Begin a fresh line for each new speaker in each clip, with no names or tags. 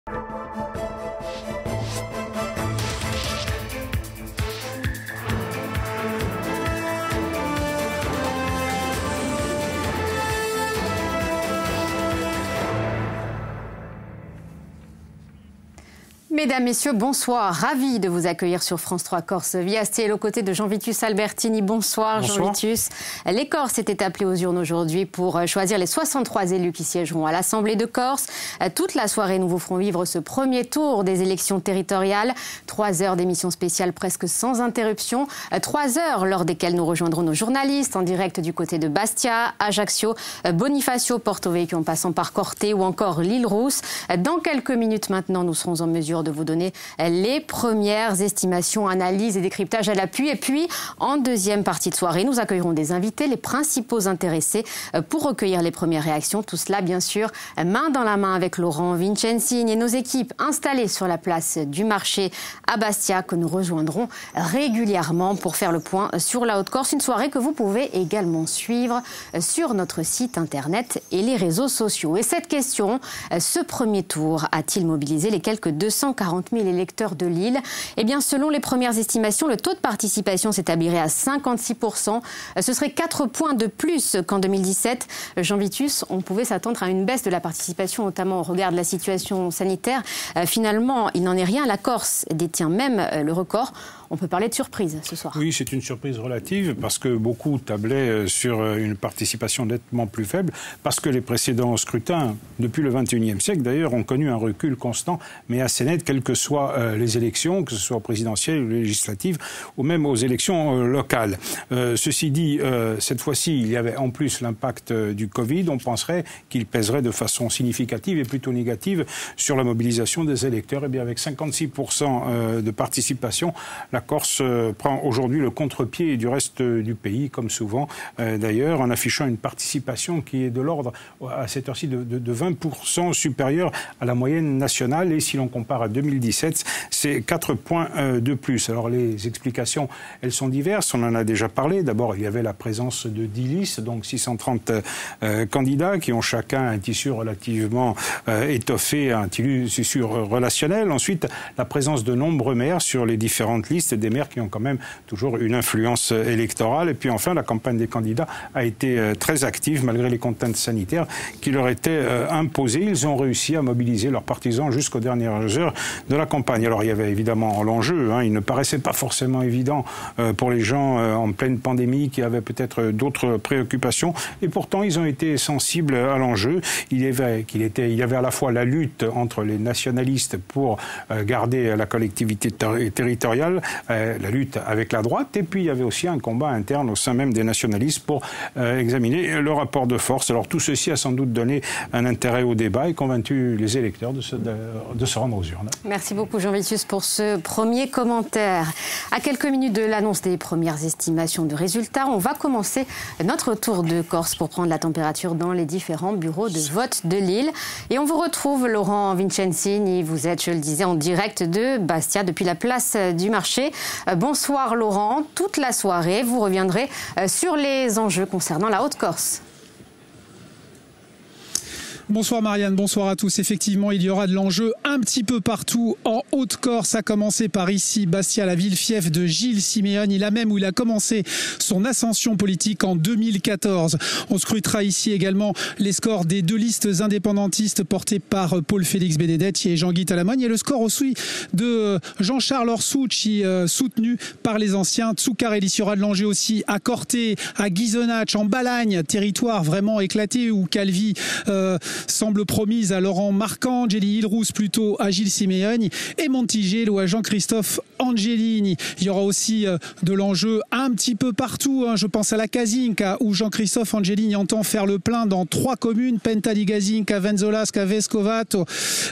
Mesdames, Messieurs, bonsoir. Ravi de vous accueillir sur France 3 Corse via Stiel aux côtés de Jean-Vitus Albertini. Bonsoir, Jean-Vitus. Les Corses étaient appelés aux urnes aujourd'hui pour choisir les 63 élus qui siégeront à l'Assemblée de Corse. Toute la soirée, nous vous ferons vivre ce premier tour des élections territoriales. 3 heures d'émission spéciale presque sans interruption. 3 heures lors desquelles nous rejoindrons nos journalistes en direct du côté de Bastia, Ajaccio, Bonifacio, Porto Vecchio en passant par Corte ou encore l'île Rousse. Dans quelques minutes maintenant, nous serons en mesure de vous donner les premières estimations, analyses et décryptages à l'appui. Et puis, en deuxième partie de soirée, nous accueillerons des invités, les principaux intéressés pour recueillir les premières réactions. Tout cela, bien sûr, main dans la main avec Laurent Vincenzini et nos équipes installées sur la place du marché à Bastia que nous rejoindrons régulièrement pour faire le point sur la Haute-Corse. Une soirée que vous pouvez également suivre sur notre site internet et les réseaux sociaux. Et cette question, ce premier tour a-t-il mobilisé les quelques 240 000 électeurs de Lille? Eh bien, selon les premières estimations, le taux de participation s'établirait à 56%. Ce serait 4 points de plus qu'en 2017. Jean Vitus, on pouvait s'attendre à une baisse de la participation, notamment au regard de la situation sanitaire. Finalement, il n'en est rien. La Corse détient même le record. On peut parler de surprise ce soir.
Oui, c'est une surprise relative parce que beaucoup tablaient sur une participation nettement plus faible parce que les précédents scrutins, depuis le XXIe siècle d'ailleurs, ont connu un recul constant mais assez net, quelles que soient les élections, que ce soit présidentielles ou législatives ou même aux élections locales. Ceci dit, cette fois-ci, il y avait en plus l'impact du Covid. On penserait qu'il pèserait de façon significative et plutôt négative sur la mobilisation des électeurs. Et bien avec 56% de participation, la Corse prend aujourd'hui le contre-pied du reste du pays, comme souvent d'ailleurs, en affichant une participation qui est de l'ordre, à cette heure-ci, de 20% supérieure à la moyenne nationale. Et si l'on compare à 2017, c'est 4 points de plus. Alors les explications, elles sont diverses. On en a déjà parlé. D'abord, il y avait la présence de 10 listes, donc 630 candidats qui ont chacun un tissu relativement étoffé, un tissu relationnel. Ensuite, la présence de nombreux maires sur les différentes listes, des maires qui ont quand même toujours une influence électorale. Et puis enfin, la campagne des candidats a été très active malgré les contraintes sanitaires qui leur étaient imposées. Ils ont réussi à mobiliser leurs partisans jusqu'aux dernières heures de la campagne. Alors il y avait évidemment l'enjeu, il ne paraissait pas forcément évident pour les gens en pleine pandémie qui avaient peut-être d'autres préoccupations et pourtant ils ont été sensibles à l'enjeu. Il y avait à la fois la lutte entre les nationalistes pour garder la collectivité territoriale, la lutte avec la droite, et puis il y avait aussi un combat interne au sein même des nationalistes pour examiner le rapport de force. Alors tout ceci a sans doute donné un intérêt au débat et convaincu les électeurs de se rendre aux urnes.
Merci beaucoup Jean Vitus pour ce premier commentaire. À quelques minutes de l'annonce des premières estimations de résultats, on va commencer notre tour de Corse pour prendre la température dans les différents bureaux de vote de Lille. Et on vous retrouve Laurent Vincenzini, vous êtes, je le disais, en direct de Bastia depuis la place du marché. Bonsoir Laurent, toute la soirée, vous reviendrez sur les enjeux concernant la Haute-Corse.
Bonsoir Marianne, bonsoir à tous. Effectivement, il y aura de l'enjeu un petit peu partout en Haute-Corse, à commencer par ici, Bastia, la ville fief de Gilles Simeoni, là même où il a commencé son ascension politique en 2014. On scrutera ici également les scores des 2 listes indépendantistes portées par Paul-Félix Benedetti et Jean-Guy Talamogne et le score aussi de Jean-Charles Orsucci, soutenu par les anciens Tsukarelli. Il y aura de l'enjeu aussi à Corte, à Ghisonaccia, en Balagne, territoire vraiment éclaté où Calvi semble promise à Laurent Marcangeli, Île Rousse plutôt à Gilles Simeoni et Montigello à Jean-Christophe Angelini. Il y aura aussi de l'enjeu un petit peu partout. Je pense à la Casinca où Jean-Christophe Angelini entend faire le plein dans 3 communes, Penta di Casinca, Venzolasca, Vescovato,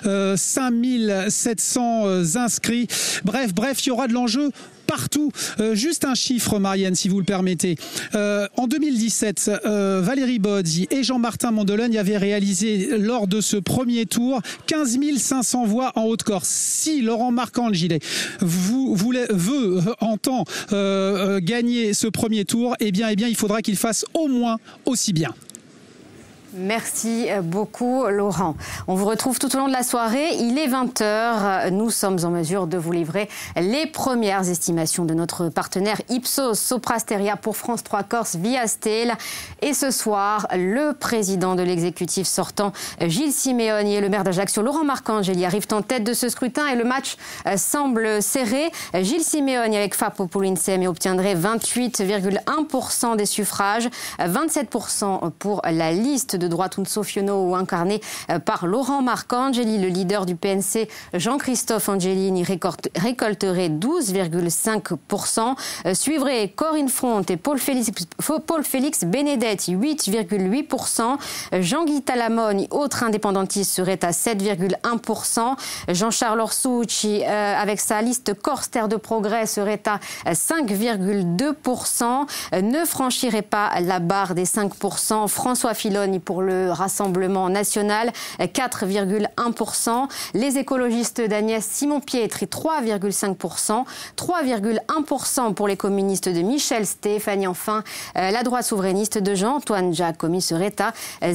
5700 inscrits. Bref, il y aura de l'enjeu partout. Juste un chiffre, Marianne, si vous le permettez. En 2017, Valérie Bozzi et Jean-Martin Mondolone avaient réalisé lors de ce premier tour 15 500 voix en Haute-Corse. Si Laurent Marcangeli entend gagner ce premier tour, eh bien, il faudra qu'il fasse au moins aussi bien.
Merci beaucoup Laurent. On vous retrouve tout au long de la soirée. Il est 20h. Nous sommes en mesure de vous livrer les premières estimations de notre partenaire Ipsos Soprasteria pour France 3 Corse via Steel. Et ce soir, le président de l'exécutif sortant, Gilles Simeoni, et le maire d'Ajaccio, Laurent Marcangeli, arrivent en tête de ce scrutin et le match semble serré. Gilles Simeoni avec Fapopolo Insem obtiendrait 28,1% des suffrages, 27% pour la liste de droite Unso Fiono, incarné par Laurent Marcangeli. Le leader du PNC, Jean-Christophe Angelini, récolterait 12,5%. Suivraient Corinne Front et Paul Félix Benedetti, 8,8%. Jean-Guy Talamoni, autre indépendantiste, serait à 7,1%. Jean-Charles Orsucci, avec sa liste Corse Terre de Progrès, serait à 5,2%. Ne franchirait pas la barre des 5%. François Filoni pour le Rassemblement national, 4,1%. Les écologistes d'Agnès Simon-Pietri, 3,5%. 3,1% pour les communistes de Michel Stéphanie. Enfin, la droite souverainiste de Jean-Antoine Giacomi serait à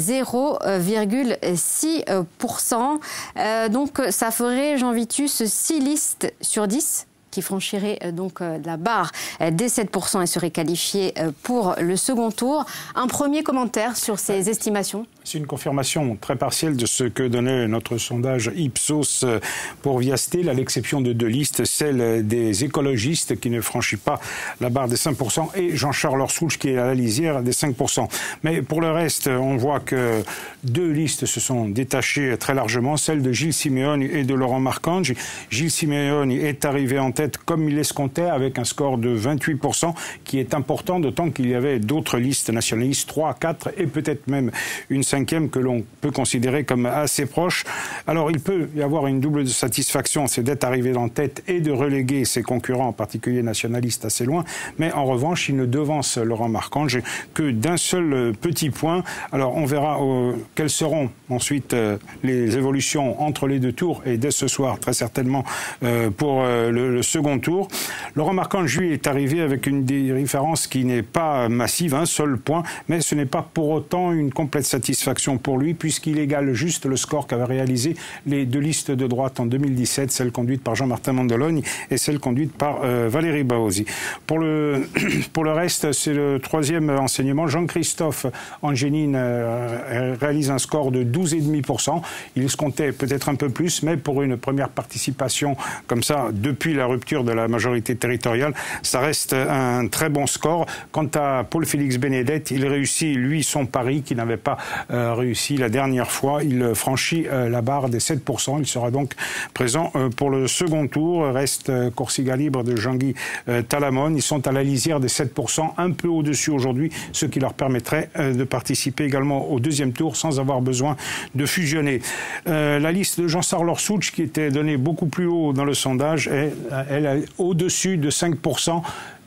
0,6%. Donc, ça ferait, Jean Vitus, 6 listes sur 10 qui franchirait donc la barre des 7% et serait qualifié pour le second tour. Un premier commentaire sur ces estimations?
C'est une confirmation très partielle de ce que donnait notre sondage Ipsos pour Viastel, à l'exception de 2 listes, celle des écologistes qui ne franchit pas la barre des 5% et Jean-Charles Orsucci qui est à la lisière des 5%. Mais pour le reste, on voit que 2 listes se sont détachées très largement, celle de Gilles Simeoni et de Laurent Marcangeli. Gilles Simeoni est arrivé en tête comme il l'escomptait avec un score de 28% qui est important, d'autant qu'il y avait d'autres listes nationalistes, 3, 4 et peut-être même une 5e que l'on peut considérer comme assez proche. Alors il peut y avoir une double satisfaction, c'est d'être arrivé en tête et de reléguer ses concurrents, en particulier nationalistes, assez loin, mais en revanche il ne devance Laurent Marcangeli que d'un seul petit point. Alors on verra quelles seront ensuite les évolutions entre les 2 tours et dès ce soir très certainement pour le second tour. Laurent Marcangeli est arrivé avec une différence qui n'est pas massive, un seul point, mais ce n'est pas pour autant une complète satisfaction pour lui, puisqu'il égale juste le score qu'avaient réalisé les 2 listes de droite en 2017, celle conduite par Jean-Martin Mandoloni et celle conduite par Valérie Baosi. Pour le reste, c'est le 3e enseignement. Jean-Christophe Angelini réalise un score de 12,5%. Il escomptait peut-être un peu plus, mais pour une première participation comme ça, depuis la rupture de la majorité territoriale, ça reste un très bon score. Quant à Paul Félix Benedetti, il réussit, lui, son pari qui n'avait pas réussi la dernière fois. Il franchit la barre des 7%. Il sera donc présent pour le second tour. Reste Corsica Libre de Jean-Guy Talamoni. Ils sont à la lisière des 7%, un peu au-dessus aujourd'hui, ce qui leur permettrait de participer également au 2e tour sans avoir besoin de fusionner. La liste de Jean-Charles Orsucci, qui était donnée beaucoup plus haut dans le sondage, elle est au-dessus de 5%.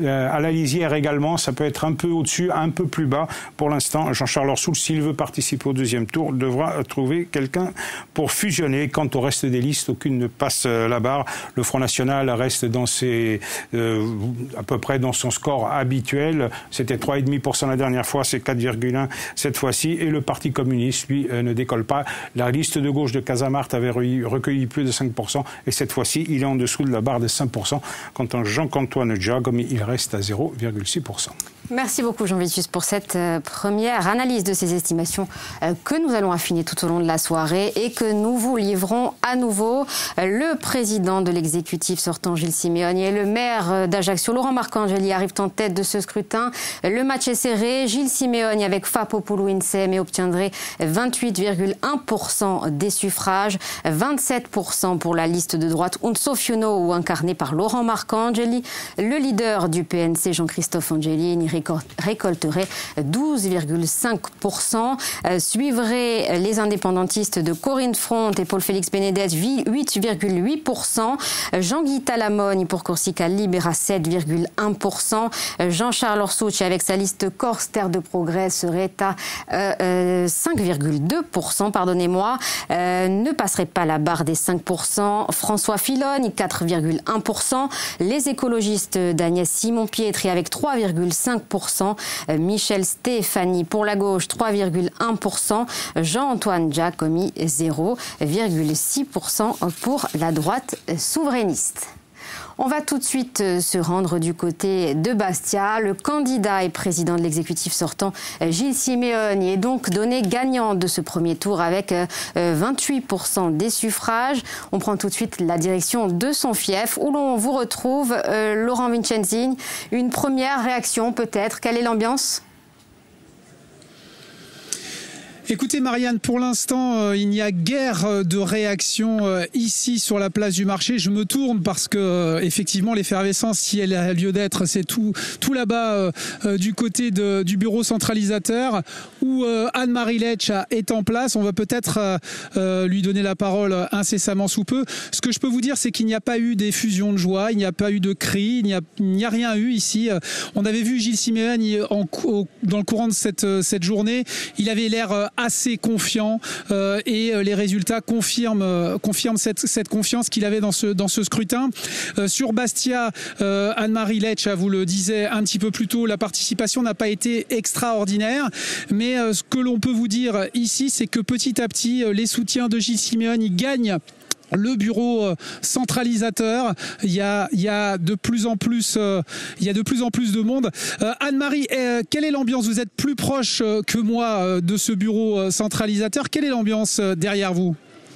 À la lisière également, ça peut être un peu au-dessus, un peu plus bas. Pour l'instant, Jean-Charles Orsucci, s'il veut participer au 2e tour, devra trouver quelqu'un pour fusionner. Quant au reste des listes, aucune ne passe la barre. Le Front National reste dans à peu près dans son score habituel. C'était 3,5% la dernière fois, c'est 4,1% cette fois-ci. Et le Parti communiste, lui, ne décolle pas. La liste de gauche de Casamart avait recueilli plus de 5%. Et cette fois-ci, il est en dessous de la barre des 5%. Quant à Jean-Antoine Giacomi, il reste à 0,6%.
Merci beaucoup Jean Vitus pour cette première analyse de ces estimations que nous allons affiner tout au long de la soirée et que nous vous livrons à nouveau. Le président de l'exécutif sortant Gilles Simeoni et le maire d'Ajaccio Laurent Marcangeli arrivent en tête de ce scrutin. Le match est serré. Gilles Simeoni avec Fapopolo Insem obtiendrait 28,1% des suffrages, 27% pour la liste de droite Unso Fiono incarnée par Laurent Marcangeli. Le leader du PNC Jean-Christophe Angelini récolterait 12,5%. Suivraient les indépendantistes de Corinne Front et Paul Félix Benedetti, 8,8%. Jean-Guy Talamoni pour Corsica Libre à 7,1%. Jean-Charles Orsucci avec sa liste Corse Terre de Progrès serait à 5,2%, pardonnez-moi. Ne passerait pas la barre des 5%. François Filoni, 4,1%. Les écologistes d'Agnès Simon-Pietri avec 3,5%. 2,5%. Michel Stéphanie pour la gauche, 3,1%. Jean-Antoine Giacomi, 0,6% pour la droite souverainiste. On va tout de suite se rendre du côté de Bastia. Le candidat et président de l'exécutif sortant, Gilles Simeoni, est donc donné gagnant de ce premier tour avec 28% des suffrages. On prend tout de suite la direction de son fief où l'on vous retrouve, Laurent Vincenzini. Une première réaction peut-être, quelle est l'ambiance ?
Écoutez Marianne, pour l'instant, il n'y a guère de réaction ici sur la place du marché. Je me tourne parce que effectivement l'effervescence, si elle a lieu d'être, c'est tout là-bas du côté du bureau centralisateur où Anne-Marie Letch est en place. On va peut-être lui donner la parole incessamment sous peu. Ce que je peux vous dire, c'est qu'il n'y a pas eu d'effusion de joie, il n'y a pas eu de cris, il n'y a rien eu ici. On avait vu Gilles Simeoni dans le courant de cette journée. Il avait l'air assez confiant et les résultats confirment cette confiance qu'il avait dans ce scrutin. Sur Bastia, Anne-Marie Letch vous le disait un petit peu plus tôt, la participation n'a pas été extraordinaire, mais ce que l'on peut vous dire ici, c'est que petit à petit, les soutiens de Gilles Simeoni gagnent le bureau centralisateur. Il y a de plus en plus de monde. Anne-Marie, quelle est l'ambiance ? Vous êtes plus proche que moi de ce bureau centralisateur. Quelle est l'ambiance derrière vous ?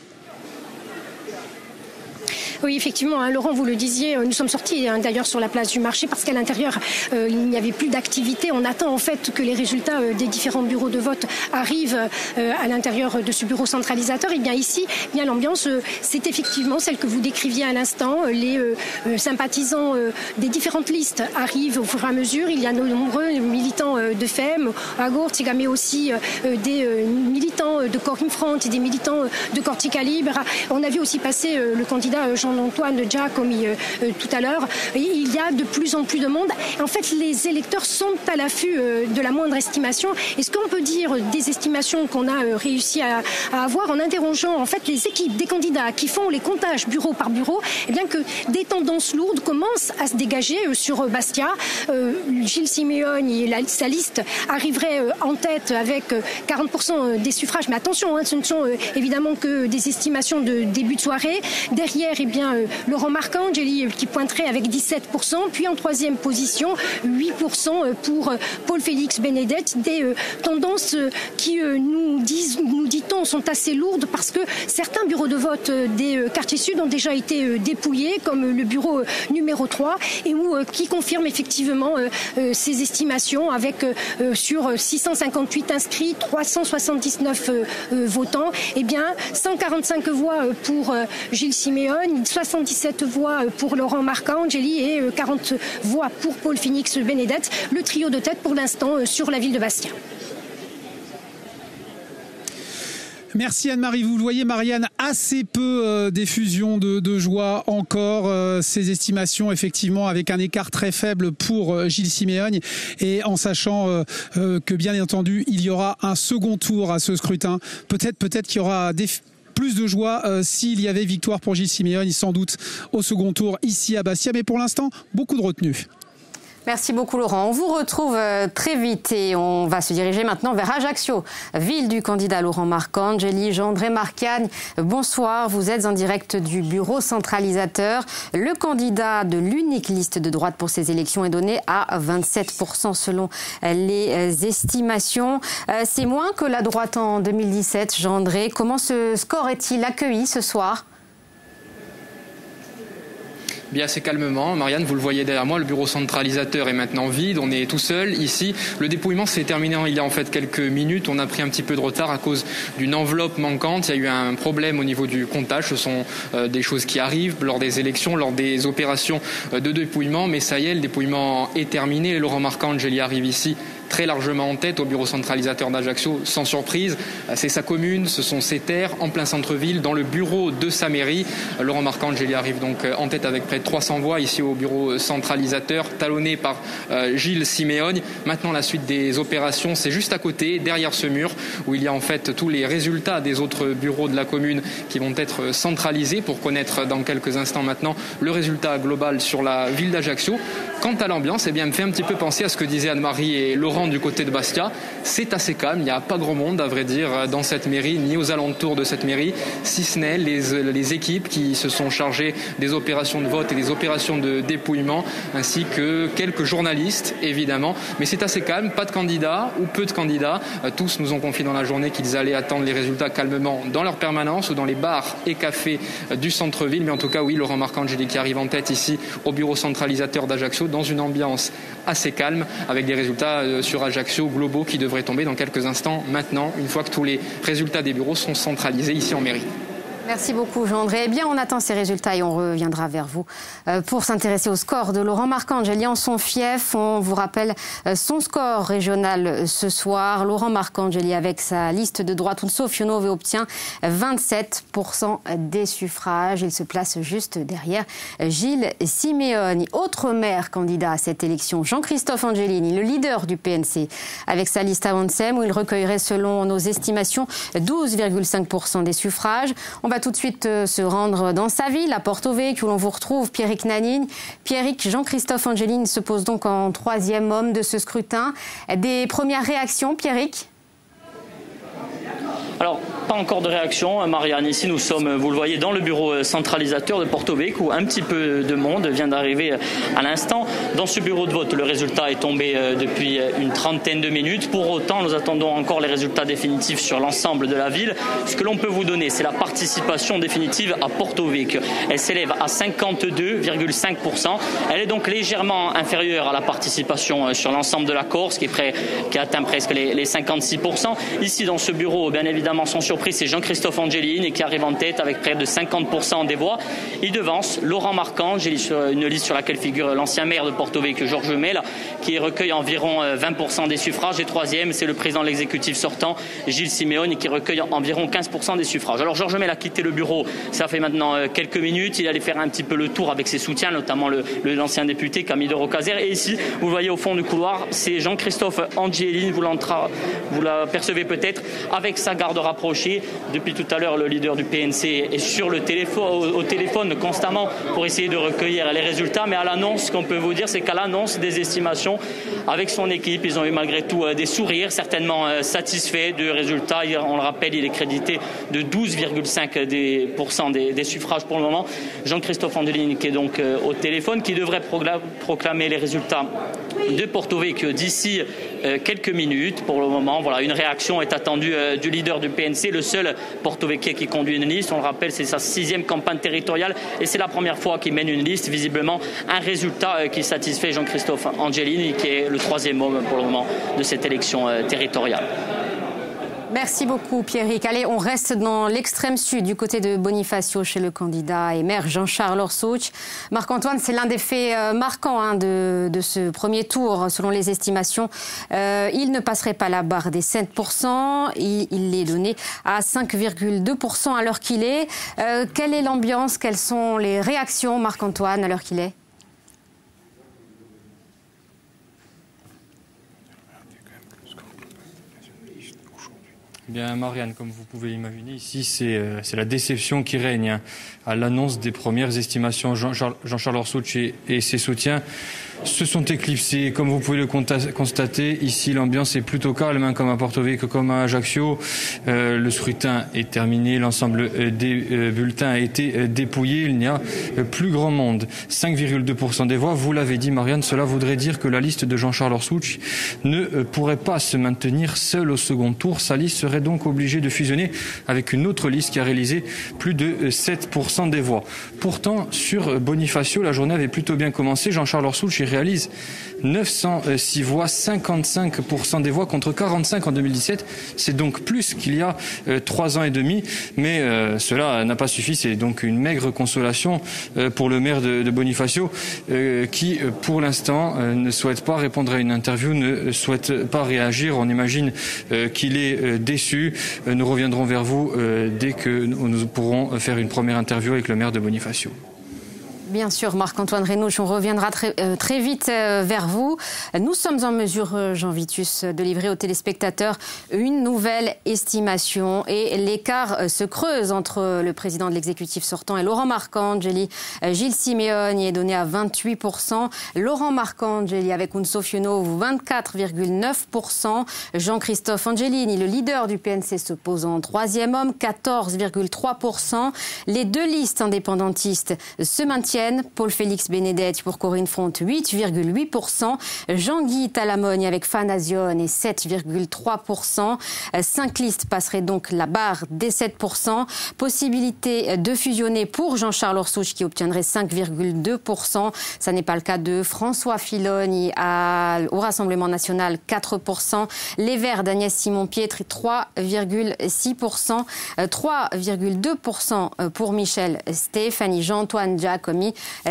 Oui, effectivement, Laurent, vous le disiez, nous sommes sortis d'ailleurs sur la place du marché parce qu'à l'intérieur, il n'y avait plus d'activité. On attend en fait que les résultats des différents bureaux de vote arrivent à l'intérieur de ce bureau centralisateur. Et bien ici, bien l'ambiance, c'est effectivement celle que vous décriviez à l'instant. Les sympathisants des différentes listes arrivent au fur et à mesure. Il y a de nombreux militants de FEM, à gauche, mais aussi des militants de Corim Front et des militants de Cortica Libre. On a vu aussi passer le candidat Jean-Antoine Giacomi tout à l'heure. Il y a de plus en plus de monde. En fait, les électeurs sont à l'affût de la moindre estimation. Et ce qu'on peut dire des estimations qu'on a réussi à avoir en interrogeant en fait les équipes des candidats qui font les comptages bureau par bureau, eh bien que des tendances lourdes commencent à se dégager sur Bastia. Gilles Simeoni et sa liste arriveraient en tête avec 40% des suffrages. Mais attention, ce ne sont évidemment que des estimations de début de soirée. Derrière, eh bien, Laurent Marcangeli qui pointerait avec 17%, puis en troisième position 8% pour Paul-Félix Benedette, des tendances qui nous dit-on sont assez lourdes parce que certains bureaux de vote des quartiers sud ont déjà été dépouillés, comme le bureau numéro 3, et qui confirme effectivement ces estimations avec sur 658 inscrits, 379 votants, eh bien 145 voix pour Gilles Simeoni, 77 voix pour Laurent Marcangeli et 40 voix pour Paul-Félix Benedette. Le trio de tête pour l'instant sur la ville de Bastia.
Merci Anne-Marie. Vous le voyez, Marianne, assez peu d'effusion de joie encore. Ces estimations, effectivement, avec un écart très faible pour Gilles Simeoni et en sachant que, bien entendu, il y aura un second tour à ce scrutin. Peut-être qu'il y aura plus de joie s'il y avait victoire pour Gilles Simeoni, sans doute au second tour ici à Bastia. Mais pour l'instant, beaucoup de retenue.
Merci beaucoup Laurent. On vous retrouve très vite et on va se diriger maintenant vers Ajaccio, ville du candidat Laurent Marcangeli. Jean-André Marchiagne, bonsoir. Vous êtes en direct du bureau centralisateur. Le candidat de l'unique liste de droite pour ces élections est donné à 27% selon les estimations. C'est moins que la droite en 2017. Jean-André, comment ce score est-il accueilli ce soir ?
Bien, assez calmement. Marianne, vous le voyez derrière moi, le bureau centralisateur est maintenant vide. On est tout seul ici. Le dépouillement s'est terminé il y a en fait quelques minutes. On a pris un petit peu de retard à cause d'une enveloppe manquante. Il y a eu un problème au niveau du comptage. Ce sont des choses qui arrivent lors des élections, lors des opérations de dépouillement. Mais ça y est, le dépouillement est terminé. Laurent Marcangeli arrive ici très largement en tête au bureau centralisateur d'Ajaccio, sans surprise. C'est sa commune, ce sont ses terres, en plein centre-ville, dans le bureau de sa mairie. Laurent Marcangeli arrive donc en tête avec près de 300 voix ici au bureau centralisateur, talonné par Gilles Simeoni. Maintenant, la suite des opérations, c'est juste à côté, derrière ce mur, où il y a en fait tous les résultats des autres bureaux de la commune qui vont être centralisés pour connaître dans quelques instants maintenant le résultat global sur la ville d'Ajaccio. Quant à l'ambiance, eh bien, elle me fait un petit peu penser à ce que disaient Anne-Marie et Laurent du côté de Bastia. C'est assez calme, il n'y a pas grand monde à vrai dire dans cette mairie, ni aux alentours de cette mairie, si ce n'est les équipes qui se sont chargées des opérations de vote et des opérations de dépouillement, ainsi que quelques journalistes évidemment. Mais c'est assez calme, pas de candidats ou peu de candidats. Tous nous ont confié dans la journée qu'ils allaient attendre les résultats calmement dans leur permanence ou dans les bars et cafés du centre-ville. Mais en tout cas, oui, Laurent Marcangeli qui arrive en tête ici au bureau centralisateur d'Ajaccio dans une ambiance assez calme avec des résultats sur Ajaccio globaux qui devraient tomber dans quelques instants maintenant, une fois que tous les résultats des bureaux sont centralisés ici en mairie.
Merci beaucoup Jean-André. Eh bien, on attend ces résultats et on reviendra vers vous pour s'intéresser au score de Laurent Marcangeli en son fief. On vous rappelle son score régional ce soir. Laurent Marcangeli, avec sa liste de droite Unso-Fionove, obtient 27% des suffrages. Il se place juste derrière Gilles Simeoni. Autre maire candidat à cette élection, Jean-Christophe Angelini, le leader du PNC, avec sa liste Avansem, où il recueillerait, selon nos estimations, 12,5% des suffrages. On va tout de suite se rendre dans sa ville, à Porto Vecchio, où l'on vous retrouve Pierrick Nanigne. Pierrick, Jean-Christophe Angelini se pose donc en troisième homme de ce scrutin. Des premières réactions, Pierrick ?
Alors, pas encore de réaction, Marianne. Ici, nous sommes, vous le voyez, dans le bureau centralisateur de Porto Vecchio, où un petit peu de monde vient d'arriver à l'instant. Dans ce bureau de vote, le résultat est tombé depuis une trentaine de minutes. Pour autant, nous attendons encore les résultats définitifs sur l'ensemble de la ville. Ce que l'on peut vous donner, c'est la participation définitive à Porto Vecchio. Elle s'élève à 52,5%. Elle est donc légèrement inférieure à la participation sur l'ensemble de la Corse, qui atteint presque les 56%. Ici, dans ce bureau, bien évidemment, sans surprise, c'est Jean-Christophe Angelini qui arrive en tête avec près de 50% des voix. Il devance Laurent Marcangeli sur une liste sur laquelle figure l'ancien maire de Porto Vecchio, Georges Mel, qui recueille environ 20% des suffrages. Et troisième, c'est le président de l'exécutif sortant, Gilles Simeoni, qui recueille environ 15% des suffrages. Alors Georges Mel a quitté le bureau, ça fait maintenant quelques minutes. Il allait faire un petit peu le tour avec ses soutiens, notamment l'ancien député Camille de Rocazer. Et ici, vous le voyez au fond du couloir, c'est Jean-Christophe Angelini, vous l'apercevez peut-être, avec sa garde rapprochée. Depuis tout à l'heure, le leader du PNC est sur le téléphone, au téléphone constamment pour essayer de recueillir les résultats. Mais à l'annonce, ce qu'on peut vous dire, c'est qu'à l'annonce des estimations, avec son équipe, ils ont eu malgré tout des sourires, certainement satisfaits du résultat. On le rappelle, il est crédité de 12,5% des suffrages pour le moment. Jean-Christophe Angelini qui est donc au téléphone, qui devrait proclamer les résultats de Porto Vecchio d'ici quelques minutes. Pour le moment, voilà, une réaction est attendue du leader du PNC, le seul Porto Vecchio qui conduit une liste. On le rappelle, c'est sa 6e campagne territoriale et c'est la première fois qu'il mène une liste. Visiblement, un résultat qui satisfait Jean-Christophe Angelini, qui est le 3e homme pour le moment de cette élection territoriale.
Merci beaucoup Pierrick. Allez, on reste dans l'extrême sud, du côté de Bonifacio, chez le candidat et maire Jean-Charles Orsucci. Marc-Antoine, c'est l'un des faits marquants de ce premier tour, selon les estimations. Il ne passerait pas la barre des 7%. Il est donné à 5,2% à l'heure qu'il est. Quelle est l'ambiance? Quelles sont les réactions, Marc-Antoine, à l'heure qu'il est?
Bien, Marianne, comme vous pouvez l'imaginer, ici, c'est la déception qui règne à l'annonce des premières estimations. Jean-Charles Orsucci et ses soutiens se sont éclipsés. Comme vous pouvez le constater, ici, l'ambiance est plutôt calme, comme à Porto Vecchio, comme à Ajaccio. Le scrutin est terminé, l'ensemble des bulletins a été dépouillé. Il n'y a plus grand monde. 5,2% des voix. Vous l'avez dit, Marianne, cela voudrait dire que la liste de Jean-Charles Orsucci ne pourrait pas se maintenir seule au second tour. Sa liste serait donc obligée de fusionner avec une autre liste qui a réalisé plus de 7% des voix. Pourtant, sur Bonifacio, la journée avait plutôt bien commencé. Jean-Charles Orsucci réalise 906 voix, 55% des voix contre 45 en 2017. C'est donc plus qu'il y a 3 ans et demi, mais cela n'a pas suffi. C'est donc une maigre consolation pour le maire de Bonifacio qui, pour l'instant, ne souhaite pas répondre à une interview, ne souhaite pas réagir. On imagine qu'il est déçu. Nous reviendrons vers vous dès que nous pourrons faire une première interview avec le maire de Bonifacio.
Bien sûr, Marc-Antoine Renouche, on reviendra très vite vers vous. Nous sommes en mesure, Jean Vitus, de livrer aux téléspectateurs une nouvelle estimation et l'écart se creuse entre le président de l'exécutif sortant et Laurent Marcangeli. Gilles Simeoni est donné à 28%, Laurent Marcangeli avec Unso Fionov 24,9%, Jean-Christophe Angelini, le leader du PNC, se pose en troisième homme, 14,3%. Les deux listes indépendantistes se maintiennent. Paul-Félix Benedetti pour Corinne Front, 8,8%. Jean-Guy Talamogne avec Fanazione et 7,3%. 5 listes passeraient donc la barre des 7%. Possibilité de fusionner pour Jean-Charles Orsuch qui obtiendrait 5,2%. Ça n'est pas le cas de François Filoni au Rassemblement national, 4%. Les Verts d'Agnès Simon-Pietri, 3,6%. 3,2% pour Michel Stéphanie. Jean-Antoine Giacomi,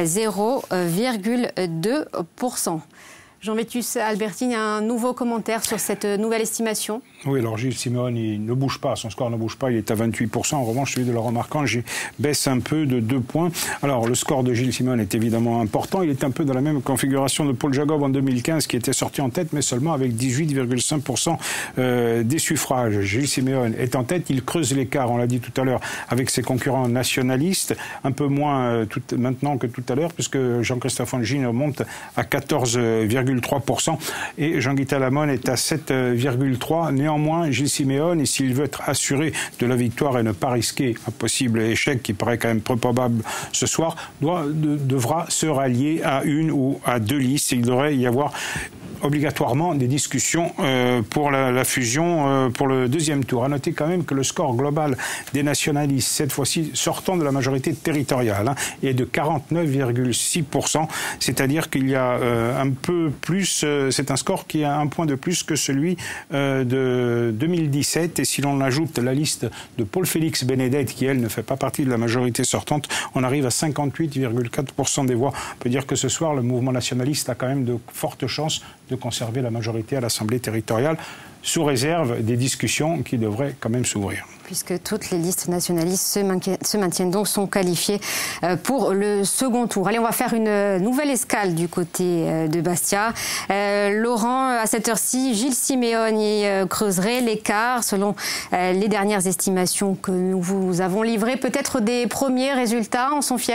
0,2%. Jean Vitus Albertini, un nouveau commentaire sur cette nouvelle estimation?
Oui, alors Gilles Simeoni ne bouge pas, son score ne bouge pas, il est à 28%. En revanche, celui de Laurent Marcangeli baisse un peu de 2 points. Alors, le score de Gilles Simeoni est évidemment important. Il est un peu dans la même configuration de Paul Jacob en 2015, qui était sorti en tête, mais seulement avec 18,5% des suffrages. Gilles Simeoni est en tête, il creuse l'écart, on l'a dit tout à l'heure, avec ses concurrents nationalistes, un peu moins maintenant que tout à l'heure, puisque Jean-Christophe Angelini monte à 14,3% et Jean-Guy Talamogne est à 7,3%. Néanmoins, Gilles Simeoni, s'il veut être assuré de la victoire et ne pas risquer un possible échec qui paraît quand même peu probable ce soir, devra se rallier à une ou à 2 listes. Il devrait y avoir obligatoirement des discussions pour la fusion pour le deuxième tour. À noter quand même que le score global des nationalistes, cette fois-ci sortant de la majorité territoriale, est de 49,6%, c'est-à-dire qu'il y a un peu plus, c'est un score qui a un point de plus que celui de 2017, et si l'on ajoute la liste de Paul-Félix Benedetti, qui elle ne fait pas partie de la majorité sortante, on arrive à 58,4% des voix. On peut dire que ce soir, le mouvement nationaliste a quand même de fortes chances de conserver la majorité à l'Assemblée territoriale, sous réserve des discussions qui devraient quand même s'ouvrir.
Puisque toutes les listes nationalistes se maintiennent donc, sont qualifiées pour le second tour. Allez, on va faire une nouvelle escale du côté de Bastia. Laurent, à cette heure-ci, Gilles Simeoni creuserait l'écart selon les dernières estimations que nous vous avons livrées. Peut-être des premiers résultats en son fief ?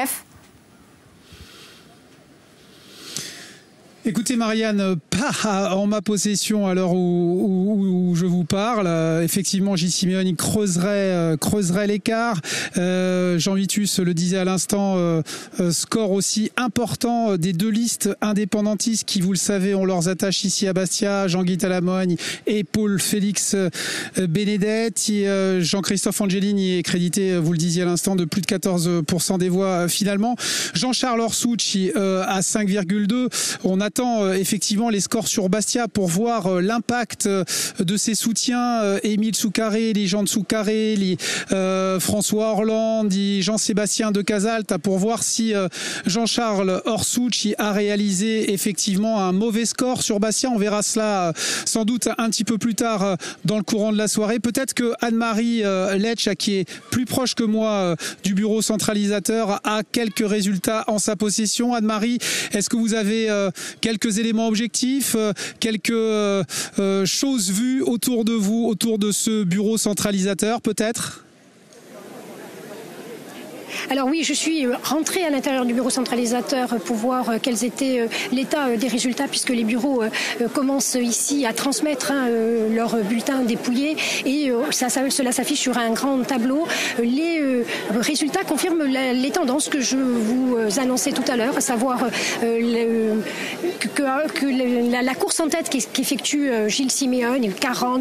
Écoutez Marianne, pas en ma possession à l'heure où je vous parle. Effectivement, Gilles Simeoni creuserait l'écart. Jean Vitus le disait à l'instant, score aussi important des 2 listes indépendantistes qui, vous le savez, ont leurs attaches ici à Bastia, Jean-Guy Talamogne et Paul-Félix Benedetti. Jean-Christophe Angelini est crédité, vous le disiez à l'instant, de plus de 14% des voix finalement. Jean-Charles Orsuch à 5,2%. On attend effectivement les scores sur Bastia pour voir l'impact de ses soutiens. Émile Soucaré, Jean de Soucaré, François Orlande, Jean-Sébastien de Casalta, pour voir si Jean-Charles Orsuch a réalisé effectivement un mauvais score sur Bastia. On verra cela sans doute un petit peu plus tard dans le courant de la soirée. Peut-être que Anne-Marie Letch, qui est plus proche que moi du bureau centralisateur, a quelques résultats en sa possession. Anne-Marie, est-ce que vous avez quelques éléments objectifs, quelques choses vues autour de vous, autour de ce bureau centralisateur peut-être ?
Alors oui, je suis rentrée à l'intérieur du bureau centralisateur pour voir quels étaient l'état des résultats, puisque les bureaux commencent ici à transmettre leurs bulletins dépouillés, et cela s'affiche sur un grand tableau. Les résultats confirment les tendances que je vous annonçais tout à l'heure, à savoir que la course en tête qu'effectue Gilles Simeoni,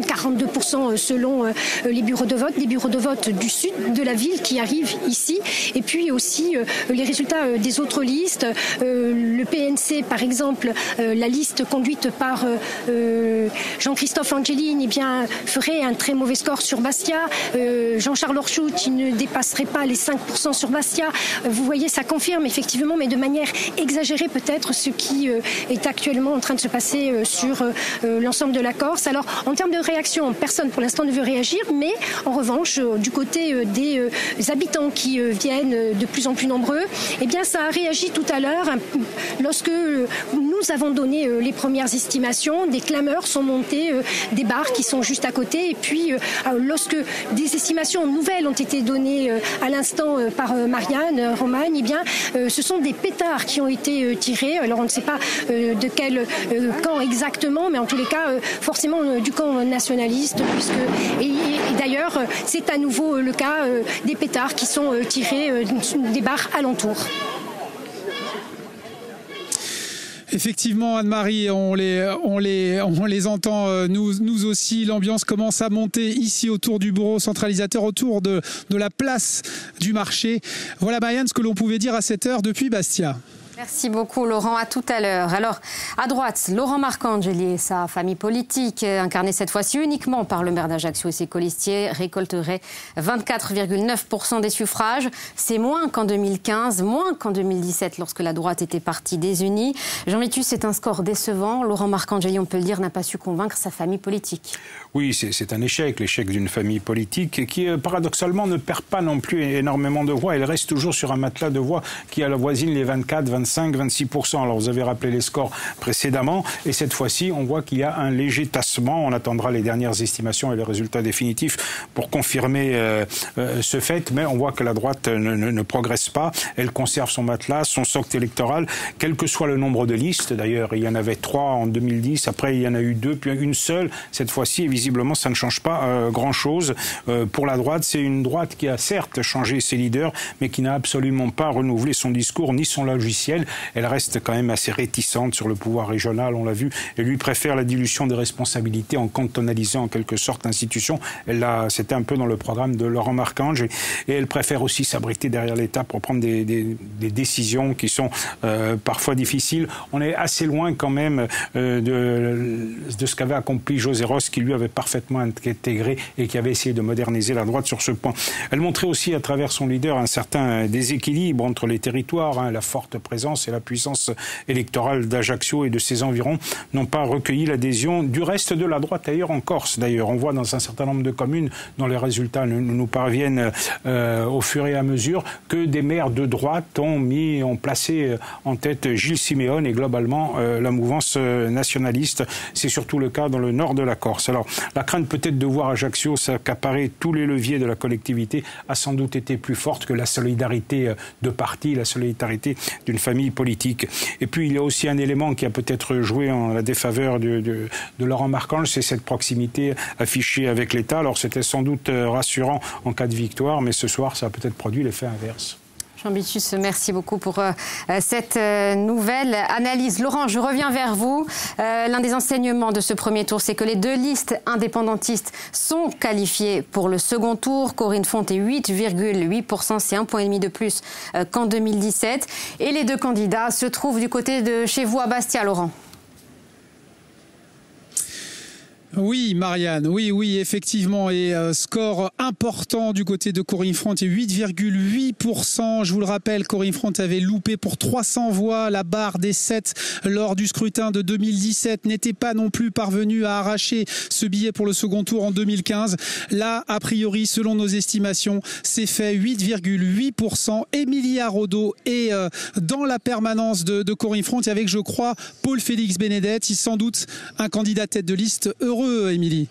40-42% selon les bureaux de vote, des bureaux de vote du sud de la ville qui arrivent ici. Et puis aussi les résultats des autres listes. Le PNC, par exemple, la liste conduite par Jean-Christophe Angeline, eh bien, ferait un très mauvais score sur Bastia. Jean-Charles Orchut, il ne dépasserait pas les 5% sur Bastia. Vous voyez, ça confirme effectivement, mais de manière exagérée peut-être, ce qui est actuellement en train de se passer sur l'ensemble de la Corse. Alors, en termes de réaction, personne pour l'instant ne veut réagir, mais en revanche, du côté des habitants qui viennent de plus en plus nombreux, eh bien, ça a réagi tout à l'heure lorsque nous avons donné les premières estimations. Des clameurs sont montées des bars qui sont juste à côté. Et puis, lorsque des estimations nouvelles ont été données à l'instant par Marianne Romagne, eh bien, ce sont des pétards qui ont été tirés. Alors, on ne sait pas de quel camp exactement, mais en tous les cas, forcément du camp nationaliste, et d'ailleurs, c'est à nouveau le cas des pétards qui sont tirés des bars alentours.
Effectivement, Anne-Marie, on les entend, nous aussi. L'ambiance commence à monter ici autour du bureau centralisateur, autour de la place du marché. Voilà, Marianne, ce que l'on pouvait dire à cette heure depuis Bastia.
Merci beaucoup Laurent, à tout à l'heure. Alors, à droite, Laurent Marcangeli et sa famille politique, incarnée cette fois-ci uniquement par le maire d'Ajaccio et ses colistiers, récolterait 24,9% des suffrages. C'est moins qu'en 2015, moins qu'en 2017, lorsque la droite était partie désunie. Jean Vitus, c'est un score décevant. Laurent Marcangeli, on peut le dire, n'a pas su convaincre sa famille politique.
Oui, c'est un échec, l'échec d'une famille politique qui, paradoxalement, ne perd pas non plus énormément de voix. Elle reste toujours sur un matelas de voix qui avoisine les 24, 25, 26%. Alors, vous avez rappelé les scores précédemment. Et cette fois-ci, on voit qu'il y a un léger tassement. On attendra les dernières estimations et les résultats définitifs pour confirmer ce fait. Mais on voit que la droite ne progresse pas. Elle conserve son matelas, son socle électoral, quel que soit le nombre de listes. D'ailleurs, il y en avait 3 en 2010. Après, il y en a eu 2, puis une seule. Cette fois-ci, visiblement, ça ne change pas grand-chose. Pour la droite, c'est une droite qui a certes changé ses leaders, mais qui n'a absolument pas renouvelé son discours ni son logiciel. Elle reste quand même assez réticente sur le pouvoir régional, on l'a vu. Elle lui préfère la dilution des responsabilités en cantonalisant en quelque sorte l'institution. C'était un peu dans le programme de Laurent Marcange. Et elle préfère aussi s'abriter derrière l'État pour prendre des décisions qui sont parfois difficiles. On est assez loin quand même de ce qu'avait accompli José Ross, qui lui avait parfaitement intégré et qui avait essayé de moderniser la droite sur ce point. Elle montrait aussi à travers son leader un certain déséquilibre entre les territoires. La forte présence et la puissance électorale d'Ajaccio et de ses environs n'ont pas recueilli l'adhésion du reste de la droite, d'ailleurs en Corse. D'ailleurs, on voit dans un certain nombre de communes dont les résultats nous parviennent au fur et à mesure que des maires de droite ont placé en tête Gilles Siméone et globalement la mouvance nationaliste. C'est surtout le cas dans le nord de la Corse. Alors, la crainte peut-être de voir Ajaccio s'accaparer tous les leviers de la collectivité a sans doute été plus forte que la solidarité de parti, la solidarité d'une famille politique. Et puis, il y a aussi un élément qui a peut-être joué en la défaveur de Laurent Marcange, c'est cette proximité affichée avec l'État. Alors, c'était sans doute rassurant en cas de victoire, mais ce soir, ça a peut-être produit l'effet inverse.
Jean Vitus, merci beaucoup pour cette nouvelle analyse. Laurent, je reviens vers vous. L'un des enseignements de ce premier tour, c'est que les 2 listes indépendantistes sont qualifiées pour le second tour. Corinne Fonte est 8,8%, c'est 1,5 point de plus qu'en 2017. Et les 2 candidats se trouvent du côté de chez vous à Bastia, Laurent.
Oui, Marianne, oui, effectivement. Et score important du côté de Corinne Fonte, 8,8%. Je vous le rappelle, Corinne Fonte avait loupé pour 300 voix la barre des 7 lors du scrutin de 2017. N'était pas non plus parvenue à arracher ce billet pour le second tour en 2015. Là, a priori, selon nos estimations, c'est fait 8,8%. Emilia Rodot est dans la permanence de Corinne Fonte avec, je crois, Paul-Félix Benedetti, sans doute un candidat tête de liste heureux. Émilie.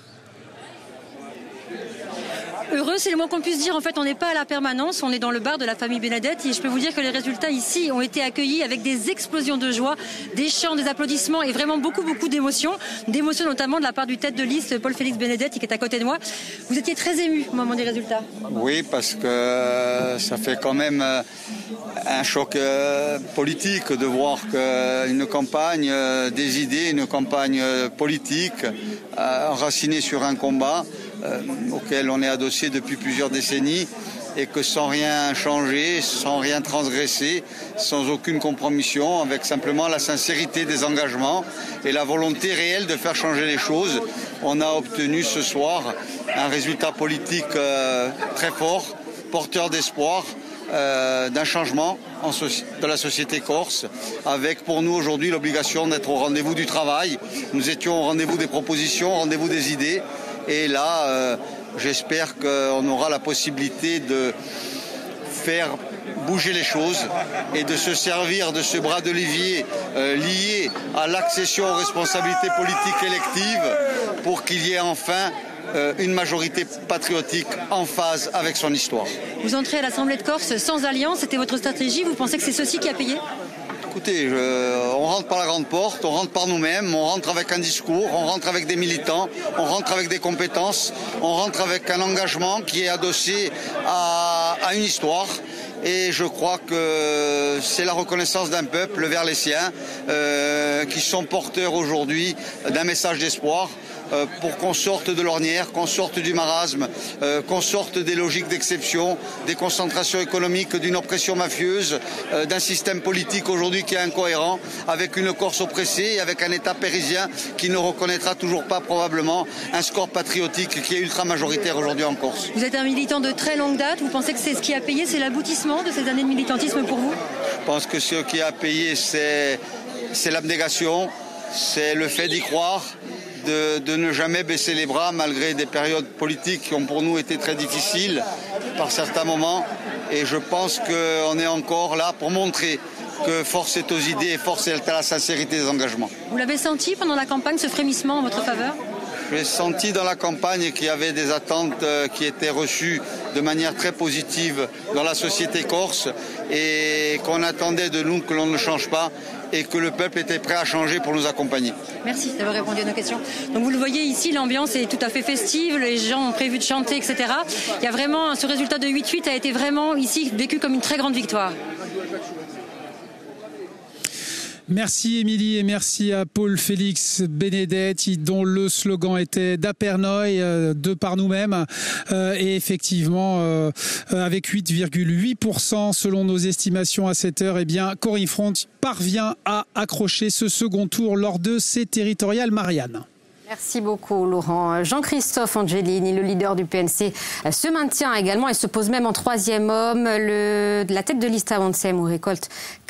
Heureux, c'est le moins qu'on puisse dire. En fait, on n'est pas à la permanence, on est dans le bar de la famille Benedetti et je peux vous dire que les résultats ici ont été accueillis avec des explosions de joie, des chants, des applaudissements et vraiment beaucoup d'émotions. D'émotions notamment de la part du tête de liste, Paul-Félix Benedetti, qui est à côté de moi. Vous étiez très ému au moment des résultats.
Oui, parce que ça fait quand même un choc politique de voir qu'une campagne des idées, une campagne politique enracinée sur un combat auquel on est adossé depuis plusieurs décennies, et que sans rien changer, sans rien transgresser, sans aucune compromission, avec simplement la sincérité des engagements et la volonté réelle de faire changer les choses, on a obtenu ce soir un résultat politique très fort, porteur d'espoir, d'un changement de la société corse, avec pour nous aujourd'hui l'obligation d'être au rendez-vous du travail. Nous étions au rendez-vous des propositions, au rendez-vous des idées, et là j'espère qu'on aura la possibilité de faire bouger les choses et de se servir de ce bras de levier lié à l'accession aux responsabilités politiques électives pour qu'il y ait enfin une majorité patriotique en phase avec son histoire.
Vous entrez à l'Assemblée de Corse sans alliance, c'était votre stratégie, vous pensez que c'est ceci qui a payé ?
Écoutez, on rentre par la grande porte, on rentre par nous-mêmes, on rentre avec un discours, on rentre avec des militants, on rentre avec des compétences, on rentre avec un engagement qui est adossé à une histoire. Et je crois que c'est la reconnaissance d'un peuple vers les siens qui sont porteurs aujourd'hui d'un message d'espoir pour qu'on sorte de l'ornière, qu'on sorte du marasme, qu'on sorte des logiques d'exception, des concentrations économiques, d'une oppression mafieuse, d'un système politique aujourd'hui qui est incohérent, avec une Corse oppressée et avec un État parisien qui ne reconnaîtra toujours pas probablement un score patriotique qui est ultra majoritaire aujourd'hui en Corse.
Vous êtes un militant de très longue date, vous pensez que c'est ce qui a payé, c'est l'aboutissement de ces années de militantisme pour vous ?
Je pense que ce qui a payé, c'est l'abnégation, c'est le fait d'y croire, de ne jamais baisser les bras malgré des périodes politiques qui ont pour nous été très difficiles par certains moments. Et je pense qu'on est encore là pour montrer que force est aux idées et force est à la sincérité des engagements.
Vous l'avez senti pendant la campagne, ce frémissement en votre faveur ?
J'ai senti dans la campagne qu'il y avait des attentes qui étaient reçues de manière très positive dans la société corse et qu'on attendait de nous que l'on ne change pas et que le peuple était prêt à changer pour nous accompagner.
Merci d'avoir répondu à nos questions. Donc vous le voyez ici, l'ambiance est tout à fait festive, les gens ont prévu de chanter, etc. Il y a vraiment, ce résultat de 8-8 a été vraiment ici vécu comme une très grande victoire.
Merci Émilie et merci à Paul Félix Benedetti dont le slogan était d'Apernoï, de par nous-mêmes. Et effectivement, avec 8,8% selon nos estimations à cette heure, eh bien, Corinne Front parvient à accrocher ce second tour lors de ses territoriales. Marianne.
Merci beaucoup Laurent. Jean-Christophe Angelini, le leader du PNC, se maintient également et se pose même en troisième homme. La tête de liste Avancem récolte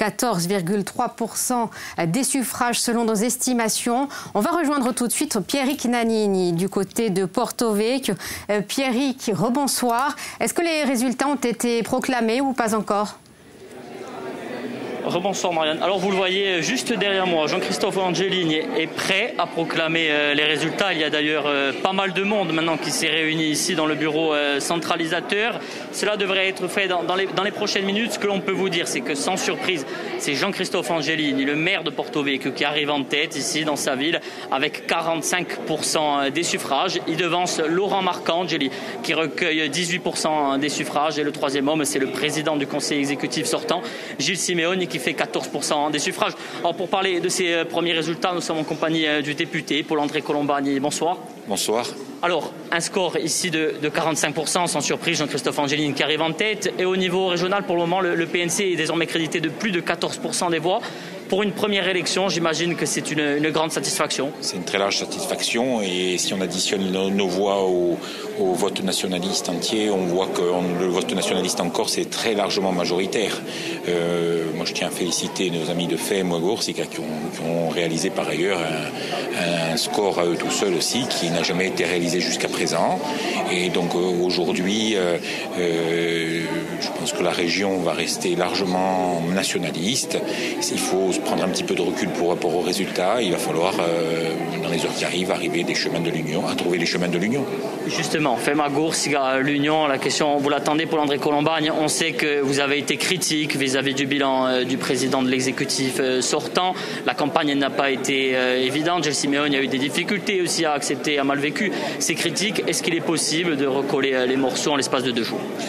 14,3% des suffrages selon nos estimations. On va rejoindre tout de suite Pierrick Nannini du côté de Porto Vecchio. Pierrick, rebonsoir. Est-ce que les résultats ont été proclamés ou pas encore ?
Rebonsoir Marianne. Alors vous le voyez juste derrière moi, Jean-Christophe Angelini est prêt à proclamer les résultats. Il y a d'ailleurs pas mal de monde maintenant qui s'est réuni ici dans le bureau centralisateur. Cela devrait être fait dans les prochaines minutes. Ce que l'on peut vous dire, c'est que sans surprise, c'est Jean-Christophe Angelini, le maire de Porto Vecchio, qui arrive en tête ici dans sa ville avec 45% des suffrages. Il devance Laurent Marcangeli qui recueille 18% des suffrages. Et le troisième homme, c'est le président du conseil exécutif sortant, Gilles Simeoni, qui fait 14% des suffrages. Alors pour parler de ces premiers résultats, nous sommes en compagnie du député Paul-André Colombani. Bonsoir.
Bonsoir.
Alors, un score ici de 45%, sans surprise, Jean-Christophe Angelini qui arrive en tête. Et au niveau régional, pour le moment, le PNC est désormais crédité de plus de 14% des voix. Pour une première élection, j'imagine que c'est une grande satisfaction.
C'est une très large satisfaction et si on additionne nos voix au vote nationaliste entier, on voit que le vote nationaliste en Corse est très largement majoritaire. Moi, je tiens à féliciter nos amis de FEM Gorsica qui ont réalisé par ailleurs un score à eux tout seuls aussi qui n'a jamais été réalisé jusqu'à présent. Et donc aujourd'hui, je pense que la région va rester largement nationaliste. Il faut prendre un petit peu de recul pour rapport aux résultats. Il va falloir, dans les heures qui arrivent, arriver des chemins de l'Union, à trouver les chemins de l'Union.
Justement, Femagour, l'Union, la question, vous l'attendez pour Paul-André Colombani. On sait que vous avez été critique vis-à-vis du bilan du président de l'exécutif sortant. La campagne n'a pas été évidente. Gilles Simeoni a eu des difficultés aussi à accepter, a mal vécu ces critiques. Est-ce qu'il est possible de recoller les morceaux en l'espace de 2 jours ?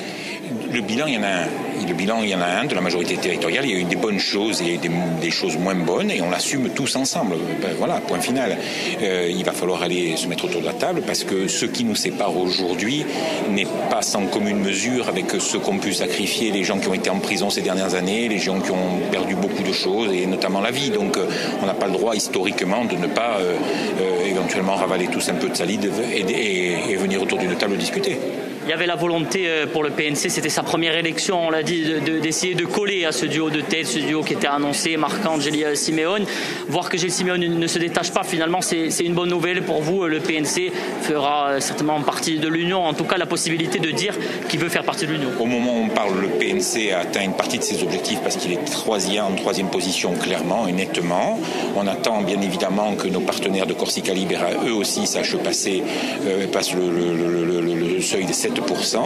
Le bilan, il y en a un. Le bilan, il y en a un de la majorité territoriale. Il y a eu des bonnes choses, il y a eu des choses moins bonnes et on l'assume tous ensemble. Voilà, point final. Il va falloir aller se mettre autour de la table parce que ce qui nous sépare aujourd'hui n'est pas sans commune mesure avec ce qu'ont pu sacrifier les gens qui ont été en prison ces dernières années, les gens qui ont perdu beaucoup de choses et notamment la vie. Donc on n'a pas le droit historiquement de ne pas éventuellement ravaler tous un peu de salive et venir autour d'une table discuter.
Il y avait la volonté pour le PNC, c'était sa première élection, on l'a dit, d'essayer de coller à ce duo de tête, ce duo qui était annoncé, Marcangeli Simeone. Voir que Gilles Simeone ne se détache pas, finalement, c'est une bonne nouvelle pour vous. Le PNC fera certainement partie de l'Union, en tout cas la possibilité de dire qu'il veut faire partie de l'Union.
Au moment où on parle, le PNC a atteint une partie de ses objectifs parce qu'il est en troisième position clairement et nettement. On attend bien évidemment que nos partenaires de Corsica Libera, eux aussi, sachent passent le seuil des 7%,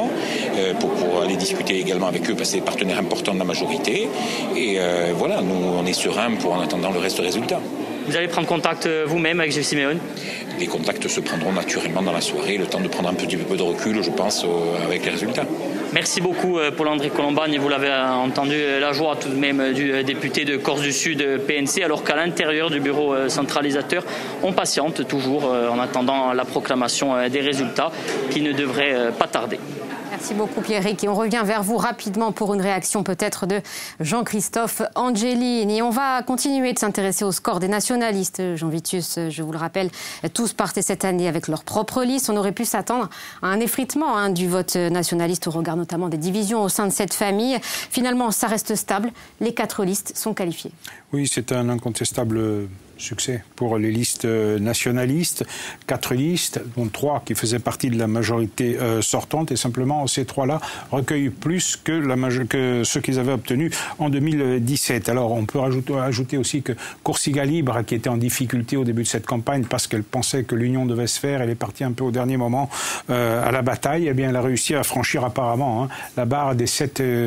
pour aller discuter également avec eux parce que c'est des partenaires importants de la majorité et voilà, nous on est sereins en attendant le reste des résultats.
Vous allez prendre contact vous-même avec Gilles Simeone?
Les contacts se prendront naturellement dans la soirée, le temps de prendre un petit peu de recul, je pense, avec les résultats.
Merci beaucoup Paul-André Colombagne. Vous l'avez entendu, la joie tout de même du député de Corse du Sud PNC, alors qu'à l'intérieur du bureau centralisateur, on patiente toujours en attendant la proclamation des résultats qui ne devrait pas tarder.
Merci beaucoup Pierrick et on revient vers vous rapidement pour une réaction peut-être de Jean-Christophe Angelini. Et on va continuer de s'intéresser au score des nationalistes. Jean Vitus, je vous le rappelle, tous partaient cette année avec leur propre liste. On aurait pu s'attendre à un effritement du vote nationaliste au regard notamment des divisions au sein de cette famille. Finalement, ça reste stable. Les 4 listes sont qualifiées.
Oui, c'est un incontestable succès pour les listes nationalistes. 4 listes, dont 3 qui faisaient partie de la majorité sortante. Et simplement, ces 3-là recueillent plus que ceux qu'ils avaient obtenus en 2017. Alors, on peut ajouter aussi que Corsica Libera, qui était en difficulté au début de cette campagne parce qu'elle pensait que l'union devait se faire, elle est partie un peu au dernier moment à la bataille, eh bien, elle a réussi à franchir apparemment la barre des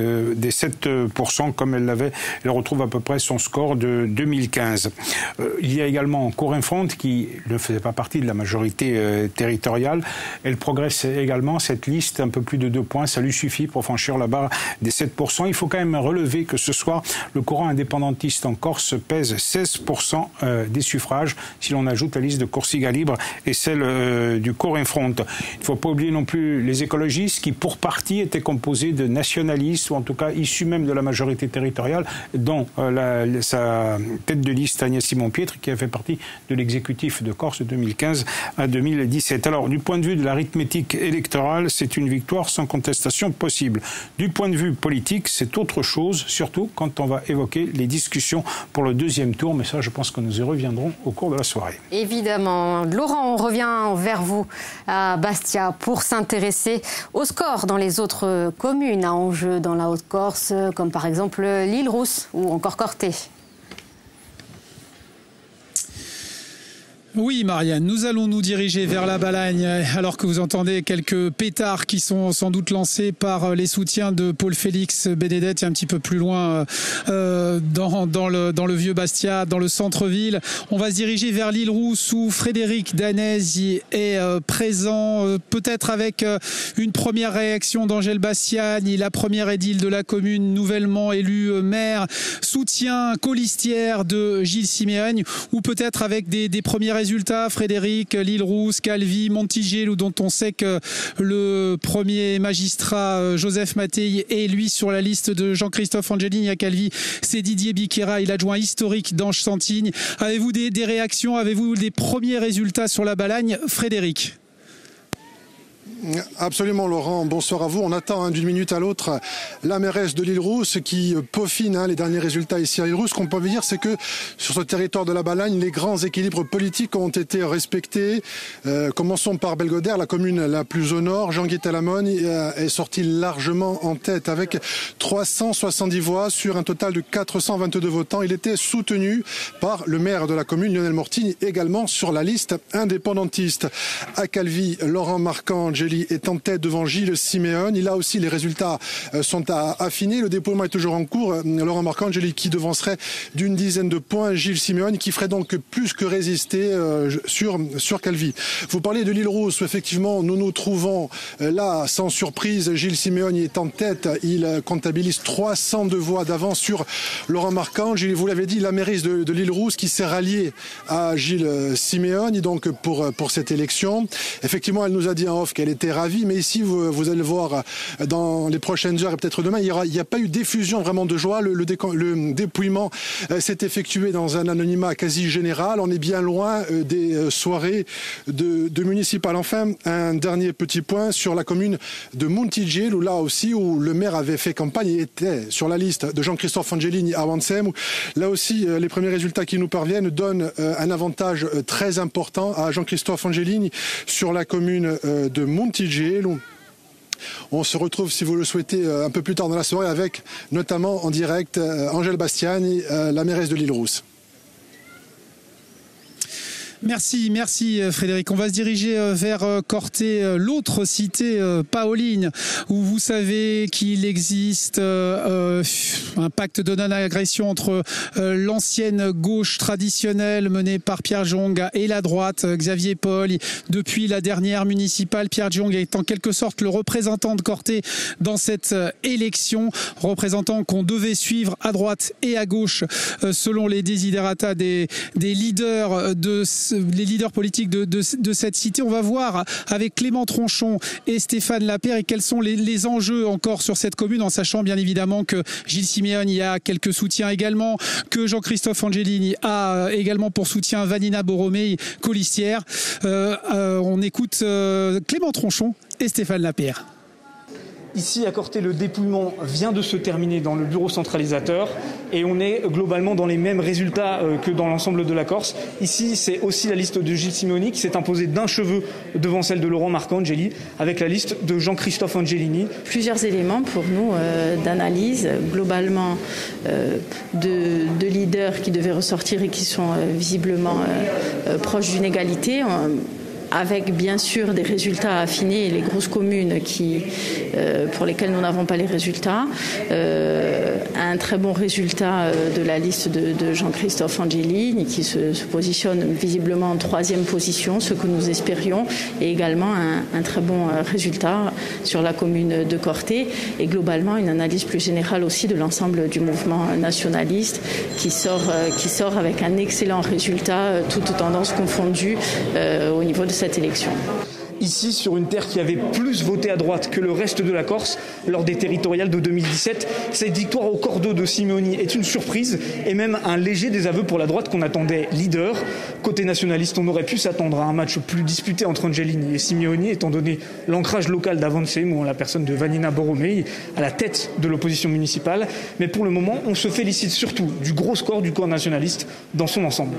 7% comme elle l'avait. Elle retrouve à peu près son score de 2015. Il y a également Corinfront qui ne faisait pas partie de la majorité territoriale. Elle progresse également, cette liste, un peu plus de 2 points. Ça lui suffit pour franchir la barre des 7%. Il faut quand même relever que ce soir, le courant indépendantiste en Corse pèse 16% des suffrages si l'on ajoute la liste de Corsica Libre et celle du Corinfront. Il ne faut pas oublier non plus les écologistes qui, pour partie, étaient composés de nationalistes ou en tout cas issus même de la majorité territoriale, dont sa tête de liste, Agnès Simon-Pietri, qui a fait partie de l'exécutif de Corse de 2015 à 2017. Alors, du point de vue de l'arithmétique électorale, c'est une victoire sans contestation possible. Du point de vue politique, c'est autre chose, surtout quand on va évoquer les discussions pour le 2e tour. Mais ça, je pense que nous y reviendrons au cours de la soirée.
Évidemment. Laurent, on revient vers vous à Bastia pour s'intéresser au score dans les autres communes à enjeu dans la Haute-Corse, comme par exemple l'Île-Rousse ou encore Corté.
Oui, Marianne, nous allons nous diriger vers la Balagne alors que vous entendez quelques pétards qui sont sans doute lancés par les soutiens de Paul-Félix Bénédette, un petit peu plus loin dans le vieux Bastia, dans le centre-ville. On va se diriger vers l'Île-Rousse où Frédéric Danèse est présent, peut-être avec une première réaction d'Angèle Bastiani, la première édile de la commune nouvellement élue maire, soutien colistière de Gilles Simeone, ou peut-être avec des premiers résultats, Frédéric, l'Île-Rousse, Calvi, Montigello, dont on sait que le premier magistrat Joseph Mattei est lui sur la liste de Jean-Christophe Angelini à Calvi, c'est Didier Biquera, l'adjoint historique d'Ange Santigne. Avez-vous des réactions, avez-vous des premiers résultats sur la Balagne, Frédéric?
Absolument Laurent, bonsoir à vous. On attend d'une minute à l'autre la mairesse de l'Île-Rousse qui peaufine les derniers résultats ici à l'Île-Rousse. Ce qu'on peut dire, c'est que sur ce territoire de la Balagne, les grands équilibres politiques ont été respectés. Commençons par Belgodère, la commune la plus au nord. Jean-Guy Talamone est sorti largement en tête avec 370 voix sur un total de 422 votants. Il était soutenu par le maire de la commune, Lionel Mortigny, également sur la liste indépendantiste. À Calvi, Laurent Marcangeli Angeli est en tête devant Gilles Simeoni. Là aussi, les résultats sont à affiner. Le dépouillement est toujours en cours. Laurent Marcangeli qui devancerait d'une dizaine de points Gilles Simeoni, qui ferait donc plus que résister sur Calvi. Vous parlez de l'île Rousse, où effectivement nous nous trouvons là sans surprise. Gilles Simeoni est en tête. Il comptabilise 302 voix d'avance sur Laurent Marcangeli. Vous l'avez dit, la mairesse de l'île Rousse qui s'est ralliée à Gilles Simeoni donc pour cette élection. Effectivement, elle nous a dit en off qu'elle était ravie, mais ici vous allez le voir dans les prochaines heures et peut-être demain, il n'y a pas eu d'effusion vraiment de joie. Le dépouillement s'est effectué dans un anonymat quasi général. On est bien loin des soirées de municipales. Enfin, un dernier petit point sur la commune de Montigiel, où là aussi, où le maire avait fait campagne et était sur la liste de Jean-Christophe Angelini à Wansem. Là aussi, les premiers résultats qui nous parviennent donnent un avantage très important à Jean-Christophe Angelini sur la commune de Montigiel. On se retrouve, si vous le souhaitez, un peu plus tard dans la soirée avec notamment en direct Angèle Bastiani, la mairesse de l'île Rousse.
Merci Frédéric. On va se diriger vers Corté, l'autre cité Paoline, où vous savez qu'il existe un pacte de non-agression entre l'ancienne gauche traditionnelle menée par Pierre Jong et la droite, Xavier Paul. Depuis la dernière municipale, Pierre Jong est en quelque sorte le représentant de Corté dans cette élection, représentant qu'on devait suivre à droite et à gauche selon les desiderata des leaders les leaders politiques de cette cité. On va voir avec Clément Tronchon et Stéphane Lapeyre et quels sont les enjeux encore sur cette commune, en sachant bien évidemment que Gilles Simeoni a quelques soutiens également, que Jean-Christophe Angelini a également pour soutien Vanina Borromei, colistière. On écoute Clément Tronchon et Stéphane Lapeyre.
Ici, à Corté, le dépouillement vient de se terminer dans le bureau centralisateur et on est globalement dans les mêmes résultats que dans l'ensemble de la Corse. Ici, c'est aussi la liste de Gilles Simeoni qui s'est imposée d'un cheveu devant celle de Laurent Marcangeli avec la liste de Jean-Christophe Angelini.
Plusieurs éléments pour nous d'analyse, globalement de leaders qui devaient ressortir et qui sont visiblement proches d'une égalité. Avec bien sûr des résultats affinés et les grosses communes pour lesquelles nous n'avons pas les résultats. Un très bon résultat de la liste de Jean-Christophe Angelini qui se positionne visiblement en 3e position, ce que nous espérions, et également un très bon résultat sur la commune de Corté et globalement une analyse plus générale aussi de l'ensemble du mouvement nationaliste qui sort avec un excellent résultat, toutes tendances confondues au niveau de cette élection.
Ici, sur une terre qui avait plus voté à droite que le reste de la Corse lors des territoriales de 2017, cette victoire au cordeau de Simeoni est une surprise et même un léger désaveu pour la droite qu'on attendait leader. Côté nationaliste, on aurait pu s'attendre à un match plus disputé entre Angelini et Simeoni, étant donné l'ancrage local d'Avansem, ou en la personne de Vanina Borromei, à la tête de l'opposition municipale. Mais pour le moment, on se félicite surtout du gros score du corps nationaliste dans son ensemble.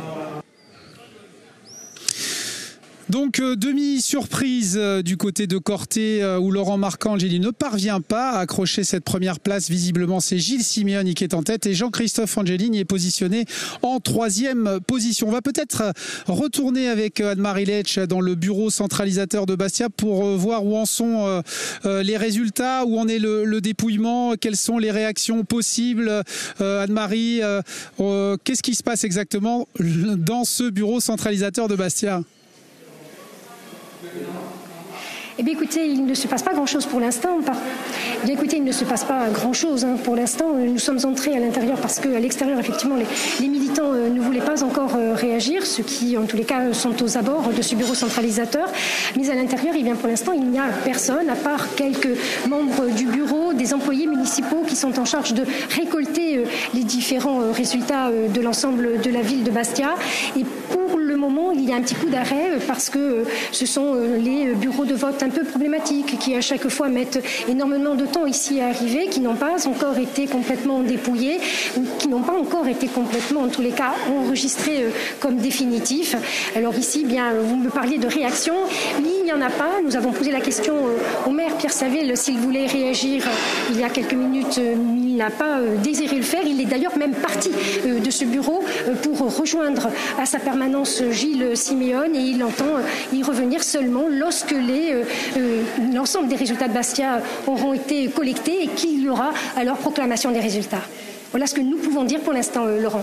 Donc demi-surprise du côté de Corté où Laurent Marcangeli ne parvient pas à accrocher cette première place. Visiblement c'est Gilles Simeoni qui est en tête et Jean-Christophe Angelini est positionné en 3e position. On va peut-être retourner avec Anne-Marie Letch dans le bureau centralisateur de Bastia pour voir où en sont les résultats, où en est le dépouillement, quelles sont les réactions possibles. Anne-Marie, qu'est-ce qui se passe exactement dans ce bureau centralisateur de Bastia ?
Eh bien écoutez, il ne se passe pas grand-chose pour l'instant. Bien écoutez, il ne se passe pas grand-chose pour l'instant. Nous sommes entrés à l'intérieur parce qu'à l'extérieur, effectivement, les militants ne voulaient pas encore réagir, ceux qui, en tous les cas, sont aux abords de ce bureau centralisateur. Mais à l'intérieur, eh bien, pour l'instant, il n'y a personne, à part quelques membres du bureau, des employés municipaux qui sont en charge de récolter les différents résultats de l'ensemble de la ville de Bastia. Et pour le moment, il y a un petit coup d'arrêt parce que ce sont les bureaux de vote un peu problématiques qui à chaque fois mettent énormément de temps ici à arriver, qui n'ont pas encore été complètement dépouillés ou qui n'ont pas encore été complètement, en tous les cas, enregistrés comme définitifs. Alors ici, bien, vous me parliez de réaction. Oui, il n'y en a pas. Nous avons posé la question au maire Pierre Saville s'il voulait réagir il y a quelques minutes. n'a pas désiré le faire. Il est d'ailleurs même parti de ce bureau pour rejoindre à sa permanence Gilles Siméone, et il entend y revenir seulement lorsque l'ensemble des résultats de Bastia auront été collectés et qu'il y aura alors proclamation des résultats. Voilà ce que nous pouvons dire pour l'instant, Laurent.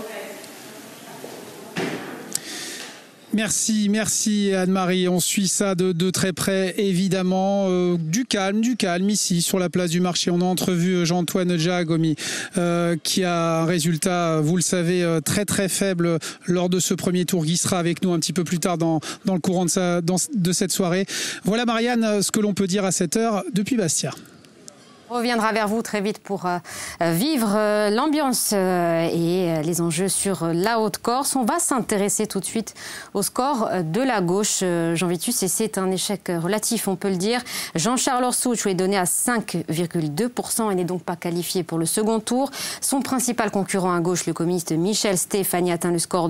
Merci Anne-Marie. On suit ça de très près, évidemment. Du calme ici sur la place du marché. On a entrevu Jean-Antoine Giacomi qui a un résultat, vous le savez, très très faible lors de ce premier tour, qui sera avec nous un petit peu plus tard dans le courant de cette soirée. Voilà, Marianne, ce que l'on peut dire à cette heure depuis Bastia.
On reviendra vers vous très vite pour vivre l'ambiance et les enjeux sur la Haute-Corse. On va s'intéresser tout de suite au score de la gauche, Jean Vitus, et c'est un échec relatif, on peut le dire. Jean-Charles Orsucci est donné à 5,2% et n'est donc pas qualifié pour le second tour. Son principal concurrent à gauche, le communiste Michel Stéphanie, atteint le score de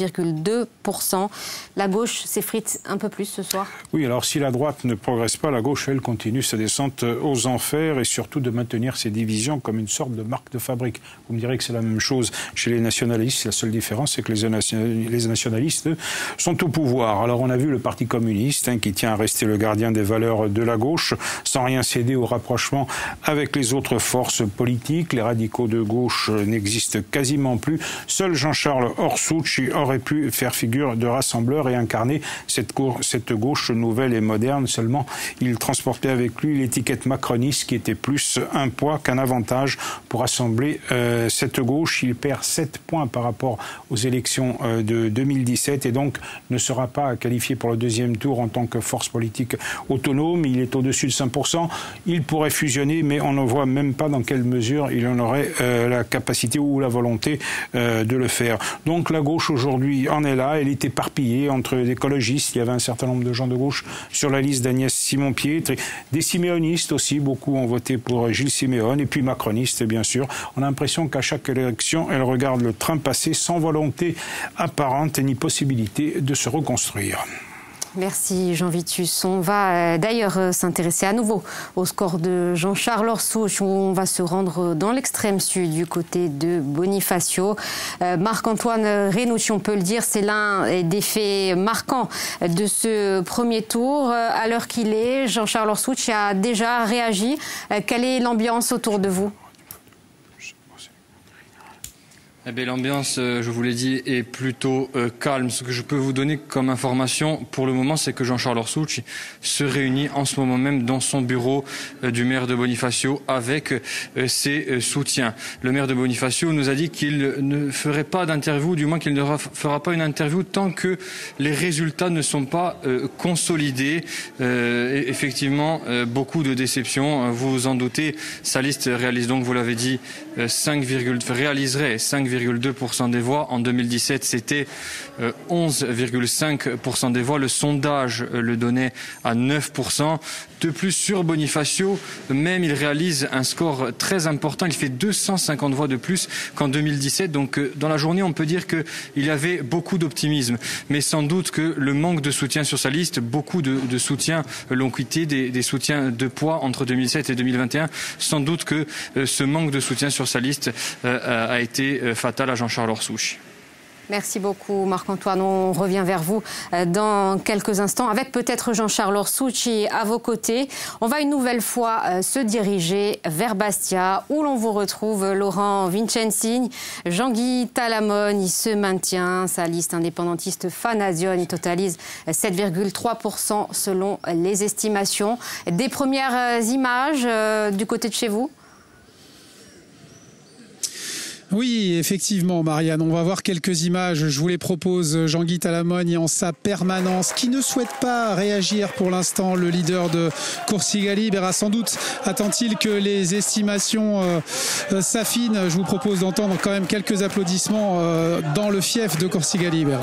3,2%. La gauche s'effrite un peu plus ce soir.
Oui, alors si la droite ne progresse pas, la gauche, elle, continue sa descente aux enfers et surtout de maintenir ces divisions comme une sorte de marque de fabrique. Vous me direz que c'est la même chose chez les nationalistes. La seule différence, c'est que les nationalistes sont au pouvoir. Alors on a vu le Parti communiste qui tient à rester le gardien des valeurs de la gauche, sans rien céder au rapprochement avec les autres forces politiques. Les radicaux de gauche n'existent quasiment plus. Seul Jean-Charles Orsucci aurait pu faire figure de rassembleur et incarner cette gauche nouvelle et moderne. Seulement, il transportait avec lui l'étiquette macroniste qui était plus un poids qu'un avantage pour assembler cette gauche. Il perd 7 points par rapport aux élections de 2017 et donc ne sera pas qualifié pour le deuxième tour en tant que force politique autonome. Il est au-dessus de 5%. Il pourrait fusionner, mais on ne voit même pas dans quelle mesure il en aurait la capacité ou la volonté de le faire. Donc la gauche aujourd'hui en est là. Elle est éparpillée entre les écologistes. Il y avait un certain nombre de gens de gauche sur la liste d'Agnès Simon-Pietri. Des siméonistes aussi. Beaucoup ont voté pour Gilles Siméone et puis macroniste, bien sûr. On a l'impression qu'à chaque élection, elle regarde le train passer sans volonté apparente ni possibilité de se reconstruire.
Merci Jean Vitus. On va d'ailleurs s'intéresser à nouveau au score de Jean-Charles Orsucci. On va se rendre dans l'extrême sud du côté de Bonifacio. Marc-Antoine Renucci, on peut le dire, c'est l'un des faits marquants de ce premier tour. À l'heure qu'il est, Jean-Charles Orsucci a déjà réagi. Quelle est l'ambiance autour de vous ?
Eh bien, l'ambiance, je vous l'ai dit, est plutôt calme. Ce que je peux vous donner comme information pour le moment, c'est que Jean-Charles Orsucci se réunit en ce moment même dans son bureau du maire de Bonifacio avec ses soutiens. Le maire de Bonifacio nous a dit qu'il ne ferait pas d'interview, du moins qu'il ne fera pas une interview tant que les résultats ne sont pas consolidés. Effectivement, beaucoup de déceptions. Vous vous en doutez, sa liste réalise donc, vous l'avez dit, réaliserait 5,2% des voix. En 2017, c'était 11,5% des voix. Le sondage le donnait à 9%. De plus, sur Bonifacio, même il réalise un score très important. Il fait 250 voix de plus qu'en 2017. Donc, dans la journée, on peut dire qu'il y avait beaucoup d'optimisme. Mais sans doute que le manque de soutien sur sa liste, beaucoup de soutiens l'ont quitté, des soutiens de poids entre 2017 et 2021. Sans doute que ce manque de soutien sur sa liste a été fatal à Jean-Charles Orsucci.
Merci beaucoup Marc-Antoine. On revient vers vous dans quelques instants avec peut-être Jean-Charles Orsucci à vos côtés. On va une nouvelle fois se diriger vers Bastia où l'on vous retrouve Laurent Vincenzi. Jean-Guy Talamone, il se maintient. Sa liste indépendantiste Fanazionne, il totalise 7,3% selon les estimations. Des premières images du côté de chez vous ?
Oui, effectivement, Marianne, on va voir quelques images. Je vous les propose. Jean-Guy Talamone en sa permanence, qui ne souhaite pas réagir pour l'instant. Le leader de Corsica Libera, sans doute attend-il que les estimations s'affinent. Je vous propose d'entendre quand même quelques applaudissements dans le fief de Corsica Libera.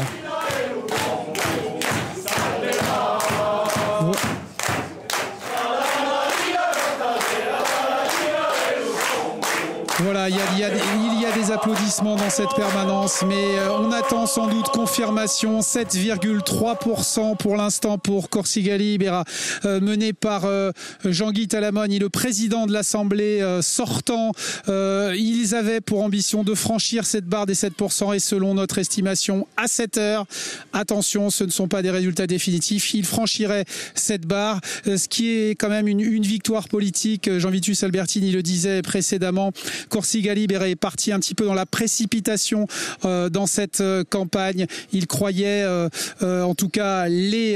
Voilà, Voilà, il y a des applaudissements dans cette permanence, mais on attend sans doute confirmation. 7,3% pour l'instant pour Corsica Libera, mené par Jean-Guy Talamoni, le président de l'Assemblée sortant. Ils avaient pour ambition de franchir cette barre des 7% et selon notre estimation à 7 heures, attention, ce ne sont pas des résultats définitifs, ils franchiraient cette barre, ce qui est quand même une victoire politique. Jean-Vitus Albertini le disait précédemment, Corsica Libera est parti un petit peu dans la précipitation dans cette campagne. Il croyait, en tout cas les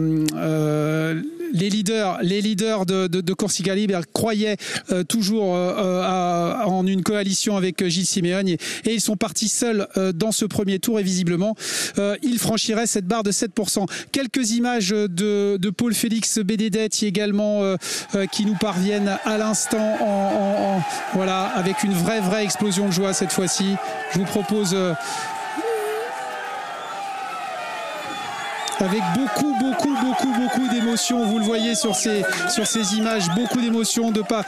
leaders de Corsica Libera croyaient toujours en une coalition avec Gilles Simeoni et ils sont partis seuls dans ce premier tour et visiblement ils franchiraient cette barre de 7%. Quelques images de Paul Félix Benedetti également qui nous parviennent à l'instant voilà, avec une vraie explosion de joie cette fois-ci. Je vous propose avec beaucoup d'émotions, vous le voyez sur ces images, beaucoup d'émotions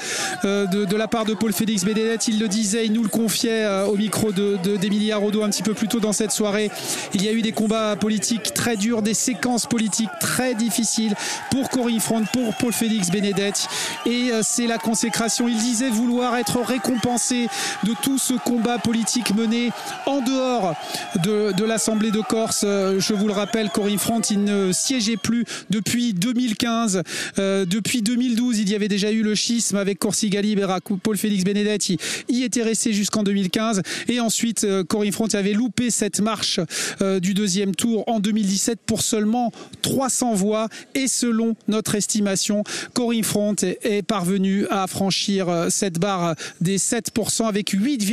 de la part de Paul Félix Benedetti. Il le disait, il nous le confiait au micro d'Emilia Rodot un petit peu plus tôt dans cette soirée. Il y a eu des combats politiques très durs, des séquences politiques très difficiles pour Corinne Front, pour Paul Félix Benedetti, et c'est la consécration. Il disait vouloir être récompensé de tout ce combat politique mené en dehors de l'Assemblée de Corse. Je vous le rappelle, Corinne Front, il ne siégeait plus depuis 2015. Depuis 2012, il y avait déjà eu le schisme avec Corsica Libera. Paul Félix Benedetti y était resté jusqu'en 2015. Et ensuite, Corinne Front avait loupé cette marche du deuxième tour en 2017 pour seulement 300 voix. Et selon notre estimation, Corinne Front est parvenue à franchir cette barre des 7% avec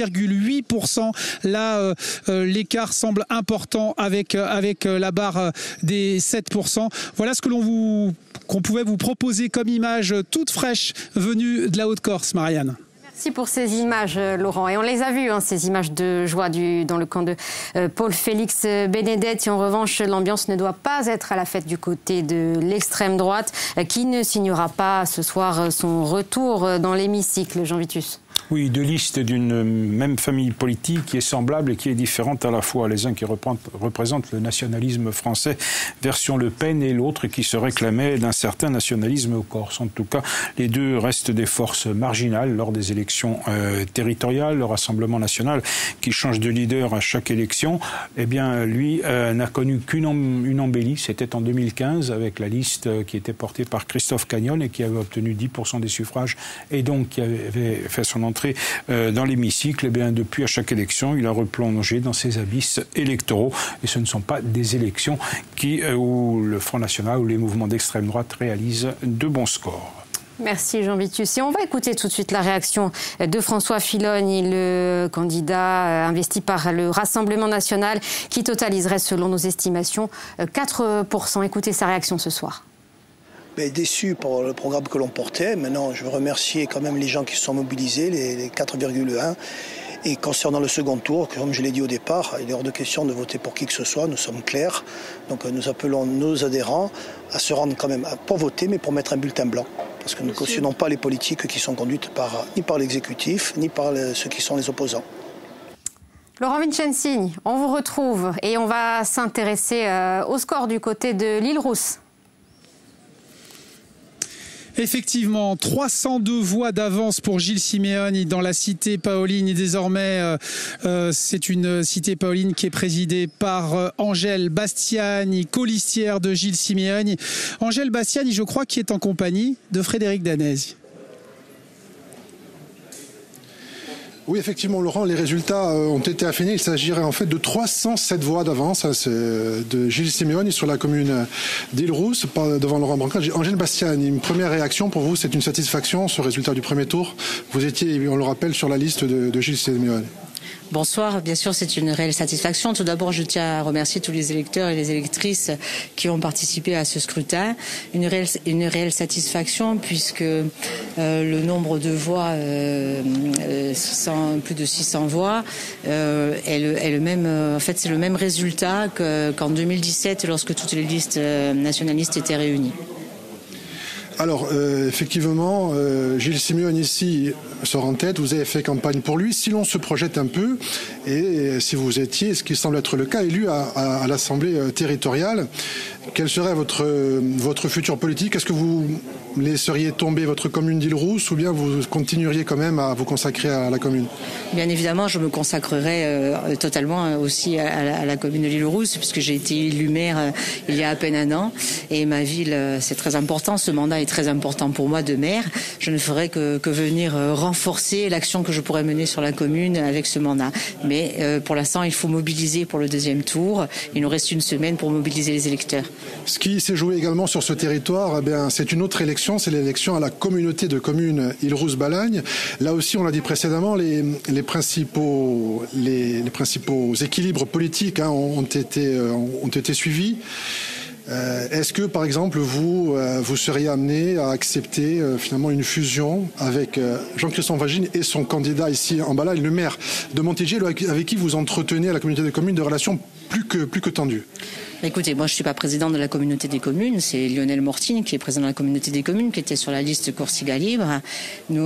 8,8%. Là, l'écart semble important avec la barre des 7%. Voilà ce qu'on pouvait vous proposer comme image toute fraîche venue de la Haute-Corse, Marianne.
Merci pour ces images, Laurent. Et on les a vues, ces images de joie dans le camp de Paul Félix Benedetti. En revanche, l'ambiance ne doit pas être à la fête du côté de l'extrême droite, qui ne signera pas ce soir son retour dans l'hémicycle. Jean Vitus.
Oui, deux listes d'une même famille politique qui est semblable et qui est différente à la fois. Les uns qui représentent le nationalisme français version Le Pen et l'autre qui se réclamait d'un certain nationalisme corse. En tout cas, les deux restent des forces marginales lors des élections territoriales. Le Rassemblement national qui change de leader à chaque élection, eh bien, lui n'a connu qu'une embellie. C'était en 2015 avec la liste qui était portée par Christophe Cagnol et qui avait obtenu 10% des suffrages et donc qui avait fait son entrée dans l'hémicycle. Eh bien, depuis, à chaque élection, il a replongé dans ses abysses électoraux. Et ce ne sont pas des élections où le Front National ou les mouvements d'extrême droite réalisent de bons scores.
Merci Jean Vitus. Et on va écouter tout de suite la réaction de François Filoni, le candidat investi par le Rassemblement national, qui totaliserait, selon nos estimations, 4%. Écoutez sa réaction ce soir.
Déçu pour le programme que l'on portait. Maintenant, je veux remercier quand même les gens qui se sont mobilisés, les 4,1. Et concernant le second tour, comme je l'ai dit au départ, il est hors de question de voter pour qui que ce soit, nous sommes clairs. Donc nous appelons nos adhérents à se rendre quand même, pas voter, mais pour mettre un bulletin blanc. Parce que nous ne cautionnons pas les politiques qui sont conduites ni par l'exécutif, ni par ceux qui sont les opposants.
Laurent Vincenzini, on vous retrouve et on va s'intéresser au score du côté de l'Île-Rousse.
Effectivement, 302 voix d'avance pour Gilles Simeoni dans la cité Paoline. Désormais, c'est une cité Paoline qui est présidée par Angèle Bastiani, colistière de Gilles Simeoni. Angèle Bastiani, je crois, qui est en compagnie de Frédéric Danesi.
Oui, effectivement, Laurent, les résultats ont été affinés. Il s'agirait en fait de 307 voix d'avance de Gilles Simeoni sur la commune d'Île-Rousse devant Laurent Brancard. Angèle Bastiani, une première réaction pour vous, c'est une satisfaction ce résultat du premier tour. Vous étiez, on le rappelle, sur la liste de Gilles Simeoni.
Bonsoir, bien sûr c'est une réelle satisfaction. Tout d'abord je tiens à remercier tous les électeurs et les électrices qui ont participé à ce scrutin. Une réelle satisfaction puisque le nombre de voix, plus de 600 voix, est le même. En fait c'est le même résultat qu'en 2017 lorsque toutes les listes nationalistes étaient réunies.
Alors, effectivement, Gilles Simeone ici sort en tête, vous avez fait campagne pour lui. Si l'on se projette un peu, et si vous étiez, ce qui semble être le cas, élu à l'Assemblée territoriale, quel serait votre futur politique? Est-ce que vous laisseriez tomber votre commune d'Île-Rousse ou bien vous continueriez quand même à vous consacrer à la commune?
Bien évidemment, je me consacrerai totalement aussi à la commune de l'Île-Rousse, puisque j'ai été élu maire il y a à peine un an. Et ma ville, c'est très important. Ce mandat est très important pour moi de maire. Je ne ferai que venir renforcer l'action que je pourrais mener sur la commune avec ce mandat. Mais pour l'instant, il faut mobiliser pour le deuxième tour. Il nous reste une semaine pour mobiliser les électeurs.
Ce qui s'est joué également sur ce territoire, eh bien, c'est une autre élection, c'est l'élection à la communauté de communes Île-Rousse-Balagne. Là aussi, on l'a dit précédemment, les principaux équilibres politiques ont été suivis. Est-ce que, par exemple, vous seriez amené à accepter finalement une fusion avec Jean-Christophe Vagine et son candidat ici en Balagne, le maire de Montégier, avec qui vous entretenez à la communauté de communes de relations plus que tendues?
Écoutez, moi je suis pas président de la communauté des communes, c'est Lionel Mortine qui est président de la communauté des communes, qui était sur la liste Corsica Libre. Nous,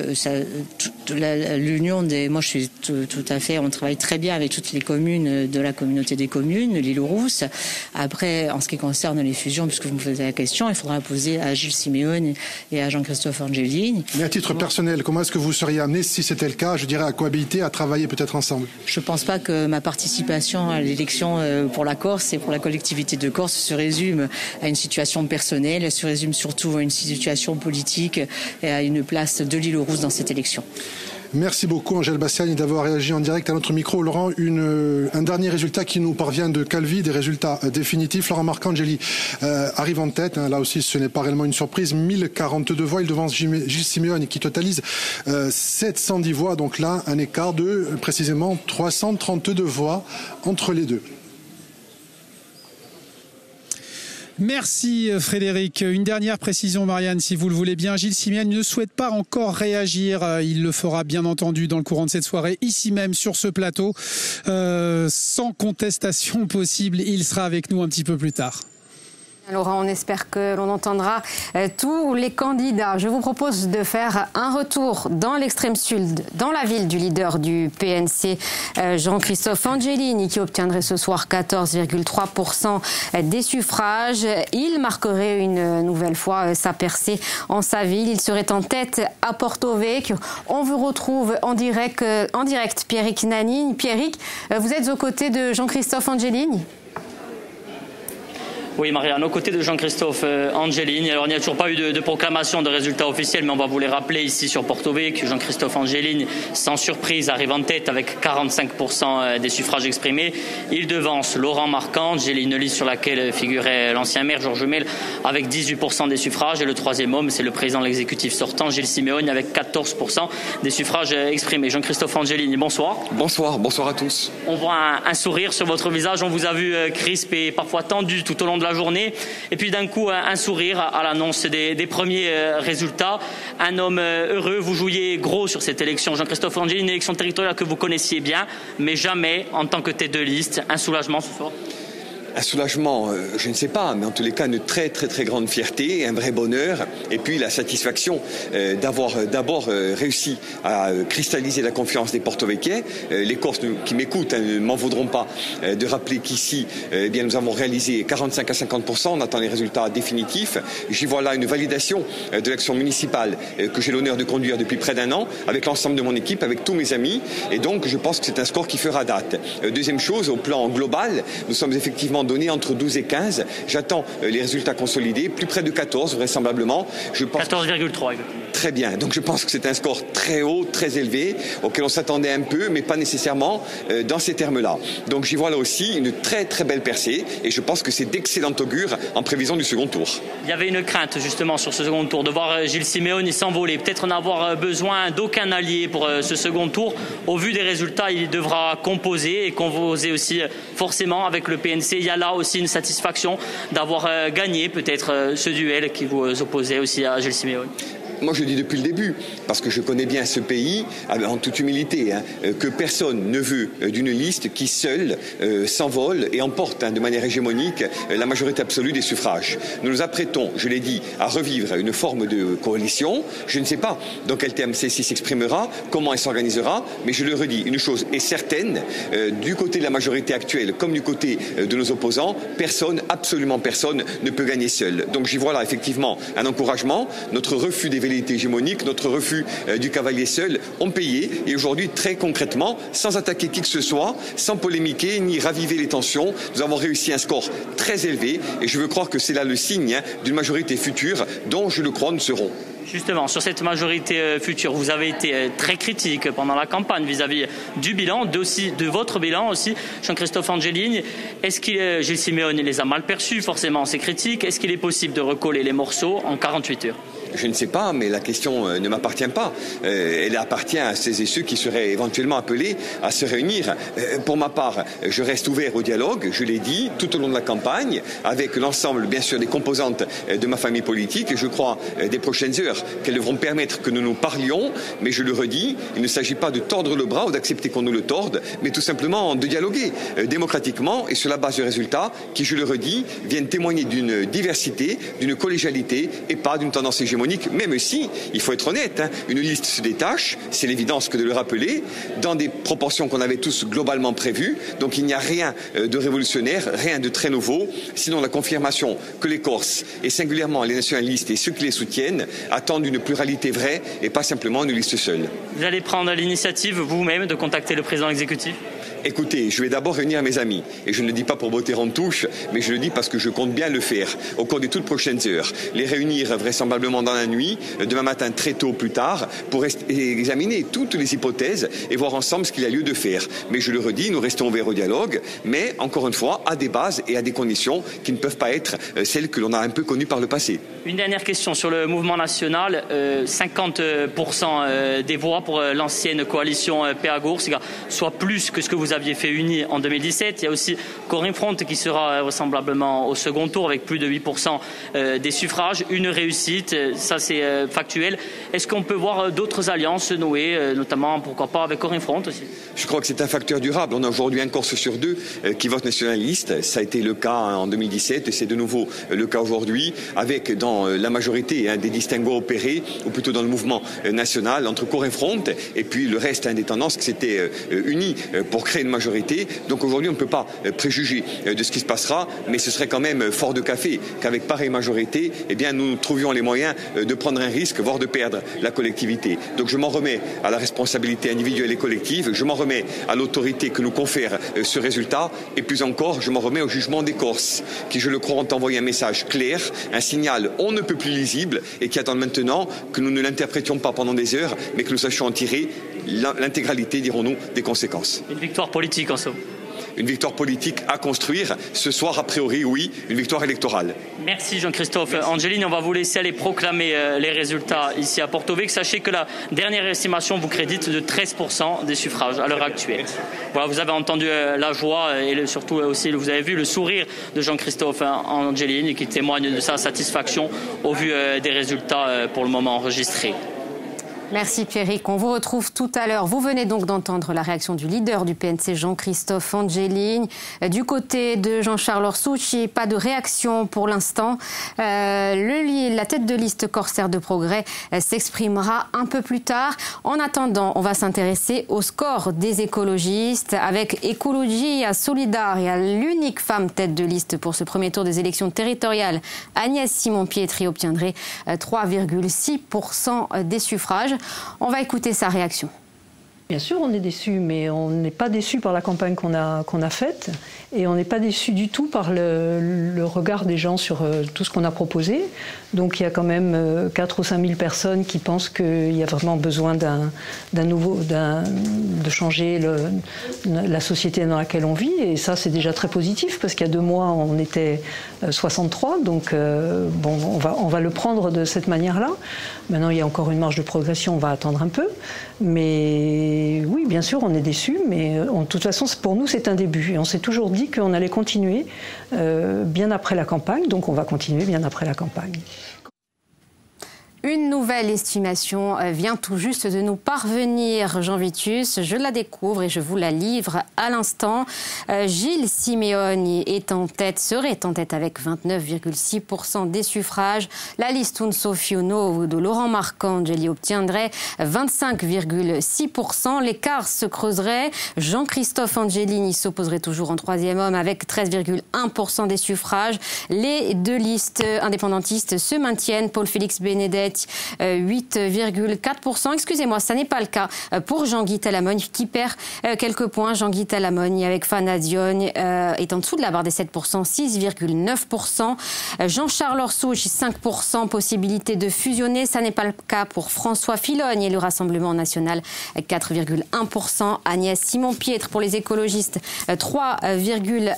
l'union des, moi je suis tout à fait, on travaille très bien avec toutes les communes de la communauté des communes, l'Île-Rousse. Après, en ce qui concerne les fusions, puisque vous me posez la question, il faudra la poser à Gilles Simeone et à Jean-Christophe Angelini.
Mais à titre personnel, comment est-ce que vous seriez amené, si c'était le cas, je dirais, à cohabiter, à travailler peut-être ensemble?
Je pense pas que ma participation à l'élection pour la Corse et pour la collectivité de Corse se résume à une situation personnelle, se résume surtout à une situation politique et à une place de l'Île-Rousse dans cette élection.
Merci beaucoup Angèle Bastiani d'avoir réagi en direct à notre micro. Laurent, un dernier résultat qui nous parvient de Calvi, des résultats définitifs. Laurent Marcangeli arrive en tête, là aussi ce n'est pas réellement une surprise, 1042 voix, il devance Gilles Simeone qui totalise 710 voix, donc là un écart de précisément 332 voix entre les deux.
Merci Frédéric. Une dernière précision, Marianne, si vous le voulez bien. Gilles Simeone ne souhaite pas encore réagir. Il le fera bien entendu dans le courant de cette soirée, ici même sur ce plateau. Sans contestation possible, il sera avec nous un petit peu plus tard.
Laurent, on espère que l'on entendra tous les candidats. Je vous propose de faire un retour dans l'extrême sud, dans la ville du leader du PNC, Jean-Christophe Angelini, qui obtiendrait ce soir 14,3% des suffrages. Il marquerait une nouvelle fois sa percée en sa ville. Il serait en tête à Porto Vecchio. On vous retrouve en direct Pierrick Nani. Pierrick, vous êtes aux côtés de Jean-Christophe Angelini?
Oui, Marianne, aux côtés de Jean-Christophe Angelini. Alors, il n'y a toujours pas eu de proclamation de résultats officiels, mais on va vous les rappeler ici sur Porto Vecchio. Jean-Christophe Angelini, sans surprise, arrive en tête avec 45% des suffrages exprimés. Il devance Laurent Marcangeli, une liste sur laquelle figurait l'ancien maire Georges Mel, avec 18% des suffrages. Et le troisième homme, c'est le président de l'exécutif sortant, Gilles Simeone, avec 14% des suffrages exprimés. Jean-Christophe Angelini, bonsoir.
Bonsoir à tous.
On voit un sourire sur votre visage. On vous a vu crisp et parfois tendu tout au long de la journée, et puis d'un coup un sourire à l'annonce des premiers résultats. Un homme heureux. Vous jouiez gros sur cette élection, Jean-Christophe Angelini, une élection territoriale que vous connaissiez bien, mais jamais en tant que tête de liste. Un soulagement ce soir?
Un soulagement, je ne sais pas, mais en tous les cas une très grande fierté, un vrai bonheur, et puis la satisfaction d'avoir d'abord réussi à cristalliser la confiance des Porto-Vecchiais. Les Corses qui m'écoutent ne m'en voudront pas de rappeler qu'ici, bien nous avons réalisé 45 à 50%. On attend les résultats définitifs. J'y vois là une validation de l'action municipale que j'ai l'honneur de conduire depuis près d'un an, avec l'ensemble de mon équipe, avec tous mes amis, et donc je pense que c'est un score qui fera date. Deuxième chose, au plan global, nous sommes effectivement donné entre 12 et 15. J'attends les résultats consolidés, plus près de 14 vraisemblablement.
14,3.
Très bien. Donc je pense que c'est un score très haut, très élevé, auquel on s'attendait un peu, mais pas nécessairement dans ces termes-là. Donc j'y vois là aussi une très belle percée, et je pense que c'est d'excellent augure en prévision du second tour.
Il y avait une crainte justement sur ce second tour, de voir Gilles Simeone s'envoler, peut-être n'avoir besoin d'aucun allié pour ce second tour. Au vu des résultats, il devra composer aussi forcément avec le PNC. Il y a là aussi une satisfaction d'avoir gagné peut-être ce duel qui vous opposait aussi à Gilles Simeone.
moi je dis depuis le début, parce que je connais bien ce pays, en toute humilité, que personne ne veut d'une liste qui seule s'envole et emporte de manière hégémonique la majorité absolue des suffrages. Nous nous apprêtons, je l'ai dit, à revivre une forme de coalition. Je ne sais pas dans quel terme celle-ci s'exprimera, comment elle s'organisera, mais je le redis, une chose est certaine, du côté de la majorité actuelle comme du côté de nos opposants, personne, absolument personne, ne peut gagner seul. Donc j'y vois là effectivement un encouragement. Notre refus des velléités hégémoniques, notre refus du cavalier seul ont payé, et aujourd'hui très concrètement, sans attaquer qui que ce soit, sans polémiquer ni raviver les tensions, nous avons réussi un score très élevé, et je veux croire que c'est là le signe d'une majorité future dont, je le crois, nous serons.
Justement, sur cette majorité future, vous avez été très critique pendant la campagne vis-à-vis du bilan, de votre bilan aussi, Jean-Christophe Angelini. Est-ce que Gilles Simeoni les a mal perçus, forcément, ces critiques? Est-ce qu'il est possible de recoller les morceaux en 48 heures?
Je ne sais pas, mais la question ne m'appartient pas. Elle appartient à celles et ceux qui seraient éventuellement appelés à se réunir. Pour ma part, je reste ouvert au dialogue, je l'ai dit, tout au long de la campagne, avec l'ensemble, bien sûr, des composantes de ma famille politique. Et je crois des prochaines heures qu'elles devront permettre que nous nous parlions. Mais je le redis, il ne s'agit pas de tordre le bras ou d'accepter qu'on nous le torde, mais tout simplement de dialoguer démocratiquement et sur la base de résultats qui, je le redis, viennent témoigner d'une diversité, d'une collégialité et pas d'une tendance hégémonique. Même si, il faut être honnête, une liste se détache, c'est l'évidence que de le rappeler, dans des proportions qu'on avait tous globalement prévues. Donc il n'y a rien de révolutionnaire, rien de très nouveau, sinon la confirmation que les Corses, et singulièrement les nationalistes et ceux qui les soutiennent, attendent une pluralité vraie et pas simplement une liste seule.
Vous allez prendre l'initiative vous-même de contacter le président exécutif ?
Écoutez, je vais d'abord réunir mes amis. Et je ne le dis pas pour botter en touche, mais je le dis parce que je compte bien le faire au cours des toutes prochaines heures. Les réunir vraisemblablement dans la nuit, demain matin très tôt plus tard, pour examiner toutes les hypothèses et voir ensemble ce qu'il y a lieu de faire. Mais je le redis, nous restons ouverts au dialogue, mais encore une fois, à des bases et à des conditions qui ne peuvent pas être celles que l'on a un peu connues par le passé.
Une dernière question sur le mouvement national. 50% des voix pour l'ancienne coalition PA-Gours, soit plus que ce que vous aviez fait uni en 2017. Il y a aussi Corinne Front qui sera vraisemblablement au second tour avec plus de 8% des suffrages. Une réussite, ça c'est factuel. Est-ce qu'on peut voir d'autres alliances se nouer, notamment pourquoi pas avec Corinne Front aussi?
Je crois que c'est un facteur durable. On a aujourd'hui un Corse sur deux qui vote nationaliste. Ça a été le cas en 2017 et c'est de nouveau le cas aujourd'hui, avec dans la majorité des distinguos opérés, ou plutôt dans le mouvement national, entre Corinne Front et puis le reste des tendances qui s'étaient unies pour créer une majorité. Donc aujourd'hui, on ne peut pas préjuger de ce qui se passera, mais ce serait quand même fort de café qu'avec pareille majorité, eh bien, nous trouvions les moyens de prendre un risque, voire de perdre la collectivité. Donc je m'en remets à la responsabilité individuelle et collective, je m'en remets à l'autorité que nous confère ce résultat, et plus encore, je m'en remets au jugement des Corses, qui, je le crois, ont envoyé un message clair, un signal on ne peut plus lisible, et qui attendent maintenant que nous ne l'interprétions pas pendant des heures, mais que nous sachions en tirer l'intégralité, dirons-nous, des conséquences.
Une victoire politique en somme.
Une victoire politique à construire. Ce soir, a priori, oui, une victoire électorale.
Merci Jean-Christophe. Angelini, on va vous laisser aller proclamer les résultats ici à Porto Vecchio. Sachez que la dernière estimation vous crédite de 13% des suffrages à l'heure actuelle. Voilà, vous avez entendu la joie et surtout aussi, vous avez vu le sourire de Jean-Christophe Angelini qui témoigne de sa satisfaction au vu des résultats pour le moment enregistrés.
Merci Pierrick. On vous retrouve tout à l'heure. Vous venez donc d'entendre la réaction du leader du PNC, Jean-Christophe Angelini. Du côté de Jean-Charles Orsucci, pas de réaction pour l'instant. La tête de liste Corsaire de Progrès s'exprimera un peu plus tard. En attendant, on va s'intéresser au score des écologistes avec Ecologia Solidaria, l'unique femme tête de liste pour ce premier tour des élections territoriales. Agnès Simon-Pietri obtiendrait 3,6% des suffrages. On va écouter sa réaction.
Bien sûr, on est déçus, mais on n'est pas déçus par la campagne qu'on a faite. Et on n'est pas déçus du tout par le regard des gens sur tout ce qu'on a proposé. Donc il y a quand même 4 ou 5 000 personnes qui pensent qu'il y a vraiment besoin de changer la société dans laquelle on vit. Et ça, c'est déjà très positif, parce qu'il y a 2 mois, on était 63. Donc bon, on va le prendre de cette manière-là. Maintenant, il y a encore une marge de progression, on va attendre un peu. Mais oui, bien sûr, on est déçus, mais de toute façon, pour nous, c'est un début. Et on s'est toujours dit qu'on allait continuer bien après la campagne, donc on va continuer bien après la campagne.
Une nouvelle estimation vient tout juste de nous parvenir, Jean Vitus. Je la découvre et je vous la livre à l'instant. Gilles Simeoni serait en tête avec 29,6% des suffrages. La liste Un Sofiono de Laurent Marcangeli obtiendrait 25,6%. L'écart se creuserait. Jean-Christophe Angelini s'opposerait toujours en troisième homme avec 13,1% des suffrages. Les deux listes indépendantistes se maintiennent. Paul-Félix Benedetti, 8,4%. Excusez-moi, ça n'est pas le cas pour Jean-Guy Talamogne qui perd quelques points. Jean-Guy Talamogne avec Fanadion est en dessous de la barre des 7%, 6,9%. Jean-Charles Orsouch, 5%. Possibilité de fusionner, ça n'est pas le cas pour François Filogne et le Rassemblement national, 4,1%. Agnès Simon-Piètre pour les écologistes, 3,1%.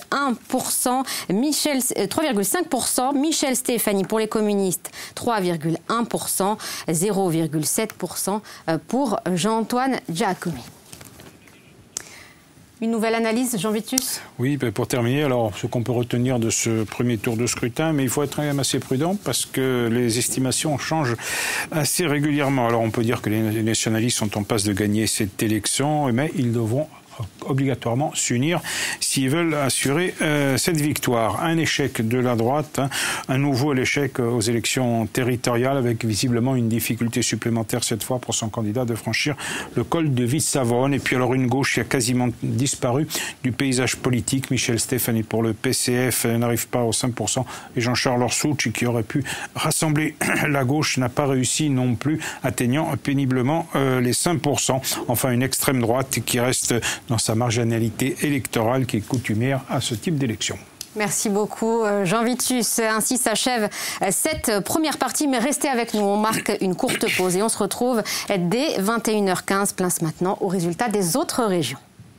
3,5%. Michel Stéphanie pour les communistes, 3,1%. 0,7% pour Jean-Antoine Giacomi. Une nouvelle analyse, Jean Vitus ?
Oui, pour terminer, alors ce qu'on peut retenir de ce premier tour de scrutin, mais il faut être quand même assez prudent parce que les estimations changent assez régulièrement. Alors on peut dire que les nationalistes sont en passe de gagner cette élection, mais ils devront obligatoirement s'unir s'ils veulent assurer cette victoire. Un échec de la droite, un nouveau échec aux élections territoriales avec visiblement une difficulté supplémentaire cette fois pour son candidat de franchir le col de Vitsavone. Et puis alors une gauche qui a quasiment disparu du paysage politique. Michel Stéphanie pour le PCF n'arrive pas aux 5% et Jean-Charles Orsouch qui aurait pu rassembler la gauche n'a pas réussi non plus, atteignant péniblement les 5%. Enfin une extrême droite qui reste dans sa marginalité électorale qui est coutumière à ce type d'élection.
Merci beaucoup, Jean Vitus. Ainsi s'achève cette première partie, mais restez avec nous. On marque une courte pause et on se retrouve dès 21h15. Place maintenant aux résultats des autres régions.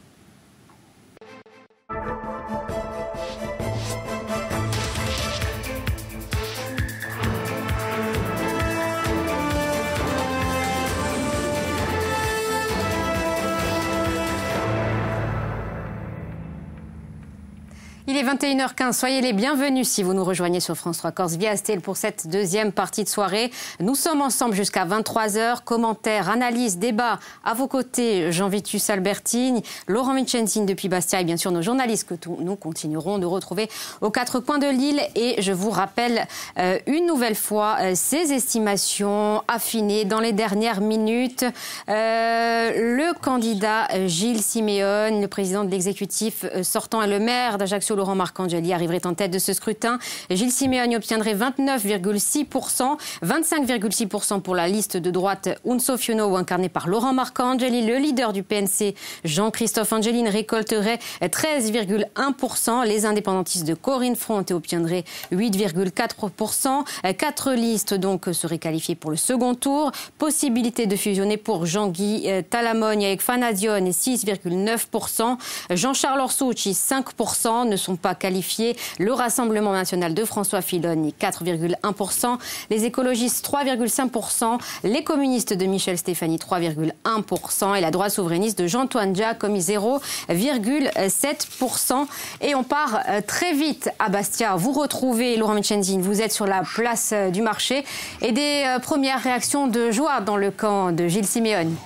Il est 21h15, soyez les bienvenus si vous nous rejoignez sur France 3 Corse via Astel pour cette deuxième partie de soirée. Nous sommes ensemble jusqu'à 23h, commentaires, analyses, débats. À vos côtés, Jean Vitus Albertini, Laurent Vincenzin depuis Bastia et bien sûr nos journalistes que nous continuerons de retrouver aux quatre coins de l'île. Et je vous rappelle une nouvelle fois ces estimations affinées dans les dernières minutes. Le candidat Gilles Simeoni, le président de l'exécutif sortant et le maire d'Ajaccio, Laurent Marcangeli, arriverait en tête de ce scrutin. Gilles Simeoni obtiendrait 29,6%, 25,6% pour la liste de droite Un Sofiono incarnée par Laurent Marcangeli. Le leader du PNC, Jean-Christophe Angelini, récolterait 13,1%. Les indépendantistes de Corinne Fronte obtiendraient 8,4%. 4 listes donc seraient qualifiées pour le second tour. Possibilité de fusionner pour Jean-Guy Talamogne avec Fanadion et 6,9%. Jean-Charles Orsouch, 5%. Ne sont pas qualifiés. Le Rassemblement national de François Filogne, 4,1%. Les écologistes, 3,5%. Les communistes de Michel Stéphanie, 3,1%. Et la droite souverainiste de Jean-Antoine Giacomi, 0,7%. Et on part très vite à Bastia. Vous retrouvez Laurent Vincenzin, vous êtes sur la place du marché. Et des premières réactions de joie dans le camp de Gilles Simeoni.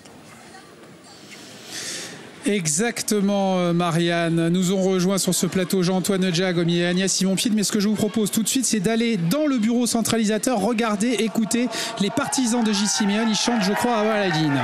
Exactement, Marianne. Nous ont rejoint sur ce plateau Jean-Antoine Giacomi et Agnès Simon-Piètre. Mais ce que je vous propose tout de suite, c'est d'aller dans le bureau centralisateur, regarder, écouter les partisans de Gilles Simeoni. Ils chantent, je crois, à Baladine.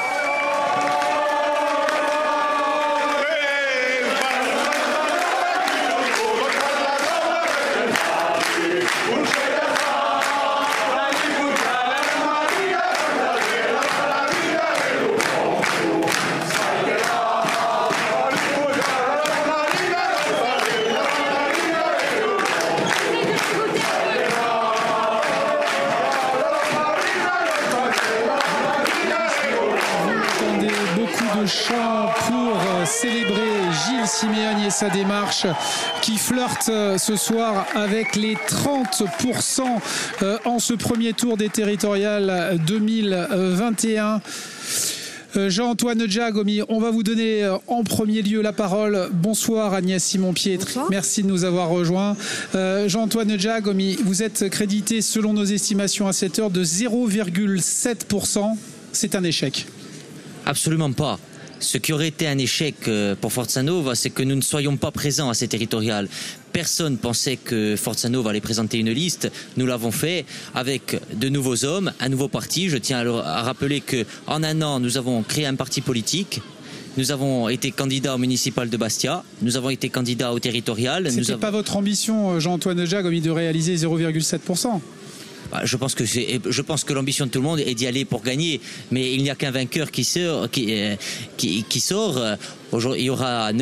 Simeoni et sa démarche qui flirte ce soir avec les 30% en ce premier tour des territoriales 2021. Jean-Antoine Giacomi, on va vous donner en premier lieu la parole. Bonsoir Agnès Simon-Piètre. Merci de nous avoir rejoints. Jean-Antoine Giacomi, vous êtes crédité selon nos estimations à cette heure de 0,7%. C'est un échec.
Absolument pas. Ce qui aurait été un échec pour Forza Nuova, c'est que nous ne soyons pas présents à ces territoriales. Personne pensait que Forza Nuova allait présenter une liste. Nous l'avons fait avec de nouveaux hommes, un nouveau parti. Je tiens à rappeler qu'en un an, nous avons créé un parti politique. Nous avons été candidats au municipal de Bastia. Nous avons été candidats au territorial.
C'était pas votre ambition, Jean-Antoine Giacomi, de réaliser 0,7%?
Je pense que l'ambition de tout le monde est d'y aller pour gagner, mais il n'y a qu'un vainqueur qui sort. Aujourd'hui, il y aura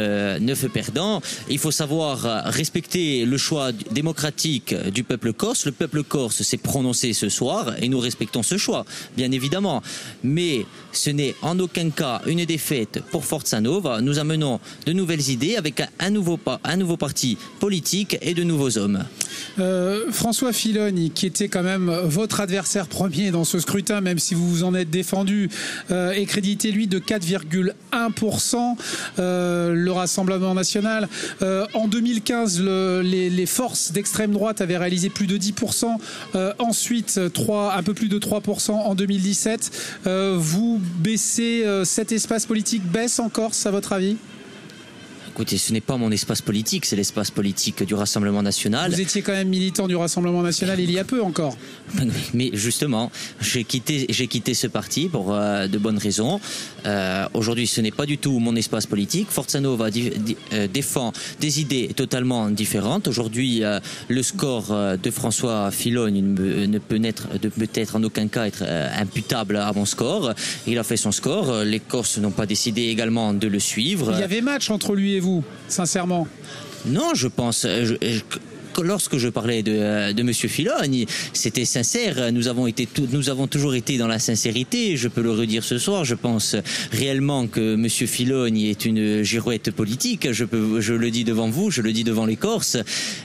9 perdants. Il faut savoir respecter le choix démocratique du peuple corse. Le peuple corse s'est prononcé ce soir et nous respectons ce choix, bien évidemment. Mais ce n'est en aucun cas une défaite pour Forza Nuova. Nous amenons de nouvelles idées avec un nouveau parti politique et de nouveaux hommes.
François Filoni, qui était quand même votre adversaire premier dans ce scrutin, même si vous vous en êtes défendu, est crédité lui de 4,1%. Le Rassemblement national. En 2015, les forces d'extrême droite avaient réalisé plus de 10%. Ensuite, un peu plus de 3% en 2017. Vous baissez, cet espace politique baisse en Corse, à votre avis ?
Écoutez, ce n'est pas mon espace politique, c'est l'espace politique du Rassemblement national.
Vous étiez quand même militant du Rassemblement national il y a peu encore.
Mais justement, j'ai quitté ce parti pour de bonnes raisons. Aujourd'hui, ce n'est pas du tout mon espace politique. Forza Nuova défend des idées totalement différentes. Aujourd'hui, le score de François Filoni ne peut être en aucun cas être imputable à mon score. Il a fait son score. Les Corses n'ont pas décidé également de le suivre.
Il y avait match entre lui et vous, sincèrement?
Non, je pense... Lorsque je parlais de Monsieur Filoni, c'était sincère. Nous avons toujours été dans la sincérité. Je peux le redire ce soir. Je pense réellement que Monsieur Filoni est une girouette politique. Je le dis devant vous, je le dis devant les Corses.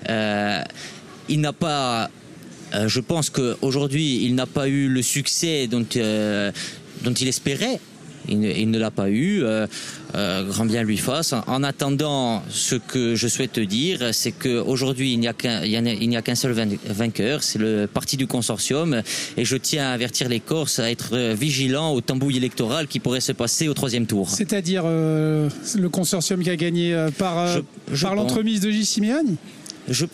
Il n'a pas. Je pense qu'aujourd'hui, il n'a pas eu le succès dont il espérait. Il ne l'a pas eu, grand bien lui fasse. En attendant, ce que je souhaite dire, c'est qu'aujourd'hui, il n'y a qu'un seul vainqueur, c'est le parti du consortium. Et je tiens à avertir les Corses à être vigilants au tambouille électoral qui pourrait se passer au 3e tour.
C'est-à-dire le consortium qui a gagné par l'entremise de Gilles Simeoni?
Je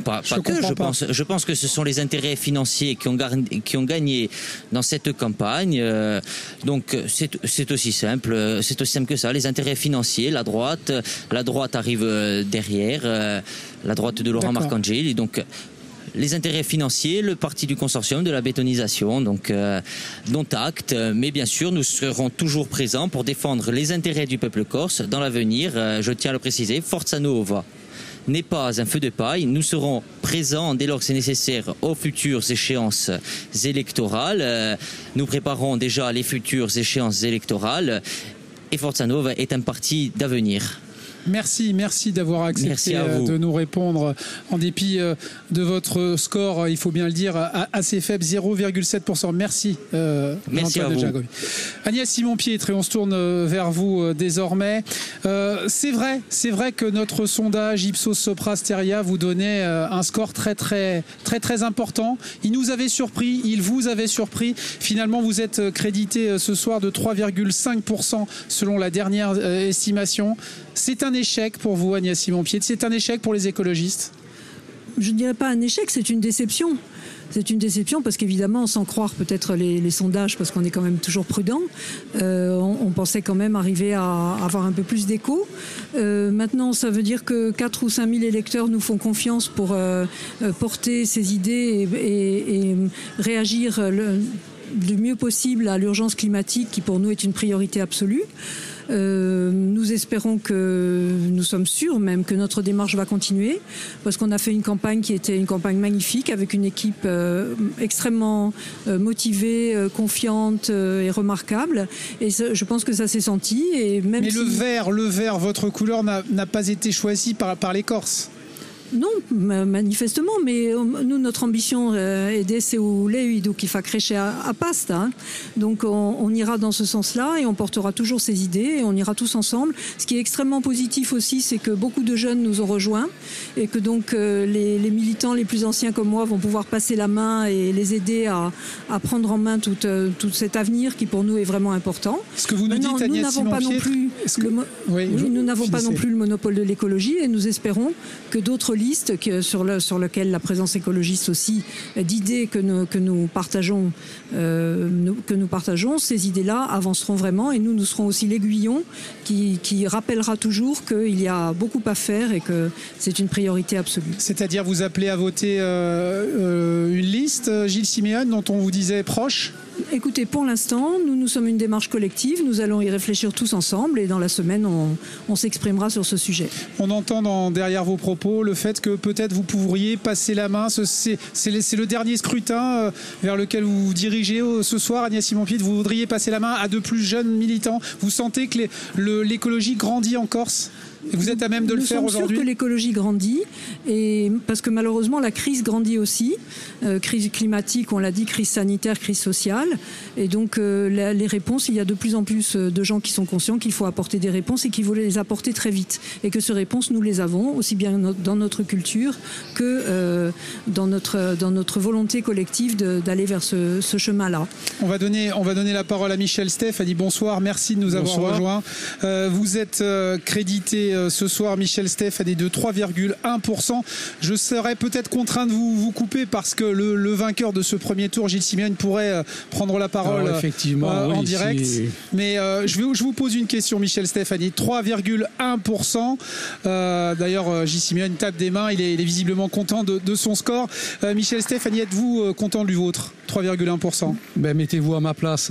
pense que ce sont les intérêts financiers qui ont gagné dans cette campagne. Donc c'est aussi simple que ça. Les intérêts financiers, la droite arrive derrière, la droite de Laurent Marcangeli. Donc les intérêts financiers, le parti du consortium, de la bétonisation, donc dont acte. Mais bien sûr, nous serons toujours présents pour défendre les intérêts du peuple corse dans l'avenir. Je tiens à le préciser, Forza Nuova n'est pas un feu de paille. Nous serons présents dès lors que c'est nécessaire aux futures échéances électorales. Nous préparons déjà les futures échéances électorales et Forza Nuova est un parti d'avenir.
Merci d'avoir accepté de nous répondre en dépit de votre score, il faut bien le dire, assez faible, 0,7%. Merci
Antoine
Giacomi. Agnès Simon-Piètre, et on se tourne vers vous désormais. C'est vrai que notre sondage Ipsos Sopra Steria vous donnait un score très important. Il nous avait surpris, il vous avait surpris. Finalement, vous êtes crédité ce soir de 3,5% selon la dernière estimation. C'est un échec pour vous, Agnès Simon-Piètre? C'est un échec pour les écologistes?
Je ne dirais pas un échec, c'est une déception. C'est une déception parce qu'évidemment, sans croire peut-être les sondages, parce qu'on est quand même toujours prudent, on pensait quand même arriver à avoir un peu plus d'écho. Maintenant, ça veut dire que 4 ou 5 000 électeurs nous font confiance pour porter ces idées et réagir le mieux possible à l'urgence climatique qui pour nous est une priorité absolue. Nous espérons nous sommes sûrs même que notre démarche va continuer parce qu'on a fait une campagne qui était une campagne magnifique avec une équipe extrêmement motivée, confiante et remarquable. Et je pense que ça s'est senti. Et même
Mais le vert, votre couleur n'a pas été choisie par les Corses.
Non, manifestement, mais nous, notre ambition est d'essayer où l'est qui fa crescer à pasta. Hein. Donc on ira dans ce sens-là et on portera toujours ces idées et on ira tous ensemble. Ce qui est extrêmement positif aussi, c'est que beaucoup de jeunes nous ont rejoints et que donc les militants les plus anciens comme moi vont pouvoir passer la main et les aider à prendre en main tout cet avenir qui pour nous est vraiment important.
Ce que vous nous dites, Agnès Simon-Pietre,
nous n'avons pas non plus le monopole de l'écologie et nous espérons que d'autres listes sur lesquelles la présence écologiste aussi d'idées que nous partageons, ces idées-là avanceront vraiment et nous serons aussi l'aiguillon qui rappellera toujours qu'il y a beaucoup à faire et que c'est une priorité absolue.
C'est-à-dire vous appelez à voter une liste, Gilles Siméon, dont on vous disait proche ?
Écoutez, pour l'instant, nous sommes une démarche collective, nous allons y réfléchir tous ensemble et dans la semaine, on s'exprimera sur ce sujet.
On entend derrière vos propos le fait que peut-être vous pourriez passer la main, c'est le dernier scrutin vers lequel vous vous dirigez ce soir, Agnès Simon-Pietre, vous voudriez passer la main à de plus jeunes militants. Vous sentez que l'écologie grandit en Corse ? Et vous êtes à même de le faire aujourd'hui ?
Nous sommes sûrs que l'écologie grandit, et parce que malheureusement la crise grandit aussi, crise climatique, on l'a dit, crise sanitaire, crise sociale, et donc les réponses, il y a de plus en plus de gens qui sont conscients qu'il faut apporter des réponses et qu'il faut les apporter très vite, et que ces réponses nous les avons aussi bien dans notre culture que dans notre volonté collective d'aller vers ce chemin-là.
On va donner la parole à Michel Steph. Elle dit bonsoir, merci de nous avoir rejoints. Vous êtes crédité ce soir, Michel Steph, de 3,1%. Je serais peut-être contraint de vous couper parce que le vainqueur de ce premier tour, Gilles Siméon, pourrait prendre la parole en direct. Mais je vous pose une question, Michel Steph, 3,1%. D'ailleurs, Gilles Siméon tape des mains, il est visiblement content de son score. Michel Steph, êtes-vous content du vôtre, 3,1%?
Mettez-vous à ma place.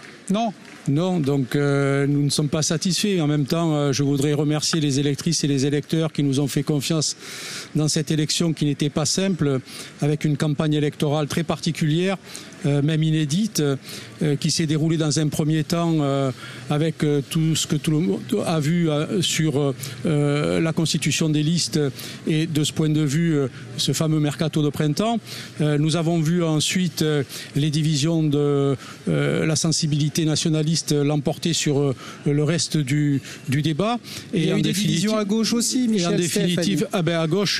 Non, donc nous ne sommes pas satisfaits. En même temps, je voudrais remercier les électrices et les électeurs qui nous ont fait confiance dans cette élection qui n'était pas simple, avec une campagne électorale très particulière, même inédite, qui s'est déroulée dans un premier temps avec tout ce que tout le monde a vu sur la constitution des listes et de ce point de vue, ce fameux mercato de printemps. Nous avons vu ensuite les divisions de la sensibilité nationaliste l'emporter sur le reste du débat.
Et il y a eu des divisions à gauche aussi, Michel.
Et en définitive, à gauche...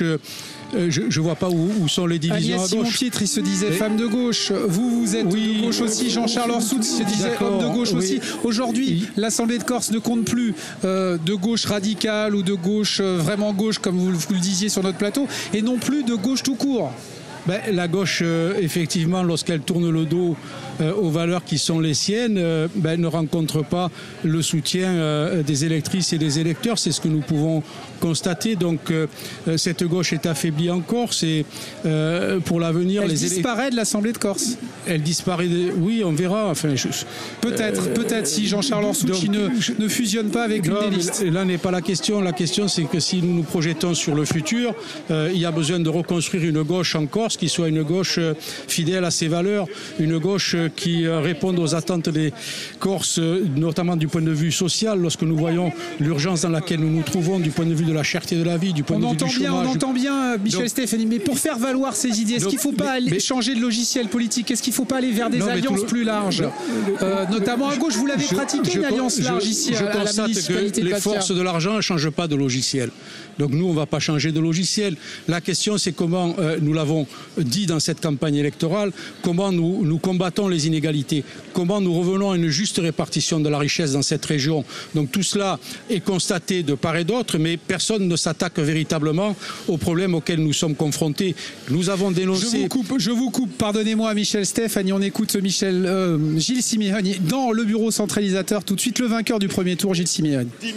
Je vois pas où sont les divisions
Agnès
à gauche.
Simon-Pietre, il se disait femme de gauche. Vous êtes de gauche aussi. Jean-Charles Orsoud se disait homme de gauche aussi. Aujourd'hui, l'Assemblée de Corse ne compte plus de gauche radicale ou de gauche vraiment gauche, comme vous le disiez sur notre plateau, et non plus de gauche tout court.
La gauche, effectivement, lorsqu'elle tourne le dos aux valeurs qui sont les siennes, ne rencontre pas le soutien des électrices et des électeurs. C'est ce que nous pouvons constater. Donc, cette gauche est affaiblie en Corse et pour l'avenir...
Elle disparaît de l'Assemblée de Corse.
Elle disparaît, oui, on verra. Enfin,
peut-être si Jean-Charles Orsucci ne fusionne pas avec une des listes.
Là n'est pas la question. La question, c'est que si nous nous projetons sur le futur, il y a besoin de reconstruire une gauche en Corse qui soit une gauche fidèle à ses valeurs, une gauche qui réponde aux attentes des Corses, notamment du point de vue social, lorsque nous voyons l'urgence dans laquelle nous nous trouvons, du point de vue de la cherté de la vie, du point de vue du chômage.
On entend bien, Michel Stéphanie, mais pour faire valoir ces idées, est-ce qu'il ne faut pas changer de logiciel politique? Est-ce qu'il ne faut pas aller vers des alliances plus larges, notamment à gauche? Vous l'avez pratiqué, une alliance large ici à la municipalité de
les
Bastia.
forces de l'argent ne changent pas de logiciel. Donc nous, on ne va pas changer de logiciel. La question, c'est comment, nous l'avons dit dans cette campagne électorale, comment nous combattons les inégalités, comment nous revenons à une juste répartition de la richesse dans cette région. Donc tout cela est constaté de part et d'autre, mais personne ne s'attaque véritablement aux problèmes auxquels nous sommes confrontés. Nous avons dénoncé...
Je vous coupe, pardonnez-moi Michel Stéphanie, on écoute Gilles Siméoni dans le bureau centralisateur. Tout de suite, le vainqueur du premier tour, Gilles Siméoni.
10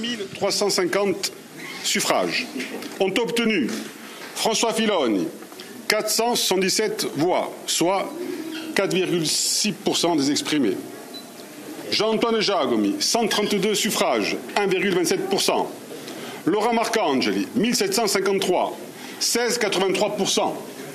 350 suffrages ont obtenu François Filoni 477 voix, soit 4,6% des exprimés. Jean-Antoine Giacomi, 132 suffrages, 1,27%. Laurent Marcangeli, 1753, 16,83%.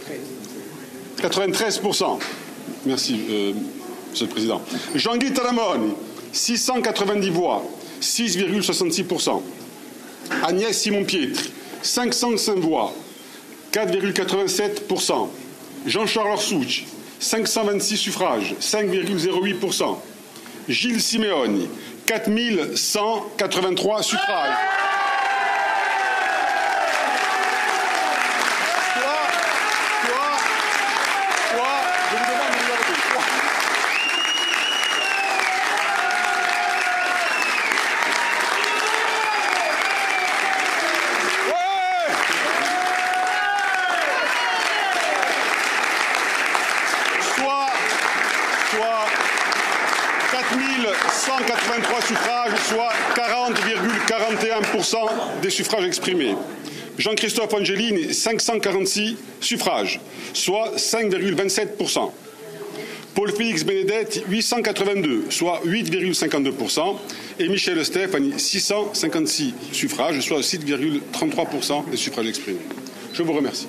93%. Merci, Monsieur le Président. Jean-Guy Talamoni, 690 voix, 6,66%. Agnès Simon-Pietre, 505 voix, 4,87%. Jean-Charles Orsucci, 526 suffrages, 5,08%. Gilles Simeoni, 4183 suffrages. Soit 4183 suffrages, soit 40,41% des suffrages exprimés. Jean-Christophe Angelini, 546 suffrages, soit 5,27%. Paul-Félix Benedetti, 882, soit 8,52%. Et Michel Stefani, 656 suffrages, soit 6,33% des suffrages exprimés. Je vous remercie.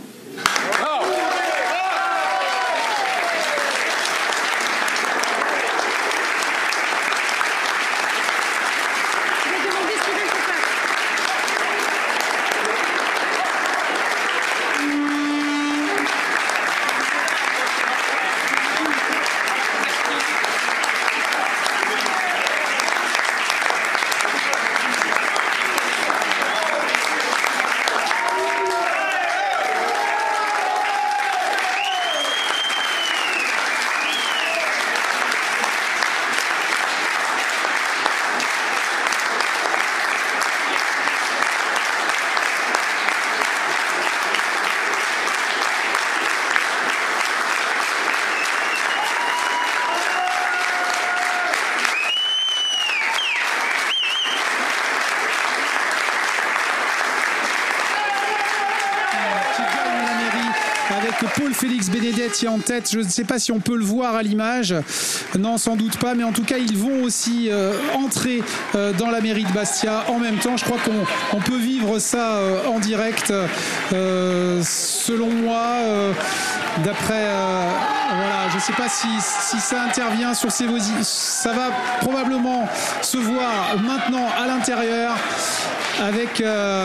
Paul-Félix Benedetti en tête, je ne sais pas si on peut le voir à l'image, non sans doute pas, mais en tout cas ils vont aussi entrer dans la mairie de Bastia en même temps. Je crois qu'on peut vivre ça en direct, selon moi, d'après... voilà, je ne sais pas si ça intervient sur ces... Ça va probablement se voir maintenant à l'intérieur avec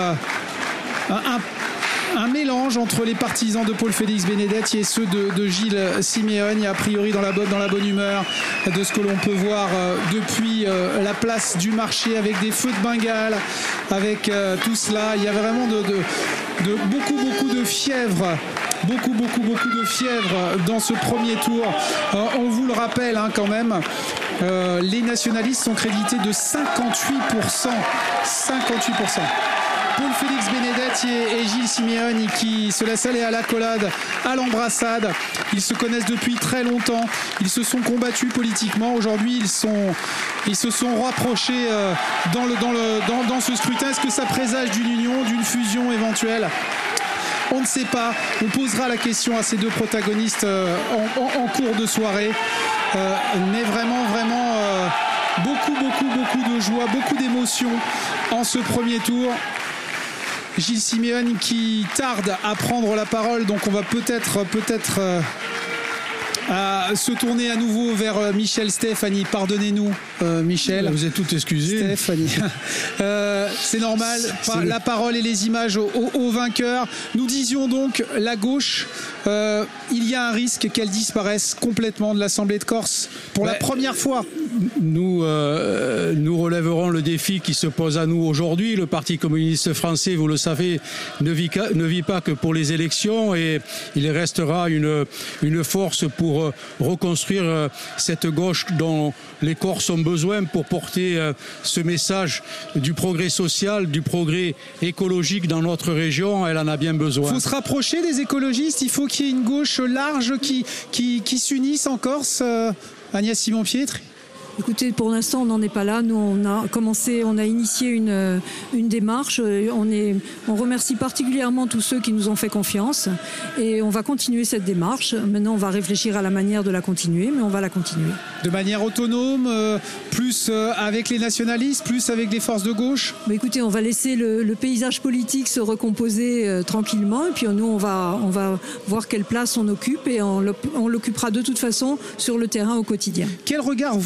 un mélange entre les partisans de Paul-Félix Benedetti et ceux de Gilles Simeoni, a priori dans la bonne humeur de ce que l'on peut voir depuis la place du marché, avec des feux de Bengale, avec tout cela. Il y avait vraiment beaucoup de fièvre. Beaucoup de fièvre dans ce premier tour. On vous le rappelle quand même, les nationalistes sont crédités de 58%. Paul-Félix Benedetti et Gilles Simeoni qui se laissent aller à l'accolade, à l'embrassade. Ils se connaissent depuis très longtemps. Ils se sont combattus politiquement. Aujourd'hui, ils se sont rapprochés dans ce scrutin. Est-ce que ça présage d'une union, d'une fusion éventuelle ? On ne sait pas. On posera la question à ces deux protagonistes en cours de soirée. Mais vraiment, beaucoup de joie, beaucoup d'émotions en ce premier tour. Gilles Simeoni qui tarde à prendre la parole, donc on va peut-être se tourner à nouveau vers Michel Stefani. Pardonnez-nous, Michel.
Vous êtes tout excusé.
Stefani. C'est normal. La parole et les images aux vainqueurs. Nous disions donc la gauche. Il y a un risque qu'elle disparaisse complètement de l'Assemblée de Corse pour la première fois.
Nous relèverons le défi qui se pose à nous aujourd'hui. Le Parti communiste français, vous le savez, ne vit pas que pour les élections, et il restera une force pour reconstruire cette gauche dont les Corses ont besoin pour porter ce message du progrès social, du progrès écologique dans notre région. Elle en a bien besoin.
Il faut se rapprocher des écologistes. Il faut qu'il y ait une gauche large qui s'unisse en Corse. Agnès Simon-Pietri.
Écoutez, pour l'instant, on n'en est pas là. Nous, on a initié une démarche. On remercie particulièrement tous ceux qui nous ont fait confiance. Et on va continuer cette démarche. Maintenant, on va réfléchir à la manière de la continuer, mais on va la continuer.
De manière autonome, plus avec les nationalistes, plus avec les forces de gauche ?
Mais écoutez, on va laisser le paysage politique se recomposer tranquillement. Et puis nous, on va voir quelle place on occupe. Et on l'occupera de toute façon sur le terrain au quotidien.
Quel regard vous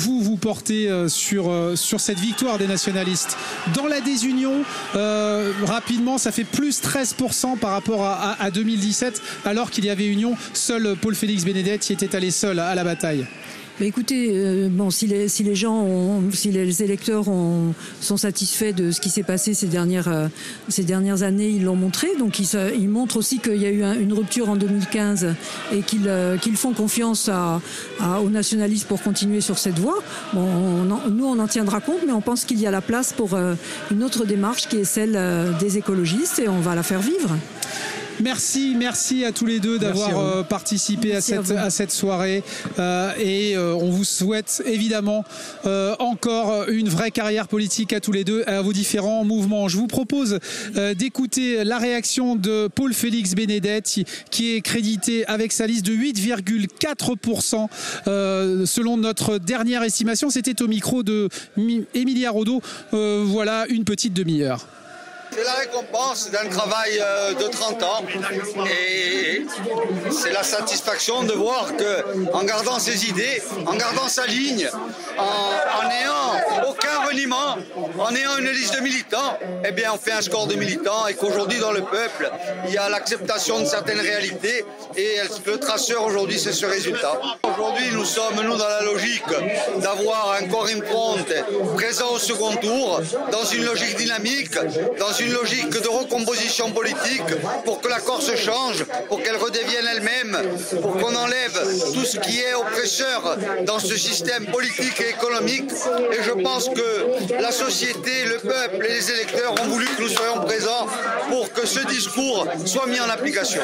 vous portez sur cette victoire des nationalistes? Dans la désunion, rapidement, ça fait plus 13% par rapport à 2017, alors qu'il y avait union. Seul Paul Félix Benedetti était allé seul à la bataille.
Mais écoutez, si les électeurs sont satisfaits de ce qui s'est passé ces dernières années, ils l'ont montré. Donc ils montrent aussi qu'il y a eu une rupture en 2015 et qu'ils font confiance aux nationalistes pour continuer sur cette voie. Bon, nous on en tiendra compte, mais on pense qu'il y a la place pour une autre démarche qui est celle des écologistes, et on va la faire vivre.
Merci à tous les deux d'avoir participé à cette soirée et on vous souhaite évidemment encore une vraie carrière politique à tous les deux, à vos différents mouvements. Je vous propose d'écouter la réaction de Paul Félix Benedetti, qui est crédité avec sa liste de 8,4% selon notre dernière estimation. C'était au micro de Emilia Rodot. Voilà une petite demi-heure.
C'est la récompense d'un travail de 30 ans et c'est la satisfaction de voir qu'en gardant ses idées, en gardant sa ligne, en n'ayant aucun reniement, en ayant une liste de militants, eh bien on fait un score de militants et qu'aujourd'hui dans le peuple, il y a l'acceptation de certaines réalités et le traceur aujourd'hui c'est ce résultat. Aujourd'hui nous sommes dans la logique d'avoir un Corinne Fronte présent au second tour, dans une logique dynamique, dans une logique de recomposition politique pour que la Corse change, pour qu'elle redevienne elle-même, pour qu'on enlève tout ce qui est oppresseur dans ce système politique et économique. Et je pense que la société, le peuple et les électeurs ont voulu que nous soyons présents pour que ce discours soit mis en application.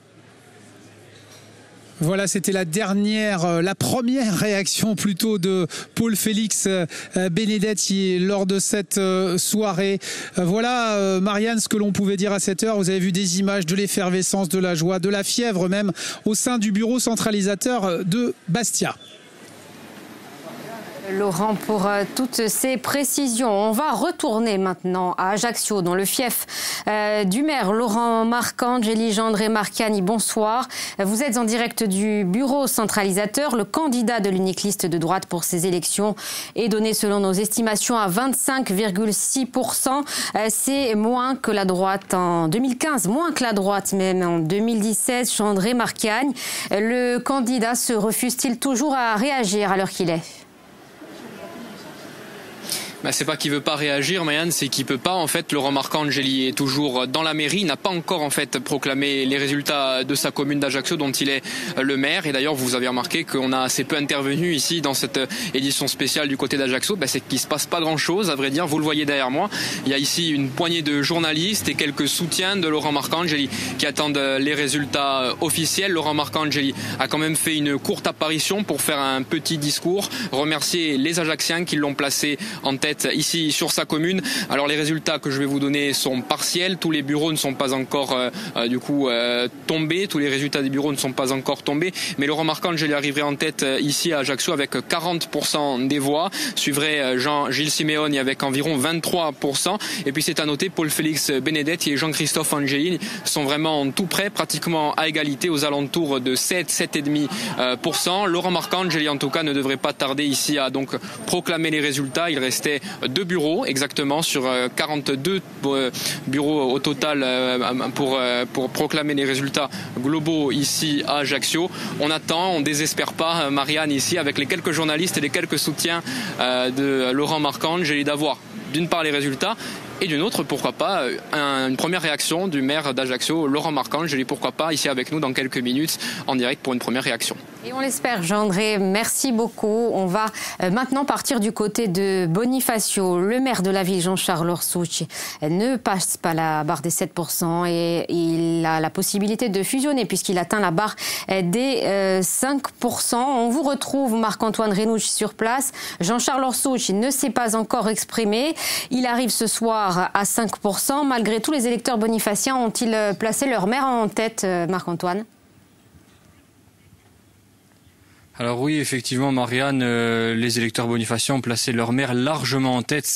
Voilà, c'était la première réaction plutôt de Paul Félix Benedetti lors de cette soirée. Voilà, Marianne, ce que l'on pouvait dire à cette heure. Vous avez vu des images de l'effervescence, de la joie, de la fièvre même au sein du bureau centralisateur de Bastia.
Laurent, pour toutes ces précisions. On va retourner maintenant à Ajaccio, dans le fief du maire Laurent Marcangeli. Jandré Marchiani, bonsoir. Vous êtes en direct du bureau centralisateur. Le candidat de l'unique liste de droite pour ces élections est donné, selon nos estimations, à 25,6%. C'est moins que la droite en 2015, moins que la droite même en 2017. Jandré Marchiani, le candidat se refuse-t-il toujours à réagir à l'heure qu'il est ?
C'est pas qu'il veut pas réagir, Marianne, c'est qu'il peut pas. En fait, Laurent Marcangeli est toujours dans la mairie, n'a pas encore en fait proclamé les résultats de sa commune d'Ajaccio dont il est le maire. Et d'ailleurs, vous avez remarqué qu'on a assez peu intervenu ici dans cette édition spéciale du côté d'Ajaccio. C'est qu'il se passe pas grand-chose, à vrai dire. Vous le voyez derrière moi. Il y a ici une poignée de journalistes et quelques soutiens de Laurent Marcangeli qui attendent les résultats officiels. Laurent Marcangeli a quand même fait une courte apparition pour faire un petit discours, remercier les Ajacciens qui l'ont placé en tête ici sur sa commune. Alors les résultats que je vais vous donner sont partiels, tous les bureaux ne sont pas encore tombés, tous les résultats des bureaux ne sont pas encore tombés, mais Laurent Marcangeli arriverait en tête ici à Ajaccio avec 40% des voix, suivrait Gilles Simeoni avec environ 23%, et puis c'est à noter Paul Félix Benedetti et Jean-Christophe Angelini sont vraiment tout près, pratiquement à égalité, aux alentours de 7,5%. Laurent Marcangeli en tout cas ne devrait pas tarder ici à donc proclamer les résultats. Il restait 2 bureaux exactement sur 42 bureaux au total pour proclamer les résultats globaux ici à Ajaccio. On attend, on désespère pas, Marianne, ici avec les quelques journalistes et les quelques soutiens de Laurent Marcangeli d'avoir d'une part les résultats et d'une autre, pourquoi pas, une première réaction du maire d'Ajaccio, Laurent Marcangeli, pourquoi pas, ici avec nous dans quelques minutes, en direct pour une première réaction.
Et on l'espère, Jandré. Merci beaucoup. On va maintenant partir du côté de Bonifacio. Le maire de la ville, Jean-Charles Orsucci, ne passe pas la barre des 7% et il a la possibilité de fusionner puisqu'il atteint la barre des 5%. On vous retrouve, Marc-Antoine Renouch, sur place. Jean-Charles Orsucci ne s'est pas encore exprimé. Il arrive ce soir à 5%. Malgré tout, les électeurs bonifaciens ont-ils placé leur maire en tête, Marc-Antoine ?
Alors oui, effectivement, Marianne, les électeurs bonifaciens ont placé leur maire largement en tête,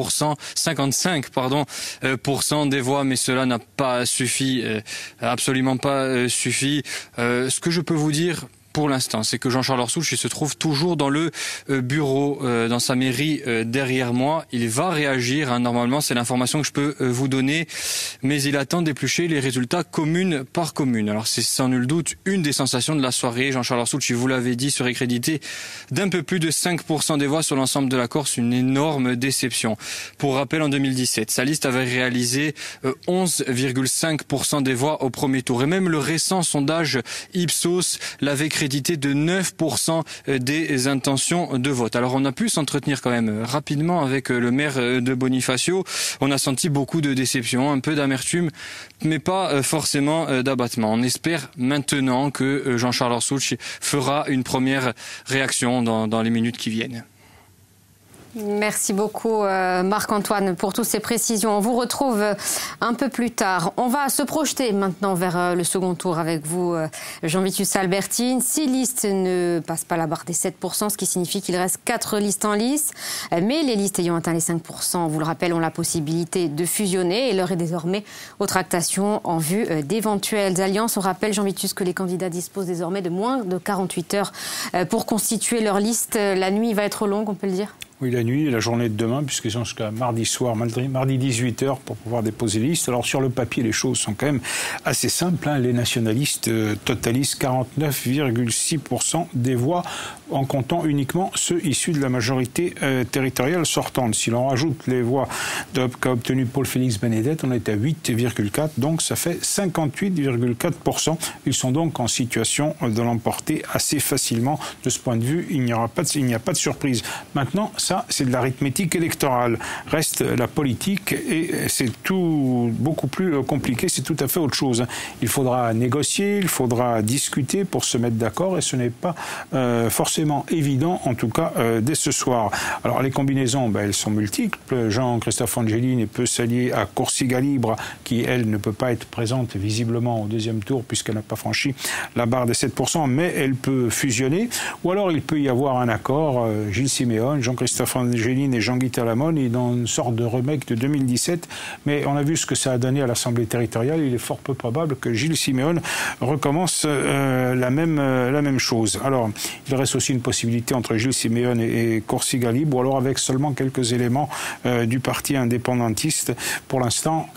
55% des voix, mais cela n'a pas suffi, absolument pas suffi. Ce que je peux vous dire, pour l'instant, c'est que Jean-Charles Orsouch, il se trouve toujours dans le bureau, dans sa mairie derrière moi. Il va réagir, hein, normalement, c'est l'information que je peux vous donner, mais il attend d'éplucher les résultats commune par commune. Alors c'est sans nul doute une des sensations de la soirée. Jean-Charles Orsouch, vous l'avez dit, serait crédité d'un peu plus de 5% des voix sur l'ensemble de la Corse, une énorme déception. Pour rappel, en 2017, sa liste avait réalisé 11,5% des voix au premier tour. Et même le récent sondage Ipsos l'avait crédité de 9% des intentions de vote. Alors on a pu s'entretenir quand même rapidement avec le maire de Bonifacio. On a senti beaucoup de déception, un peu d'amertume, mais pas forcément d'abattement. On espère maintenant que Jean-Charles Orsouch fera une première réaction dans les minutes qui viennent.
Merci beaucoup Marc-Antoine pour toutes ces précisions. On vous retrouve un peu plus tard. On va se projeter maintenant vers le second tour avec vous, Jean Vitus Albertine. 6 listes ne passent pas la barre des 7%, ce qui signifie qu'il reste 4 listes en lice. Mais les listes ayant atteint les 5%, on vous le rappelle, ont la possibilité de fusionner et l'heure est désormais aux tractations en vue d'éventuelles alliances. On rappelle, Jean Vitus, que les candidats disposent désormais de moins de 48 heures pour constituer leur liste. La nuit va être longue, on peut le dire ?
Oui, la nuit et la journée de demain, puisqu'ils sont jusqu'à mardi soir, mardi 18h pour pouvoir déposer les listes. Alors sur le papier, les choses sont quand même assez simples. Les nationalistes totalisent 49,6% des voix en comptant uniquement ceux issus de la majorité territoriale sortante. Si l'on rajoute les voix qu'a obtenu Paul-Félix Benedette, on est à 8,4%, donc ça fait 58,4%. Ils sont donc en situation de l'emporter assez facilement. De ce point de vue, il n'y a pas de surprise. Maintenant, ça, c'est de l'arithmétique électorale. Reste la politique et c'est tout beaucoup plus compliqué, c'est tout à fait autre chose. Il faudra négocier, il faudra discuter pour se mettre d'accord et ce n'est pas forcément évident, en tout cas dès ce soir. Alors les combinaisons, elles sont multiples. Jean-Christophe Angelini peut s'allier à Corsica Libre, qui elle ne peut pas être présente visiblement au deuxième tour puisqu'elle n'a pas franchi la barre des 7%, mais elle peut fusionner. Ou alors il peut y avoir un accord, Gilles Siméon, Jean-Christophe Angelini et Jean-Guy Talamone, et dans une sorte de remake de 2017, mais on a vu ce que ça a donné à l'Assemblée territoriale. Il est fort peu probable que Gilles Siméon recommence la même chose. Alors, il reste aussi une possibilité entre Gilles Siméon et Corsica Libre, ou alors avec seulement quelques éléments du parti indépendantiste. Pour l'instant,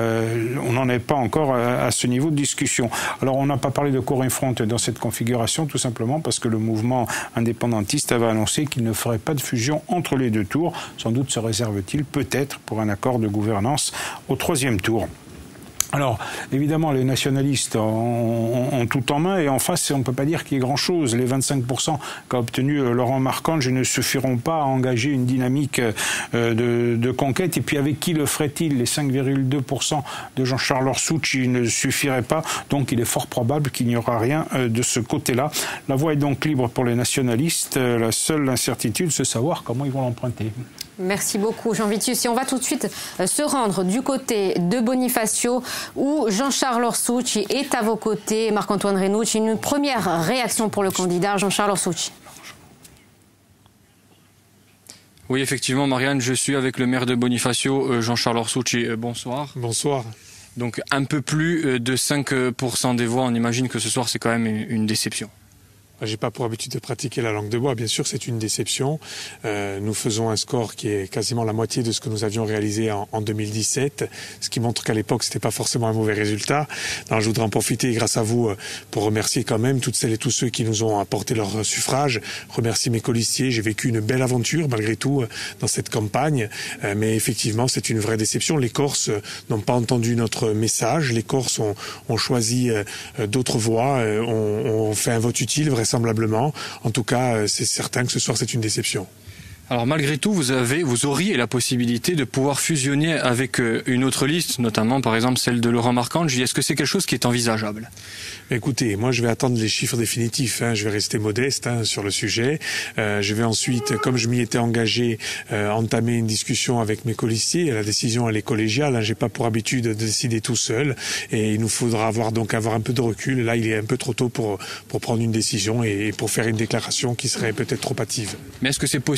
on n'en est pas encore à ce niveau de discussion. Alors, on n'a pas parlé de Corinne Front dans cette configuration, tout simplement parce que le mouvement indépendantiste avait annoncé qu'il ne ferait pas de fusion entre les deux tours. Sans doute se réserve-t-il peut-être pour un accord de gouvernance au troisième tour. Alors, évidemment, les nationalistes ont tout en main et en face, on ne peut pas dire qu'il y ait grand-chose. Les 25% qu'a obtenu Laurent Marcangeli ne suffiront pas à engager une dynamique de conquête. Et puis, avec qui le ferait-il? Les 5,2% de Jean-Charles Orsouch, il ne suffirait pas. Donc, il est fort probable qu'il n'y aura rien de ce côté-là. La voie est donc libre pour les nationalistes. La seule incertitude, c'est savoir comment ils vont l'emprunter.
Merci beaucoup, Jean Vitus. Et on va tout de suite se rendre du côté de Bonifacio, où Jean-Charles Orsouch est à vos côtés. Marc-Antoine Renucci, une première réaction pour le candidat Jean-Charles Orsouch.
Oui, effectivement, Marianne, je suis avec le maire de Bonifacio, Jean-Charles Orsouch. Bonsoir.
Bonsoir.
Donc, un peu plus de 5% des voix. On imagine que ce soir, c'est quand même une déception.
J'ai pas pour habitude de pratiquer la langue de bois. Bien sûr, c'est une déception. Nous faisons un score qui est quasiment la moitié de ce que nous avions réalisé en 2017, ce qui montre qu'à l'époque, c'était pas forcément un mauvais résultat. Alors, je voudrais en profiter, grâce à vous, pour remercier quand même toutes celles et tous ceux qui nous ont apporté leur suffrage. Remercier mes colistiers. J'ai vécu une belle aventure, malgré tout, dans cette campagne. Mais effectivement, c'est une vraie déception. Les Corses n'ont pas entendu notre message. Les Corses ont choisi d'autres voies, ont fait un vote utile, vraisemblablement. En tout cas, c'est certain que ce soir, c'est une déception.
Alors malgré tout, vous auriez la possibilité de pouvoir fusionner avec une autre liste, notamment par exemple celle de Laurent Marcangeli. Est-ce que c'est quelque chose qui est envisageable?
Écoutez, moi je vais attendre les chiffres définitifs. Je vais rester modeste sur le sujet. Je vais ensuite, comme je m'y étais engagé, entamer une discussion avec mes colistiers. La décision elle est collégiale. J'ai pas pour habitude de décider tout seul, et il nous faudra avoir un peu de recul. Là, il est un peu trop tôt pour prendre une décision et pour faire une déclaration qui serait peut-être trop hâtive.
Mais est-ce que c'est possible? Est-ce qu'il y a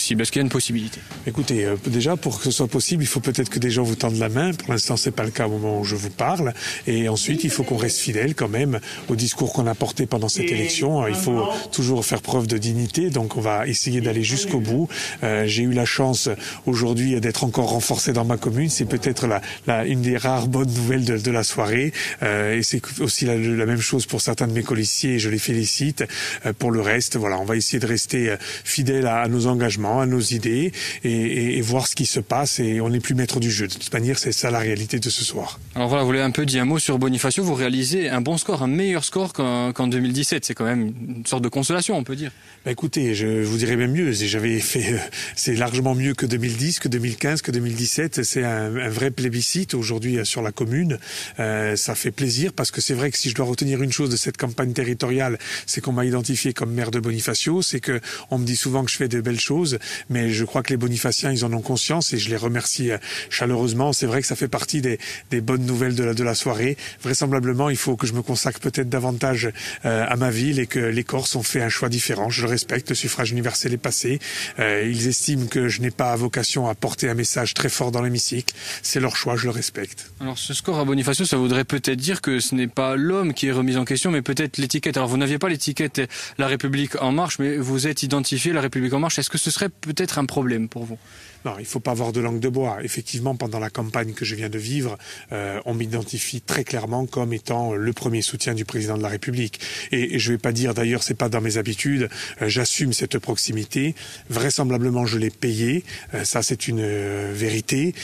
devient une possibilité?
Écoutez, déjà, pour que ce soit possible, il faut peut-être que des gens vous tendent la main. Pour l'instant, c'est pas le cas au moment où je vous parle. Et ensuite, il faut qu'on reste fidèle quand même au discours qu'on a porté pendant cette élection. Il faut toujours faire preuve de dignité. Donc, on va essayer d'aller jusqu'au bout. J'ai eu la chance aujourd'hui d'être encore renforcé dans ma commune. C'est peut-être une des rares bonnes nouvelles de la soirée. Et c'est aussi la même chose pour certains de mes colistiers. Je les félicite. Pour le reste, voilà, on va essayer de rester fidèle à nos engagements, à nos idées et voir ce qui se passe. Et on n'est plus maître du jeu. De toute manière, c'est ça la réalité de ce soir.
Alors voilà, vous l'avez un peu dit un mot sur Bonifacio. Vous réalisez un bon score, un meilleur score qu'en 2017. C'est quand même une sorte de consolation, on peut dire.
Écoutez, je vous dirais même mieux. J'avais fait, c'est largement mieux que 2010, que 2015, que 2017. C'est un vrai plébiscite aujourd'hui sur la commune. Ça fait plaisir parce que c'est vrai que si je dois retenir une chose de cette campagne territoriale, c'est qu'on m'a identifié comme maire de Bonifacio. C'est que on me dit souvent que je fais de belles choses, mais je crois que les Bonifaciens, ils en ont conscience et je les remercie chaleureusement. C'est vrai que ça fait partie des bonnes nouvelles de la soirée. Vraisemblablement, il faut que je me consacre peut-être davantage à ma ville et que les Corses ont fait un choix différent. Je le respecte, le suffrage universel est passé. Ils estiment que je n'ai pas vocation à porter un message très fort dans l'hémicycle. C'est leur choix, je le respecte.
Alors ce score à Bonifacio, ça voudrait peut-être dire que ce n'est pas l'homme qui est remis en question, mais peut-être l'étiquette. Alors vous n'aviez pas l'étiquette La République En Marche, mais vous êtes identifié La République En Marche. Est-ce que ce serait peut-être un problème pour vous?
Non, il faut pas avoir de langue de bois. Effectivement, pendant la campagne que je viens de vivre, on m'identifie très clairement comme étant le premier soutien du président de la République. Et je vais pas dire, d'ailleurs, c'est pas dans mes habitudes, j'assume cette proximité. Vraisemblablement, je l'ai payé. Ça, c'est une vérité.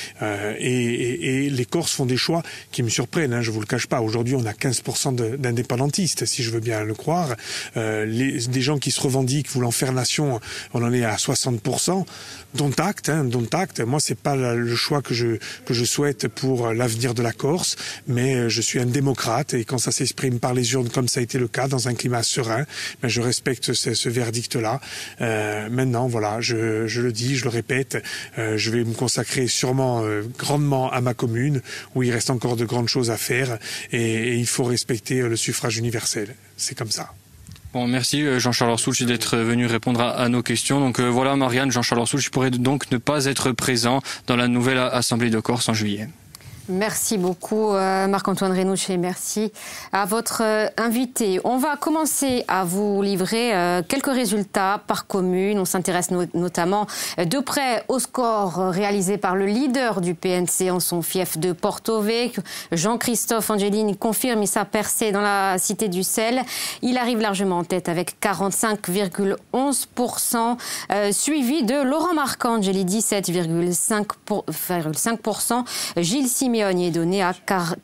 Et les Corses font des choix qui me surprennent, hein, je vous le cache pas. Aujourd'hui, on a 15% d'indépendantistes, si je veux bien le croire. Des gens qui se revendiquent voulant faire nation, on en est à 60%. Dont acte. Moi, c'est pas le choix que je souhaite pour l'avenir de la Corse, mais je suis un démocrate et quand ça s'exprime par les urnes, comme ça a été le cas, dans un climat serein, je respecte ce verdict-là. Maintenant, voilà, je le dis, je le répète, je vais me consacrer sûrement grandement à ma commune, où il reste encore de grandes choses à faire, et il faut respecter le suffrage universel. C'est comme ça.
Bon, merci Jean-Charles Orsoulch d'être venu répondre à nos questions. Donc voilà, Marianne, Jean-Charles Orsoulch pourrait donc ne pas être présent dans la nouvelle Assemblée de Corse en juillet.
Merci beaucoup Marc-Antoine Renouche et merci à votre invité. On va commencer à vous livrer quelques résultats par commune. On s'intéresse notamment de près au score réalisé par le leader du PNC en son fief de Porto-Vecchio. Jean-Christophe Angelini confirme sa percée dans la cité du sel. Il arrive largement en tête avec 45,11%, suivi de Laurent Marcangeli, 17,5%. Gilles Siméoni est donné à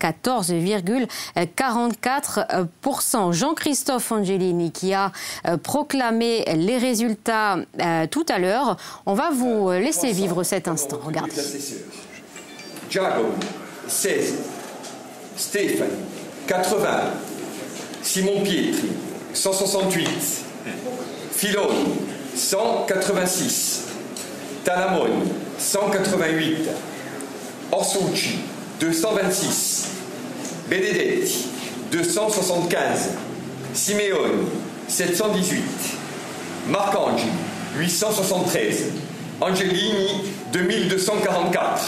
14,44%. Jean-Christophe Angelini qui a proclamé les résultats tout à l'heure. On va vous laisser vivre cet instant. Regardez.
Giacomo, 16. Stéphane, 80. Simon Pietri, 168. Filoni, 186. Talamone, 188. Orsucci, 226. Benedetti, 275. Simeoni, 718. Marcangeli, 873. Angelini, 2244.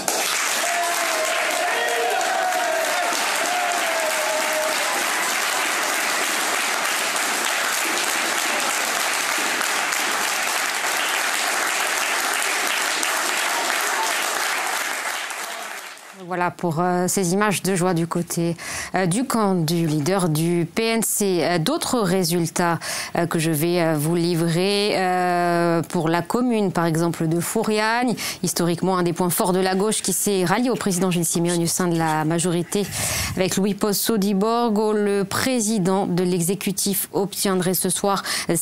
Voilà pour ces images de joie du côté du camp du leader du PNC. D'autres résultats que je vais vous livrer pour la commune, par exemple, de Fouriagne. Historiquement, un des points forts de la gauche qui s'est rallié au président Gilles Siméoni au sein de la majorité avec Louis Pozzo di Borgo. Le président de l'exécutif obtiendrait ce soir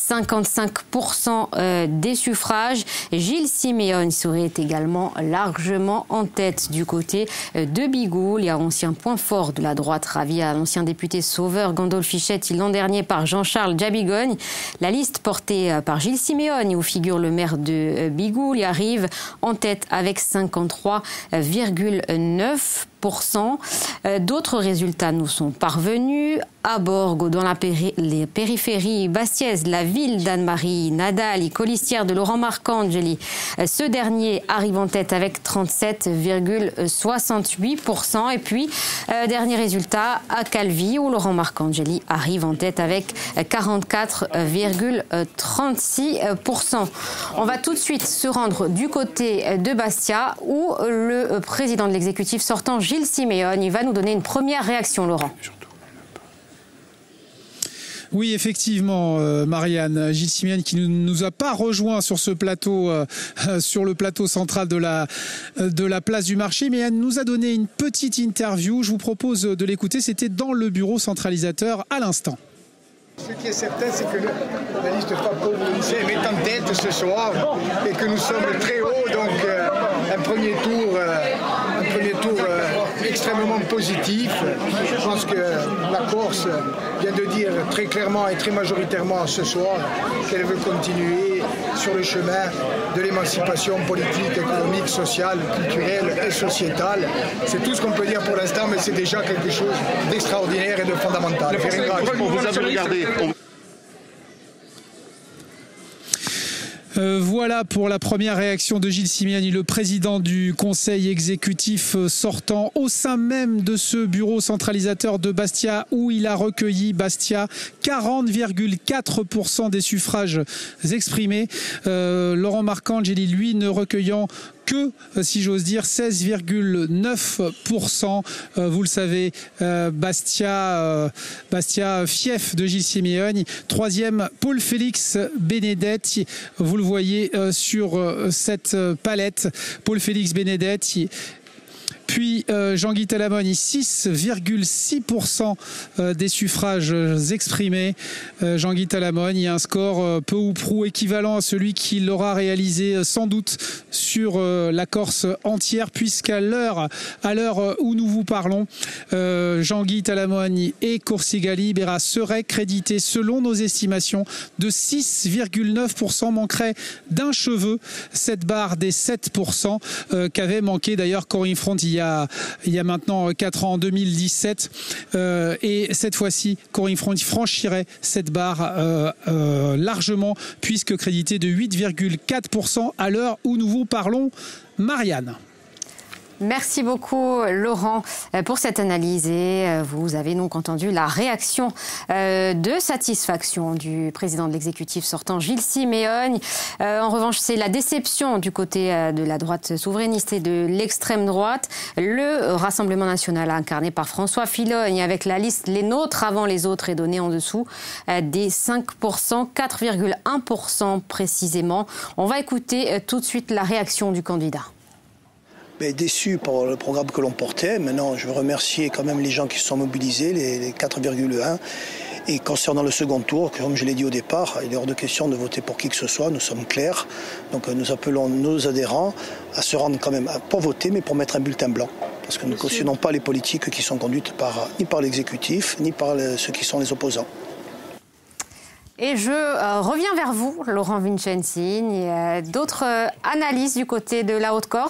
55% des suffrages. Gilles Siméoni serait également largement en tête du côté de Bigoul. Il y a ancien point fort de la droite ravi à l'ancien député sauveur Gandolfi Chetti l'an dernier par Jean-Charles Djabigogne. La liste portée par Gilles Siméoni où figure le maire de Bigoul y arrive en tête avec 53,9%. 40%. D'autres résultats nous sont parvenus. À Borgo, dans les périphéries bastiaises, la ville d'Anne-Marie Nadal, colistière de Laurent Marcangeli. Ce dernier arrive en tête avec 37,68%. Et puis, dernier résultat à Calvi, où Laurent Marcangeli arrive en tête avec 44,36%. On va tout de suite se rendre du côté de Bastia, où le président de l'exécutif sortant, Gilles Simeone, va nous donner une première réaction, Laurent.
Oui, effectivement, Marianne, Gilles Simeone qui ne nous a pas rejoint sur ce plateau, sur le plateau central de la place du marché, mais elle nous a donné une petite interview. Je vous propose de l'écouter. C'était dans le bureau centralisateur à l'instant.
Ce qui est certain, c'est que la liste pas pauvre est en tête ce soir et que nous sommes très hauts, donc un premier tour extrêmement positif. Je pense que la Corse vient de dire très clairement et très majoritairement ce soir qu'elle veut continuer sur le chemin de l'émancipation politique, économique, sociale, culturelle et sociétale. C'est tout ce qu'on peut dire pour l'instant, mais c'est déjà quelque chose d'extraordinaire et de fondamental.
Vous avez regardé.
Voilà pour la première réaction de Gilles Simeone, le président du conseil exécutif sortant au sein même de ce bureau centralisateur de Bastia où il a recueilli, Bastia, 40,4% des suffrages exprimés. Laurent Marcangeli, lui, ne recueillant que, si j'ose dire, 16,9%. Vous le savez, Bastia, fief de Gilles Simeone. Troisième, Paul-Félix Benedetti. Vous le voyez sur cette palette. Paul-Félix Benedetti. Puis Jean-Guy Talamone, 6,6% des suffrages exprimés. Jean-Guy Talamone, il y a un score peu ou prou équivalent à celui qu'il aura réalisé sans doute sur la Corse entière, puisqu'à l'heure où nous vous parlons, Jean-Guy Talamone et Corsica Libera seraient crédités selon nos estimations de 6,9%, manquerait d'un cheveu cette barre des 7% qu'avait manqué d'ailleurs Corinne Front il y a maintenant 4 ans, en 2017. Et cette fois-ci, Corinne Front franchirait cette barre largement, puisque crédité de 8,4% à l'heure où nous vous parlons. Marianne.
Merci beaucoup Laurent pour cette analyse et vous avez donc entendu la réaction de satisfaction du président de l'exécutif sortant Gilles Simeone. En revanche, c'est la déception du côté de la droite souverainiste et de l'extrême droite. Le Rassemblement national incarné par François Fillogne avec la liste Les Nôtres avant les autres est donné en dessous des 5%, 4,1% précisément. On va écouter tout de suite la réaction du candidat.
Mais déçu par le programme que l'on portait. Maintenant, je veux remercier quand même les gens qui se sont mobilisés, les 4,1. Et concernant le second tour, comme je l'ai dit au départ, il est hors de question de voter pour qui que ce soit, nous sommes clairs. Donc nous appelons nos adhérents à se rendre quand même, pour voter, mais pour mettre un bulletin blanc. Parce que nous ne cautionnons pas les politiques qui sont conduites ni par l'exécutif, ni par ceux qui sont les opposants.
Et je reviens vers vous, Laurent Vincenzini. D'autres analyses du côté de la Haute-Corse ?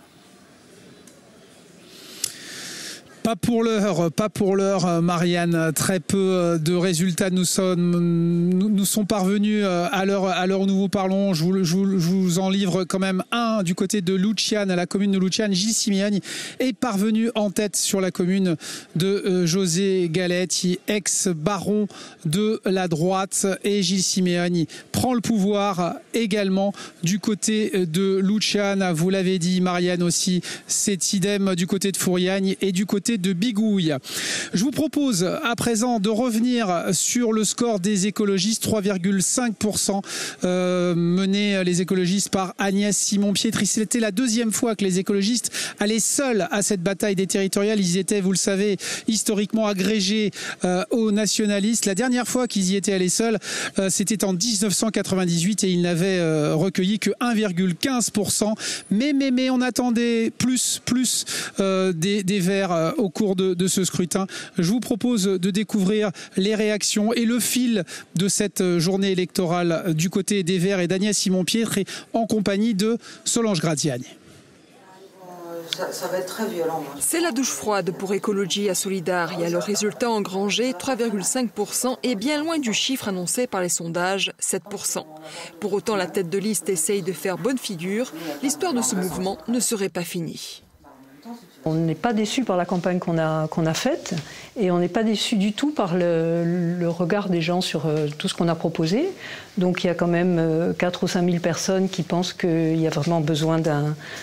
Pas pour l'heure, Marianne. Très peu de résultats nous sont parvenus à l'heure où nous vous parlons. Je vous en livre quand même un du côté de Luciane, à la commune de Luciane. Gilles Simeone est parvenu en tête sur la commune de José Galetti, ex-baron de la droite. Et Gilles Simeone prend le pouvoir également du côté de Luciane. Vous l'avez dit, Marianne aussi, c'est idem du côté de Fouriagne et du côté de Bigouille. Je vous propose à présent de revenir sur le score des écologistes, 3,5% menés les écologistes par Agnès Simon-Pietri. C'était la deuxième fois que les écologistes allaient seuls à cette bataille des territoriales. Ils étaient, vous le savez, historiquement agrégés aux nationalistes. La dernière fois qu'ils y étaient allés seuls, c'était en 1998 et ils n'avaient recueilli que 1,15%. Mais on attendait plus des Verts au cours de ce scrutin. Je vous propose de découvrir les réactions et le fil de cette journée électorale du côté des Verts et d'Agnès Simon-Pietri en compagnie de Solange Graziani.
Ça va être très violent.
C'est la douche froide pour Ecologia Solidaria. Le résultat engrangé, 3,5%, est bien loin du chiffre annoncé par les sondages, 7%. Pour autant, la tête de liste essaye de faire bonne figure. L'histoire de ce mouvement ne serait pas finie.
On n'est pas déçu par la campagne qu'on a faite et on n'est pas déçu du tout par le regard des gens sur tout ce qu'on a proposé. Donc il y a quand même 4 ou 5 000 personnes qui pensent qu'il y a vraiment besoin de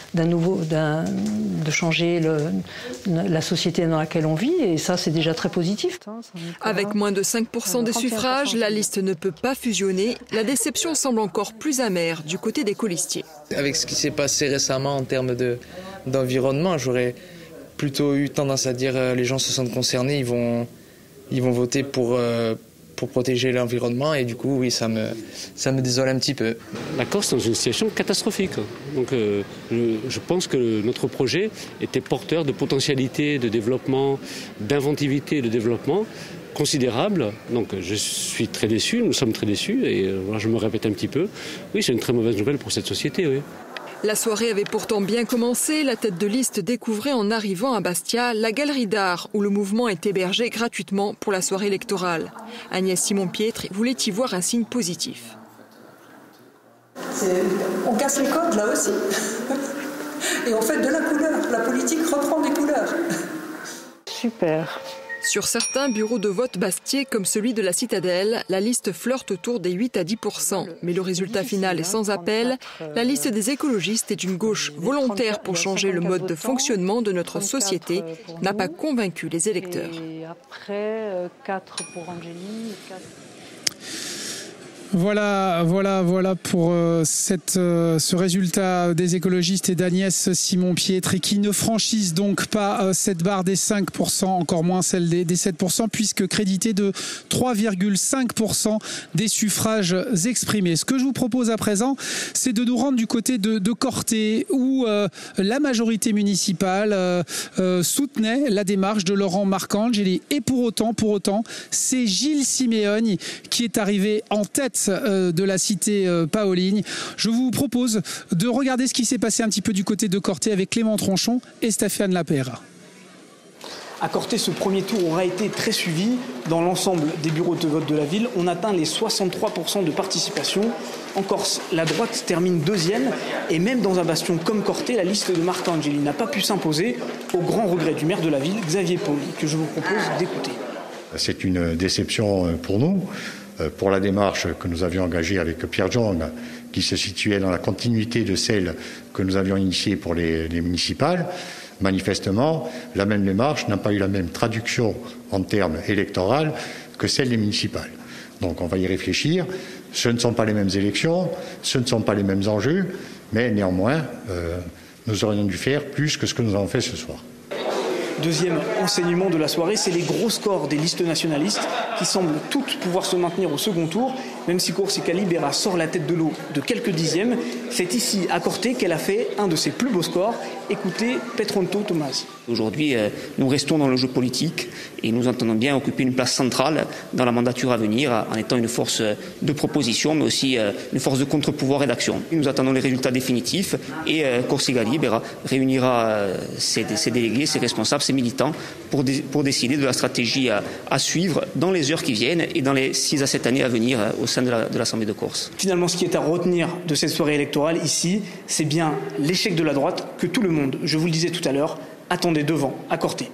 changer la société dans laquelle on vit et ça c'est déjà très positif.
Avec moins de 5% des suffrages, la liste ne peut pas fusionner. La déception semble encore plus amère du côté des colistiers.
Avec ce qui s'est passé récemment en termes d'environnement, j'aurais plutôt eu tendance à dire les gens se sentent concernés, ils vont voter pour protéger l'environnement et du coup oui ça me désole un petit peu.
La Corse est dans une situation catastrophique. Donc je pense que notre projet était porteur de potentialités de développement, d'inventivité de développement considérable. Donc je suis très déçu, nous sommes très déçus et je me répète un petit peu. Oui, c'est une très mauvaise nouvelle pour cette société, oui.
La soirée avait pourtant bien commencé. La tête de liste découvrait en arrivant à Bastia la galerie d'art où le mouvement est hébergé gratuitement pour la soirée électorale. Agnès Simon-Pietri voulait y voir un signe positif.
On casse les codes là aussi. Et on fait de la couleur. La politique reprend des couleurs.
Super.
Sur certains bureaux de vote bastiais, comme celui de la Citadelle, la liste flirte autour des 8 à 10%. Mais le résultat final est sans appel. La liste des écologistes est une gauche volontaire pour changer le mode de fonctionnement de notre société, n'a pas convaincu les électeurs.
Et après, 4 pour Angélie, 4...
Voilà pour ce résultat des écologistes et d'Agnès Simon-Pietri qui ne franchissent donc pas cette barre des 5%, encore moins celle des 7%, puisque crédité de 3,5% des suffrages exprimés. Ce que je vous propose à présent, c'est de nous rendre du côté de Corté, où la majorité municipale soutenait la démarche de Laurent Marcangeli. Et pour autant, c'est Gilles Simeoni qui est arrivé en tête de la cité Paoline. Je vous propose de regarder ce qui s'est passé un petit peu du côté de Corté avec Clément Tronchon et Stéphane Lapeyra.
À Corté, ce premier tour aura été très suivi. Dans l'ensemble des bureaux de vote de la ville, on atteint les 63% de participation. En Corse, la droite termine deuxième. Et même dans un bastion comme Corté, la liste de Marcangeli n'a pas pu s'imposer, au grand regret du maire de la ville, Xavier Pauli, que je vous propose d'écouter.
C'est une déception pour nous. Pour la démarche que nous avions engagée avec Pierre Jong, qui se situait dans la continuité de celle que nous avions initiée pour les municipales. Manifestement, la même démarche n'a pas eu la même traduction en termes électoraux que celle des municipales. Donc on va y réfléchir. Ce ne sont pas les mêmes élections, ce ne sont pas les mêmes enjeux, mais néanmoins, nous aurions dû faire plus que ce que nous avons fait ce soir.
Deuxième enseignement de la soirée, c'est les gros scores des listes nationalistes qui semblent toutes pouvoir se maintenir au second tour, même si Corsica Libera sort la tête de l'eau de quelques dixièmes. C'est ici, à Corté, qu'elle a fait un de ses plus beaux scores. Écoutez Petronto Tomasi.
Aujourd'hui, nous restons dans le jeu politique et nous entendons bien occuper une place centrale dans la mandature à venir en étant une force de proposition, mais aussi une force de contre-pouvoir et d'action. Nous attendons les résultats définitifs et Corsica Libera réunira ses délégués, ses responsables, ses militants pour décider de la stratégie à suivre dans les heures qui viennent et dans les 6 à 7 années à venir au sein de l'Assemblée de Corse.
Finalement, ce qui est à retenir de cette soirée électorale ici, c'est bien l'échec de la droite que tout le monde, je vous le disais tout à l'heure, attendait devant, à Corté.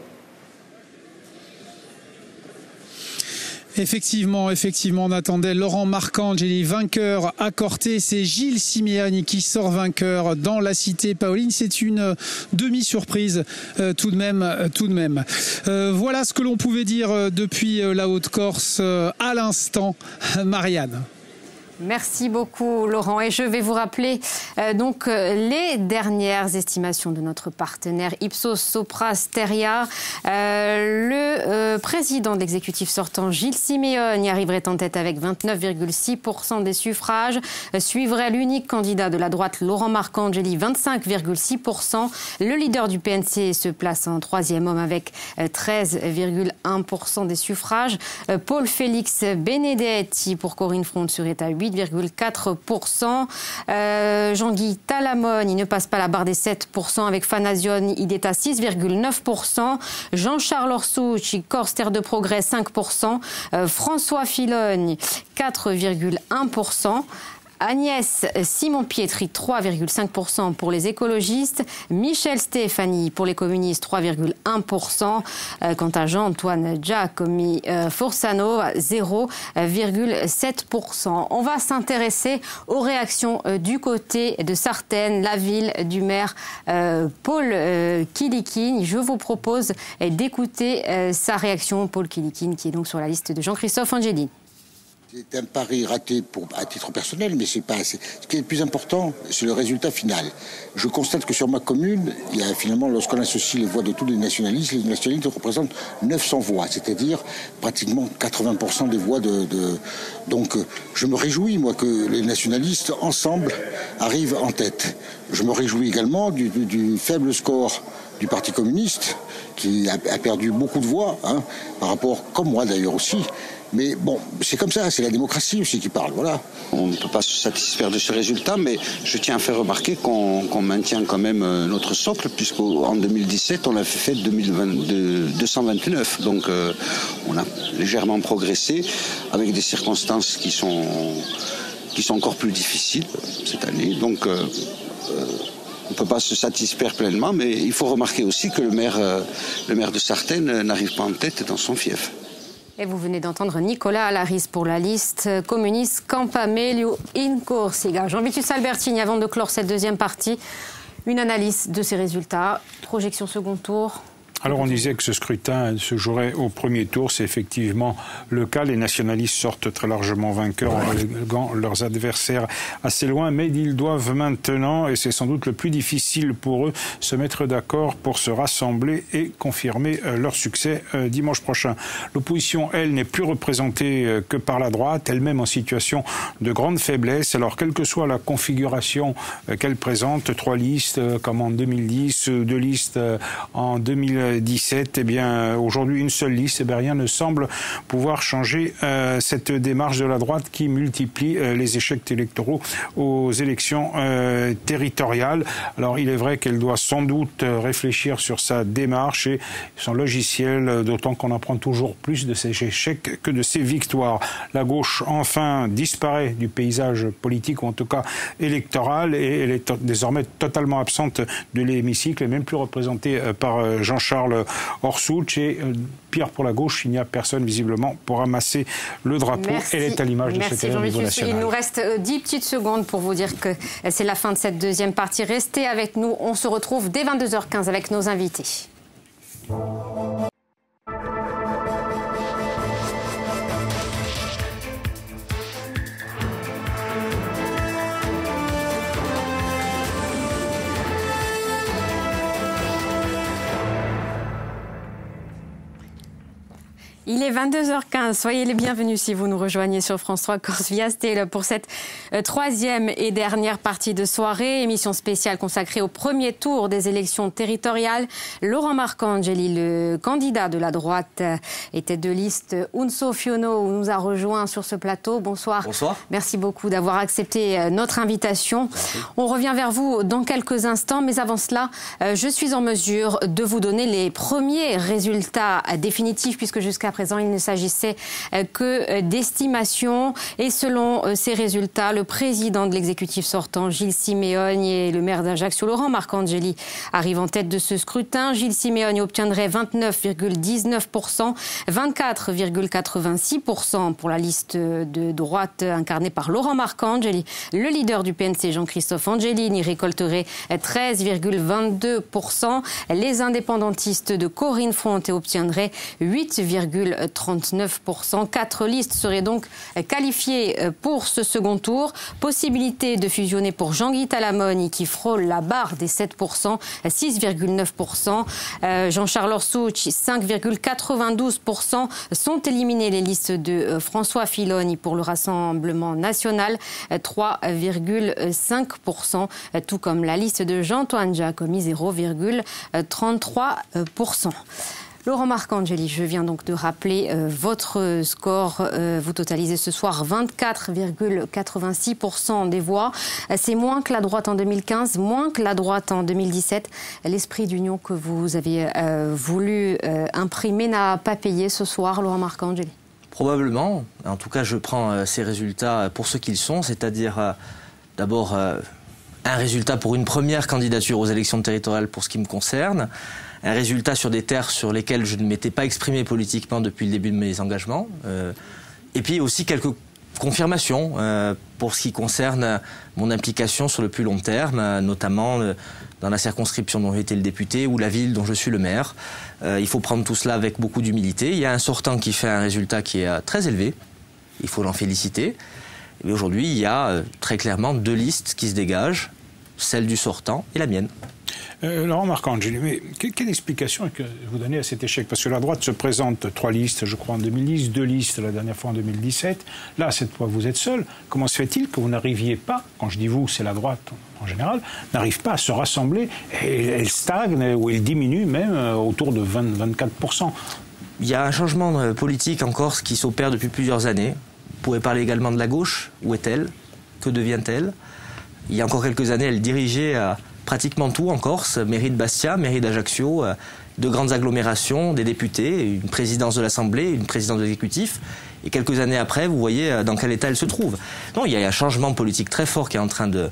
Effectivement, on attendait Laurent Marcangeli vainqueur à Corté. C'est Gilles Simeoni qui sort vainqueur dans la cité Paoline. C'est une demi-surprise tout de même. Voilà ce que l'on pouvait dire depuis la Haute-Corse à l'instant. Marianne.
Merci beaucoup Laurent et je vais vous rappeler les dernières estimations de notre partenaire Ipsos Sopra Steria. Le président de l'exécutif sortant Gilles Simeoni arriverait en tête avec 29,6% des suffrages. Suivrait l'unique candidat de la droite Laurent Marcangeli, 25,6%. Le leader du PNC se place en troisième homme avec 13,1% des suffrages. Paul Félix Benedetti pour Corinne Front serait à 8 8,4%. Jean-Guy Talamone, il ne passe pas la barre des 7% avec Phanazione, il est à 6,9%. Jean-Charles Orsucci, Corse Terre de Progrès, 5%. François Filoni, 4,1%. Agnès Simon-Pietri, 3,5% pour les écologistes. Michel Stefani pour les communistes, 3,1%. Quant à Jean-Antoine Giacomi Forzano, 0,7%. On va s'intéresser aux réactions du côté de Sartène, la ville du maire Paul Kilikine. Je vous propose d'écouter sa réaction. Paul Kilikine, qui est donc sur la liste de Jean-Christophe Angeli.
C'est un pari raté à titre personnel, mais c'est pas assez. Ce qui est le plus important, c'est le résultat final. Je constate que sur ma commune, il y a finalement, lorsqu'on associe les voix de tous les nationalistes représentent 900 voix, c'est-à-dire pratiquement 80% des voix Donc, je me réjouis, moi, que les nationalistes, ensemble, arrivent en tête. Je me réjouis également du faible score du Parti communiste, qui a perdu beaucoup de voix, par rapport, comme moi d'ailleurs aussi. Mais bon, c'est comme ça, c'est la démocratie aussi qui parle, voilà.
On ne peut pas se satisfaire de ce résultat, mais je tiens à faire remarquer qu'on maintient quand même notre socle, puisqu'en 2017, on a fait 229. Donc on a légèrement progressé, avec des circonstances qui sont encore plus difficiles cette année. Donc on ne peut pas se satisfaire pleinement, mais il faut remarquer aussi que le maire de Sartène n'arrive pas en tête dans son fief.
Et vous venez d'entendre Nicolas Alaris pour la liste communiste Campa Meglio in Corsica. Jean-Vitus Albertini, avant de clore cette deuxième partie, une analyse de ces résultats. Projection second tour.
Alors on disait que ce scrutin se jouerait au premier tour, c'est effectivement le cas. Les nationalistes sortent très largement vainqueurs en reléguant leurs adversaires assez loin, mais ils doivent maintenant, et c'est sans doute le plus difficile pour eux, se mettre d'accord pour se rassembler et confirmer leur succès dimanche prochain. L'opposition, elle, n'est plus représentée que par la droite, elle-même en situation de grande faiblesse. Alors quelle que soit la configuration qu'elle présente, 3 listes comme en 2010, 2 listes en 2017, eh bien, aujourd'hui, une seule liste, eh bien, rien ne semble pouvoir changer cette démarche de la droite qui multiplie les échecs électoraux aux élections territoriales. Alors, il est vrai qu'elle doit sans doute réfléchir sur sa démarche et son logiciel, d'autant qu'on apprend toujours plus de ses échecs que de ses victoires. La gauche, enfin, disparaît du paysage politique, ou en tout cas électoral, et elle est désormais totalement absente de l'hémicycle, et même plus représentée par Jean-Charles Orsucci. Et pire pour la gauche, il n'y a personne visiblement pour ramasser le drapeau. Elle est à l'image de ce qu'elle est au niveau national.
Il nous reste 10 petites secondes pour vous dire que c'est la fin de cette deuxième partie. Restez avec nous, on se retrouve dès 22h15 avec nos invités. Il est 22h15, soyez les bienvenus si vous nous rejoignez sur France 3 Corse Via Stella pour cette troisième et dernière partie de soirée, émission spéciale consacrée au premier tour des élections territoriales. Laurent Marcangeli, le candidat de la droite et tête de liste Unso Fiono, nous a rejoint sur ce plateau. Bonsoir.
Bonsoir.
Merci beaucoup d'avoir accepté notre invitation. On revient vers vous dans quelques instants, mais avant cela, je suis en mesure de vous donner les premiers résultats définitifs, puisque jusqu'à présent, il ne s'agissait que d'estimations. Et selon ces résultats, le président de l'exécutif sortant, Gilles Simeoni, et le maire d'Ajaccio, Laurent Marcangeli, arrivent en tête de ce scrutin. Gilles Simeoni obtiendrait 29,19%, 24,86% pour la liste de droite incarnée par Laurent Marcangeli. Le leader du PNC, Jean-Christophe Angelini, récolterait 13,22%. Les indépendantistes de Corinne Fronte obtiendraient 8,39%. 4 listes seraient donc qualifiées pour ce second tour. Possibilité de fusionner pour Jean-Guy Talamone qui frôle la barre des 7%, 6,9%. Jean-Charles Orsucci, 5,92%. Sont éliminés les listes de François Filoni pour le Rassemblement national, 3,5%. Tout comme la liste de Jean-Antoine Giacomi, 0,33%. Laurent Marcangeli, je viens donc de rappeler votre score. Vous totalisez ce soir 24,86% des voix. C'est moins que la droite en 2015, moins que la droite en 2017. L'esprit d'union que vous avez voulu imprimer n'a pas payé ce soir, Laurent Marcangeli?
Probablement. En tout cas, je prends ces résultats pour ce qu'ils sont, c'est-à-dire d'abord un résultat pour une première candidature aux élections territoriales pour ce qui me concerne, un résultat sur des terres sur lesquelles je ne m'étais pas exprimé politiquement depuis le début de mes engagements, et puis aussi quelques confirmations pour ce qui concerne mon implication sur le plus long terme, notamment dans la circonscription dont j'ai été le député ou la ville dont je suis le maire. Il faut prendre tout cela avec beaucoup d'humilité. Il y a un sortant qui fait un résultat qui est très élevé, il faut l'en féliciter. Et aujourd'hui, il y a très clairement deux listes qui se dégagent, celle du sortant et la mienne.
Laurent Marcangeli, mais quelle explication que vous donnez à cet échec? Parce que la droite se présente 3 listes, je crois, en 2010, 2 listes la dernière fois en 2017. Là, cette fois, vous êtes seul. Comment se fait-il que vous n'arriviez pas, quand je dis vous, c'est la droite en général, n'arrive pas à se rassembler et elle stagne ou elle diminue même autour de 24%?
Il y a un changement politique en Corse qui s'opère depuis plusieurs années. Vous pouvez parler également de la gauche. Où est-elle? Que devient-elle? Il y a encore quelques années, elle dirigeait pratiquement tout en Corse, mairie de Bastia, mairie d'Ajaccio, de grandes agglomérations, des députés, une présidence de l'Assemblée, une présidence de l'exécutif. Et quelques années après, vous voyez dans quel état elle se trouve. Non, il y a un changement politique très fort qui est en train de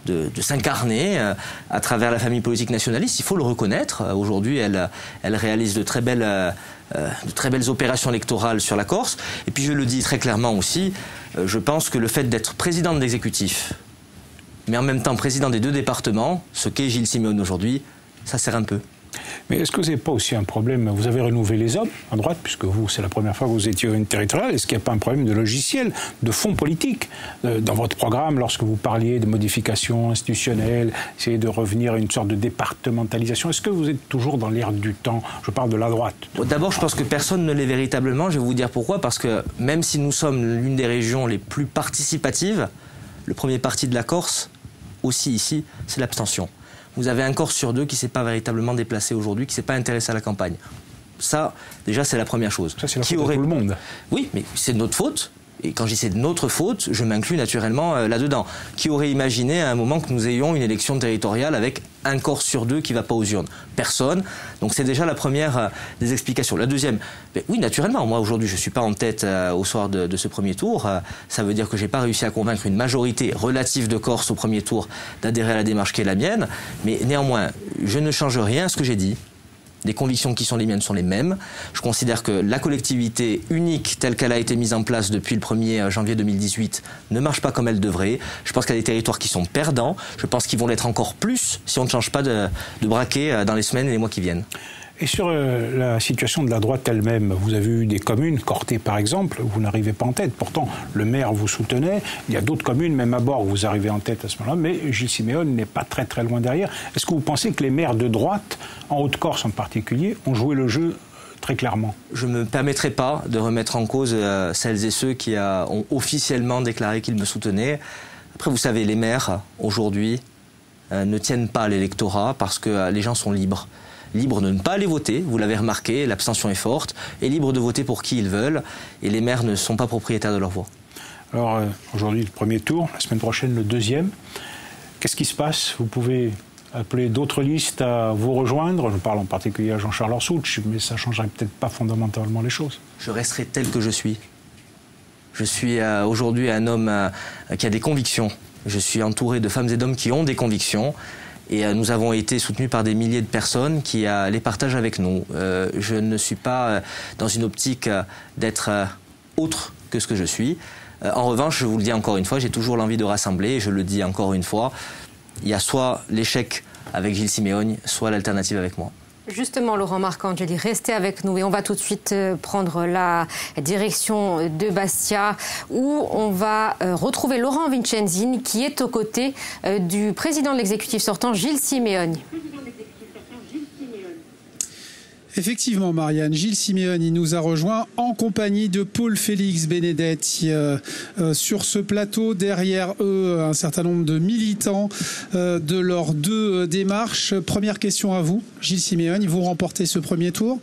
s'incarner à travers la famille politique nationaliste. Il faut le reconnaître. Aujourd'hui, elle réalise de très belles opérations électorales sur la Corse. Et puis je le dis très clairement aussi, je pense que le fait d'être président de l'exécutif, mais en même temps président des 2 départements, ce qu'est Gilles Simeone aujourd'hui, ça sert un peu.
Mais est-ce que vous n'avez pas aussi un problème? Vous avez renouvelé les hommes à droite, puisque vous, c'est la première fois que vous étiez une territoriale. Est-ce qu'il n'y a pas un problème de logiciel, de fond politique dans votre programme, lorsque vous parliez de modifications institutionnelles, essayer de revenir à une sorte de départementalisation? Est-ce que vous êtes toujours dans l'air du temps? Je parle de la droite.
D'abord, je pense que personne ne l'est véritablement. Je vais vous dire pourquoi. Parce que même si nous sommes l'une des régions les plus participatives, le premier parti de la Corse, aussi ici, c'est l'abstention. Vous avez un Corse sur 2 qui ne s'est pas véritablement déplacé aujourd'hui, qui ne s'est pas intéressé à la campagne. Ça, déjà, c'est la première chose.
Ça, c'est la faute de tout le monde.
Oui, mais c'est de notre faute. Et quand je dis c'est de notre faute, je m'inclus naturellement là-dedans. Qui aurait imaginé à un moment que nous ayons une élection territoriale avec un Corse sur 2 qui ne va pas aux urnes? Personne. Donc c'est déjà la première des explications. La deuxième, oui, naturellement, moi aujourd'hui je ne suis pas en tête au soir de ce premier tour. Ça veut dire que je n'ai pas réussi à convaincre une majorité relative de Corse au premier tour d'adhérer à la démarche qui est la mienne. Mais néanmoins, je ne change rien à ce que j'ai dit. Les convictions qui sont les miennes sont les mêmes. Je considère que la collectivité unique telle qu'elle a été mise en place depuis le 1er janvier 2018 ne marche pas comme elle devrait. Je pense qu'il y a des territoires qui sont perdants. Je pense qu'ils vont l'être encore plus si on ne change pas de braquet dans les semaines et les mois qui viennent.
Et sur la situation de la droite elle-même, vous avez eu des communes, Corté par exemple, vous n'arrivez pas en tête. Pourtant, le maire vous soutenait. Il y a d'autres communes, même à bord, vous arrivez en tête à ce moment-là. Mais Gilles Simeone n'est pas très très loin derrière. Est-ce que vous pensez que les maires de droite, en Haute-Corse en particulier, ont joué le jeu très clairement?
Je ne me permettrai pas de remettre en cause celles et ceux qui ont officiellement déclaré qu'ils me soutenaient. Après, vous savez, les maires, aujourd'hui, ne tiennent pas l'électorat parce que les gens sont libres. Libres de ne pas aller voter, vous l'avez remarqué, l'abstention est forte, et libres de voter pour qui ils veulent, et les maires ne sont pas propriétaires de leur voix.
Alors, aujourd'hui, le premier tour, la semaine prochaine, le deuxième. Qu'est-ce qui se passe? Vous pouvez appeler d'autres listes à vous rejoindre. Je parle en particulier à Jean-Charles Orsuch, mais ça ne changerait peut-être pas fondamentalement les choses.
Je resterai tel que je suis. Je suis aujourd'hui un homme qui a des convictions. Je suis entouré de femmes et d'hommes qui ont des convictions. Et nous avons été soutenus par des milliers de personnes qui les partagent avec nous. Je ne suis pas dans une optique d'être autre que ce que je suis. En revanche, je vous le dis encore une fois, j'ai toujours l'envie de rassembler. Et je le dis encore une fois, il y a soit l'échec avec Gilles Simeone, soit l'alternative avec moi.
Justement, Laurent Marcangeli, restez avec nous et on va tout de suite prendre la direction de Bastia où on va retrouver Laurent Vincenzin qui est aux côtés du président de l'exécutif sortant, Gilles Simeone.
Effectivement, Marianne, Gilles Simeone, il nous a rejoint en compagnie de Paul-Félix Benedetti sur ce plateau. Derrière eux, un certain nombre de militants de leurs deux démarches. Première question à vous, Gilles Simeone. Vous remportez ce premier tour.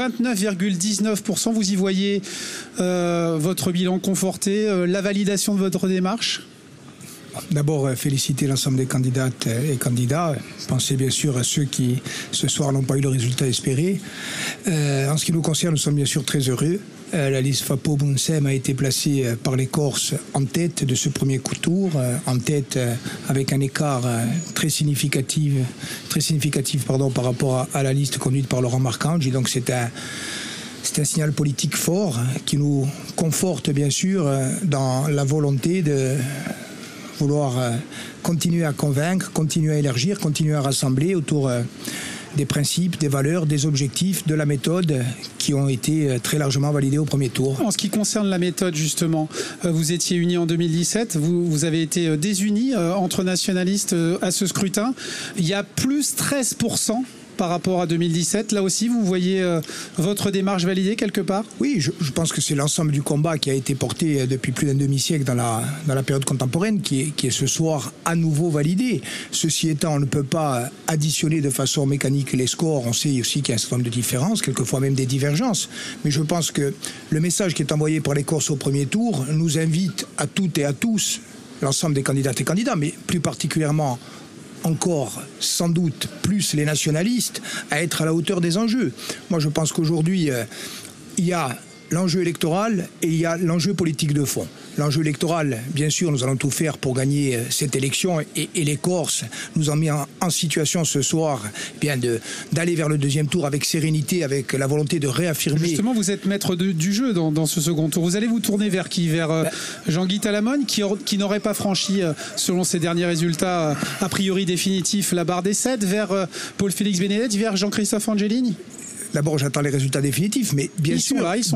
29,19%. Vous y voyez votre bilan conforté, la validation de votre démarche?
D'abord, féliciter l'ensemble des candidates et candidats. Pensez bien sûr à ceux qui, ce soir, n'ont pas eu le résultat espéré. En ce qui nous concerne, nous sommes bien sûr très heureux. La liste Fapo-Bounsem a été placée par les Corses en tête de ce premier tour, en tête avec un écart très significatif par rapport à la liste conduite par Laurent Marcangeli. Et donc c'est un signal politique fort qui nous conforte bien sûr dans la volonté de vouloir continuer à convaincre, continuer à élargir, continuer à rassembler autour des principes, des valeurs, des objectifs, de la méthode qui ont été très largement validés au premier tour.
En ce qui concerne la méthode, justement, vous étiez unis en 2017, vous avez été désunis entre nationalistes à ce scrutin. Il y a plus 13% par rapport à 2017. Là aussi, vous voyez votre démarche validée quelque part?
Oui, je pense que c'est l'ensemble du combat qui a été porté depuis plus d'un demi-siècle dans la période contemporaine qui est ce soir à nouveau validé. Ceci étant, on ne peut pas additionner de façon mécanique les scores. On sait aussi qu'il y a un certain nombre de différences, quelquefois même des divergences. Mais je pense que le message qui est envoyé par les Corses au premier tour nous invite à toutes et à tous, l'ensemble des candidates et candidats, mais plus particulièrement encore, sans doute, plus les nationalistes, à être à la hauteur des enjeux. Moi, je pense qu'aujourd'hui, il y a l'enjeu électoral et il y a l'enjeu politique de fond. L'enjeu électoral, bien sûr, nous allons tout faire pour gagner cette élection et les Corses nous ont mis en situation ce soir bien d'aller vers le deuxième tour avec sérénité, avec la volonté de réaffirmer.
Justement, vous êtes maître du jeu dans ce second tour. Vous allez vous tourner vers qui? Vers Jean-Guy Talamone, qui n'aurait pas franchi, selon ses derniers résultats, a priori définitifs, la barre des 7, vers Paul-Félix Benedetti, vers Jean-Christophe Angelini?
D'abord, j'attends les résultats définitifs, mais bien sûr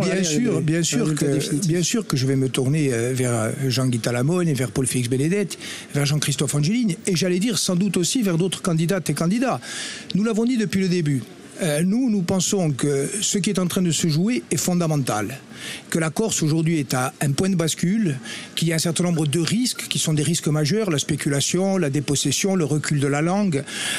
que je vais me tourner vers Jean-Guy Talamone et vers Paul-Félix Benedetti, vers Jean-Christophe Angelini, et j'allais dire sans doute aussi vers d'autres candidates et candidats. Nous l'avons dit depuis le début. Nous pensons que ce qui est en train de se jouer est fondamental. Que la Corse aujourd'hui est à un point de bascule, qu'il y a un certain nombre de risques qui sont des risques majeurs, la spéculation, la dépossession, le recul de la langue,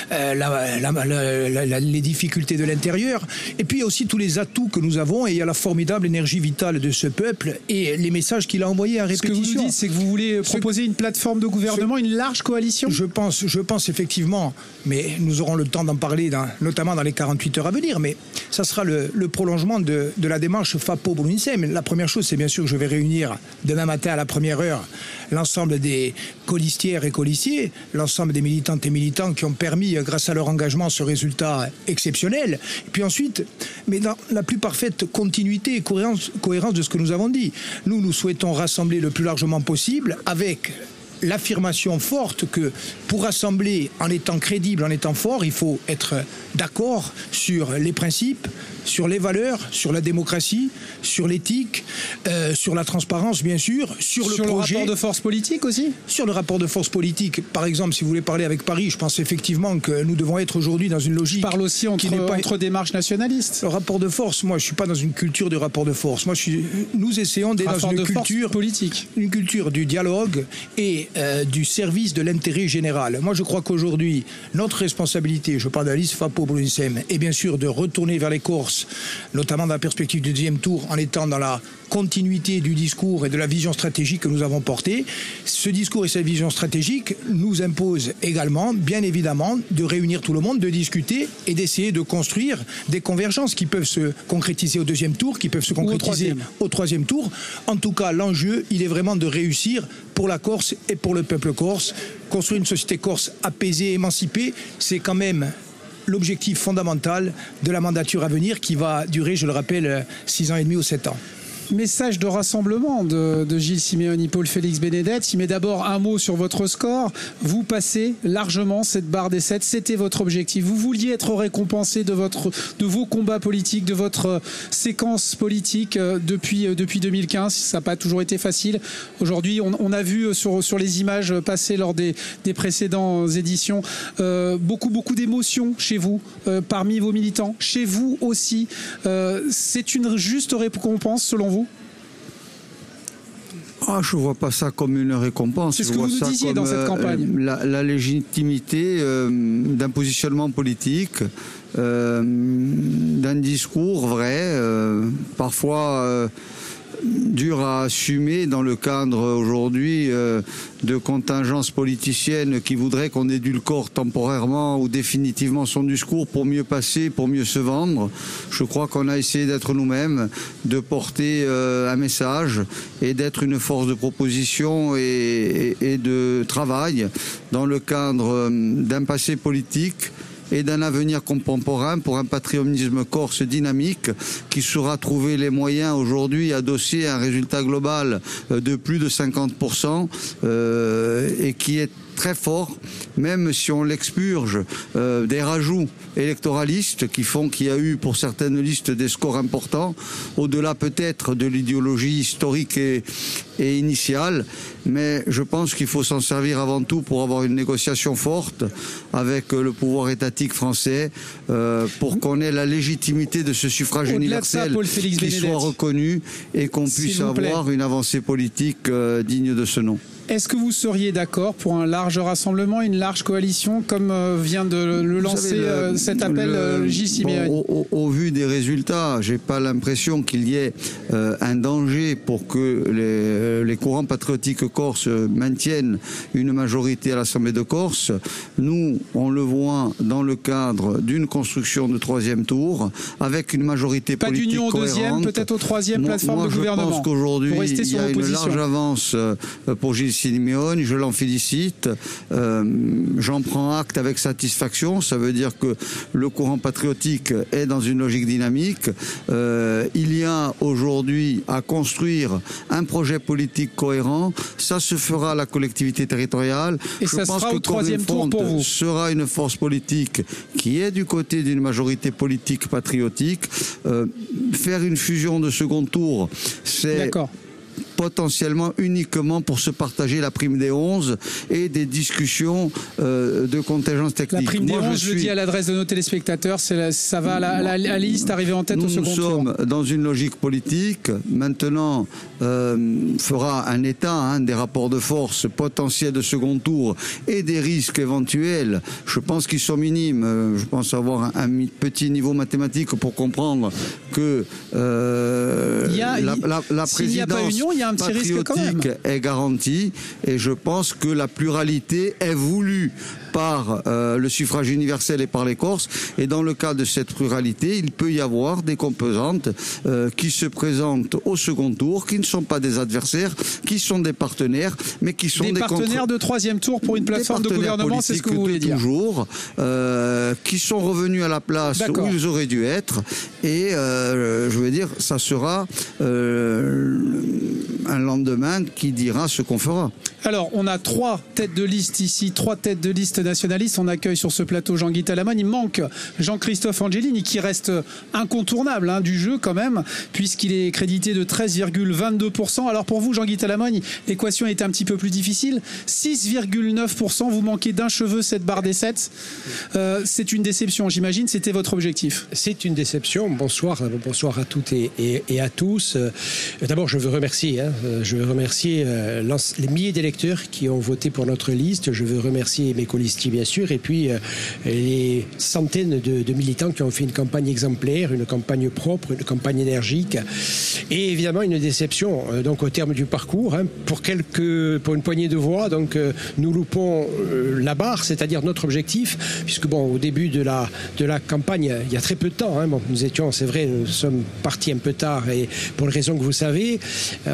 les difficultés de l'intérieur, et puis il y a aussi tous les atouts que nous avons, et il y a la formidable énergie vitale de ce peuple et les messages qu'il a envoyés à répétition.
Ce que vous nous dites, c'est que vous voulez proposer une plateforme de gouvernement, une large coalition?
Je pense effectivement, mais nous aurons le temps d'en parler, notamment dans les 48 heures à venir, mais ça sera le prolongement de la démarche Fapo-Bounsem. La première chose, c'est bien sûr que je vais réunir demain matin à la première heure l'ensemble des colistières et colistiers, l'ensemble des militantes et militants qui ont permis, grâce à leur engagement, ce résultat exceptionnel. Et puis ensuite, mais dans la plus parfaite continuité et cohérence de ce que nous avons dit. Nous souhaitons rassembler le plus largement possible avec l'affirmation forte que pour rassembler en étant crédible, en étant fort, il faut être d'accord sur les principes, sur les valeurs, sur la démocratie, sur l'éthique, sur la transparence bien sûr, sur le projet.
Sur le rapport de force politique aussi?
Sur le rapport de force politique. Par exemple, si vous voulez parler avec Paris, je pense effectivement que nous devons être aujourd'hui dans une logique.
Je parle aussi entre démarches nationalistes.
Le rapport de force, moi je ne suis pas dans une culture de rapport de force. Nous essayons d'être dans une culture
politique.
Une culture du dialogue et du service de l'intérêt général. Moi je crois qu'aujourd'hui, notre responsabilité, je parle de la liste Fapo-Bounsem, est bien sûr de retourner vers les Corses, notamment dans la perspective du deuxième tour, en étant dans la continuité du discours et de la vision stratégique que nous avons portée. Ce discours et cette vision stratégique nous imposent également, bien évidemment, de réunir tout le monde, de discuter et d'essayer de construire des convergences qui peuvent se concrétiser au deuxième tour, qui peuvent se concrétiser au troisième tour. En tout cas, l'enjeu, il est vraiment de réussir pour la Corse et pour le peuple corse. Construire une société corse apaisée, émancipée, c'est quand même l'objectif fondamental de la mandature à venir qui va durer, je le rappelle, 6 ans et demi ou 7 ans.
Message de rassemblement de Gilles Simeoni, Paul-Félix Bénédette. Il met d'abord un mot sur votre score. Vous passez largement cette barre des 7. C'était votre objectif. Vous vouliez être récompensé de vos combats politiques, de votre séquence politique depuis 2015. Ça n'a pas toujours été facile. Aujourd'hui, on a vu sur les images passées lors des précédentes éditions beaucoup d'émotions chez vous, parmi vos militants, chez vous aussi. C'est une juste récompense selon vous?
Je ne vois pas ça comme une récompense.
C'est ce que vous nous disiez dans cette campagne.
La légitimité d'un positionnement politique, d'un discours vrai, parfois dur à assumer dans le cadre aujourd'hui de contingences politiciennes qui voudraient qu'on édulcore temporairement ou définitivement son discours pour mieux passer, pour mieux se vendre. Je crois qu'on a essayé d'être nous-mêmes, de porter un message et d'être une force de proposition et de travail dans le cadre d'un passé politique et d'un avenir contemporain pour un patriotisme corse dynamique qui saura trouver les moyens aujourd'hui adossé à un résultat global de plus de 50% et qui est très fort, même si on l'expurge des rajouts électoralistes qui font qu'il y a eu pour certaines listes des scores importants, au-delà peut-être de l'idéologie historique et initiale, mais je pense qu'il faut s'en servir avant tout pour avoir une négociation forte avec le pouvoir étatique français pour qu'on ait la légitimité de ce suffrage universel qui soit reconnu et qu'on puisse avoir une avancée politique digne de ce nom.
Est-ce que vous seriez d'accord pour un large rassemblement, une large coalition, comme vient de le lancer cet appel Gilles Simeoni?
Au vu des résultats, j'ai pas l'impression qu'il y ait un danger pour que les courants patriotiques corses maintiennent une majorité à l'Assemblée de Corse. Nous, on le voit dans le cadre d'une construction de troisième tour, avec une majorité politique cohérente. Pas d'union au deuxième,
peut-être au troisième plateforme de gouvernement.
Je pense qu'aujourd'hui, il y a une large avance pour Gilles Simeoni, je l'en félicite, j'en prends acte avec satisfaction, ça veut dire que le courant patriotique est dans une logique dynamique, il y a aujourd'hui à construire un projet politique cohérent, ça se fera à la collectivité territoriale.
Et je pense que au troisième tour pour vous
sera une force politique qui est du côté d'une majorité politique patriotique. Faire une fusion de second tour, c'est potentiellement uniquement pour se partager la prime des 11 et des discussions de contingence technique.
La prime des 11, je le dis à l'adresse de nos téléspectateurs, ça va à la liste arriver en tête au second tour.
Nous sommes dans une logique politique. Maintenant, fera un état des rapports de force potentiels de second tour et des risques éventuels. Je pense qu'ils sont minimes. Je pense avoir un petit niveau mathématique pour comprendre que la présidence patriotique est garantie, et je pense que la pluralité est voulue par le suffrage universel et par les Corses, et dans le cas de cette pluralité, il peut y avoir des composantes qui se présentent au second tour, qui ne sont pas des adversaires, qui sont des partenaires, mais qui sont des
partenaires de troisième tour pour une plateforme de gouvernement, c'est ce que vous voulez dire.
Toujours, qui sont revenus à la place où ils auraient dû être, et je veux dire, ça sera un lendemain qui dira ce qu'on fera.
Alors, on a 3 têtes de liste ici, 3 têtes de liste nationalistes. On accueille sur ce plateau Jean-Guy Talamone. Il manque Jean-Christophe Angelini, qui reste incontournable du jeu quand même, puisqu'il est crédité de 13,22%. Alors pour vous, Jean-Guy Talamone, l'équation est un petit peu plus difficile. 6,9%, vous manquez d'un cheveu cette barre des 7. C'est une déception, j'imagine. C'était votre objectif.
C'est une déception. Bonsoir à toutes et à tous. D'abord, je veux remercier les milliers d'électeurs qui ont voté pour notre liste. Je veux remercier mes colistiers, bien sûr, et puis les centaines de militants qui ont fait une campagne exemplaire, une campagne propre, une campagne énergique, et évidemment une déception donc au terme du parcours pour une poignée de voix. Donc nous loupons la barre, c'est-à-dire notre objectif, puisque au début de la campagne, il y a très peu de temps, nous étions, c'est vrai, nous sommes partis un peu tard, et pour les raisons que vous savez,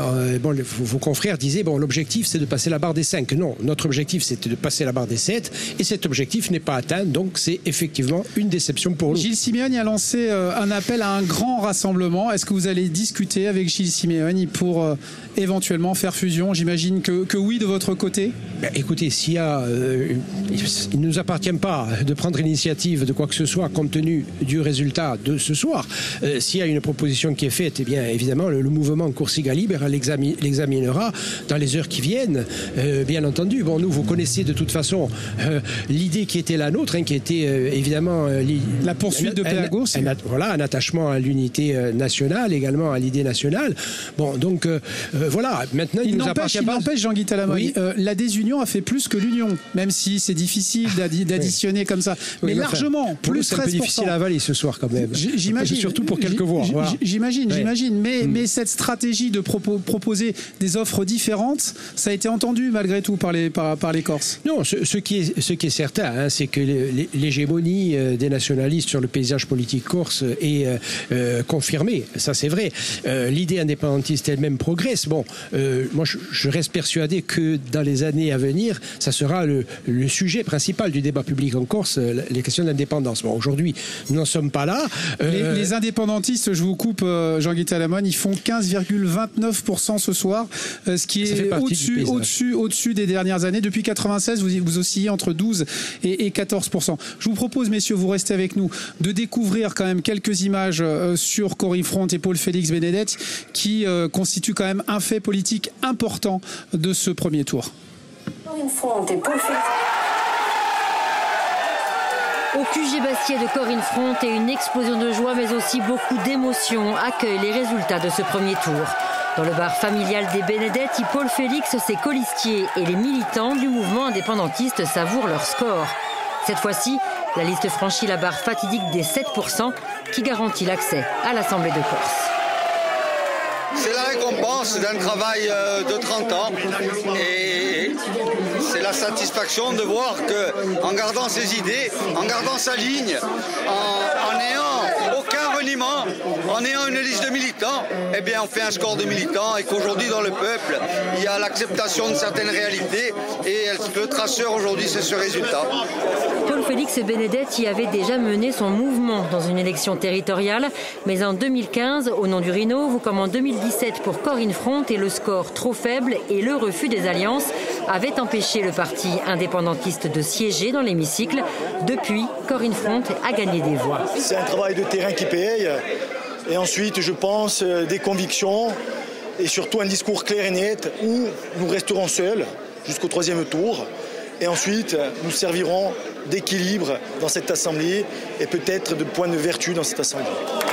bon, vos confrères disaient, bon, l'objectif c'est de passer la barre des 5. Non, notre objectif c'était de passer la barre des 7 et cet objectif n'est pas atteint, donc c'est effectivement une déception pour nous.
Gilles Simeoni a lancé un appel à un grand rassemblement. Est-ce que vous allez discuter avec Gilles Simeoni pour éventuellement faire fusion? J'imagine que oui de votre côté.
Ben, écoutez, s'il y a, il ne nous appartient pas de prendre l'initiative de quoi que ce soit compte tenu du résultat de ce soir. S'il y a une proposition qui est faite, eh bien évidemment le mouvement Corsica Libre l'examinera dans les heures qui viennent, bien entendu. Bon, nous, vous connaissez de toute façon l'idée qui était la nôtre, hein, qui était évidemment
la poursuite de Pelagos.
Voilà, un attachement à l'unité nationale, également à l'idée nationale. Bon, donc voilà, maintenant il nous appartient pas.
Il n'empêche, Jean-Guy Talamone, oui. La désunion a fait plus que l'union, même si c'est difficile d'additionner comme ça. Mais largement,
enfin, plus 13%. C'est un peu difficile à avaler ce soir quand même.
J'imagine.
Surtout pour quelques voix. Voilà.
J'imagine. Mais cette stratégie de proposer des offres différentes, ça a été entendu malgré tout par les Corses.
Non, ce qui est certain, hein, c'est que l'hégémonie des nationalistes sur le paysage politique corse est confirmée. Ça, c'est vrai. L'idée indépendantiste elle-même progresse. Bon, moi, je reste persuadé que dans les années à venir, ça sera le sujet principal du débat public en Corse, les questions d'indépendance. Bon, aujourd'hui, nous n'en sommes pas là.
Les indépendantistes, je vous coupe, Jean-Guy Talamone, ils font 15,29% ce soir, ce qui est au-dessus des dernières années. Depuis 96, vous oscillez entre 12 et 14%. Je vous propose, messieurs, vous restez avec nous, de découvrir quand même quelques images sur Corinne Front et Paul-Félix Benedetti qui constituent quand même un fait politique important de ce premier tour.
Corinne Front et Paul-Félix.
Au QG Bastier de Corinne Front et une explosion de joie mais aussi beaucoup d'émotion accueillent les résultats de ce premier tour. Dans le bar familial des Benedetti, Paul Félix, ses colistiers et les militants du mouvement indépendantiste savourent leur score. Cette fois-ci, la liste franchit la barre fatidique des 7% qui garantit l'accès à l'Assemblée de Corse.
C'est la récompense d'un travail de 30 ans et c'est la satisfaction de voir qu'en gardant ses idées, en gardant sa ligne, en n'ayant aucun reniement, en ayant une liste de militants, eh bien on fait un score de militants et qu'aujourd'hui dans le peuple, il y a l'acceptation de certaines réalités et le traceur aujourd'hui c'est ce résultat.
Paul Félix Benedetti avait déjà mené son mouvement dans une élection territoriale, mais en 2015, au nom du Rhino, comme en 2017 pour Corinne Front, et le score trop faible et le refus des alliances avaient empêché le parti indépendantiste de siéger dans l'hémicycle. Depuis, Corinne Front a gagné des voix.
C'est un travail de terrain qui paye. Et ensuite, je pense, des convictions et surtout un discours clair et net où nous resterons seuls jusqu'au 3e tour. Et ensuite, nous servirons d'équilibre dans cette Assemblée et peut-être de point de vertu dans cette Assemblée.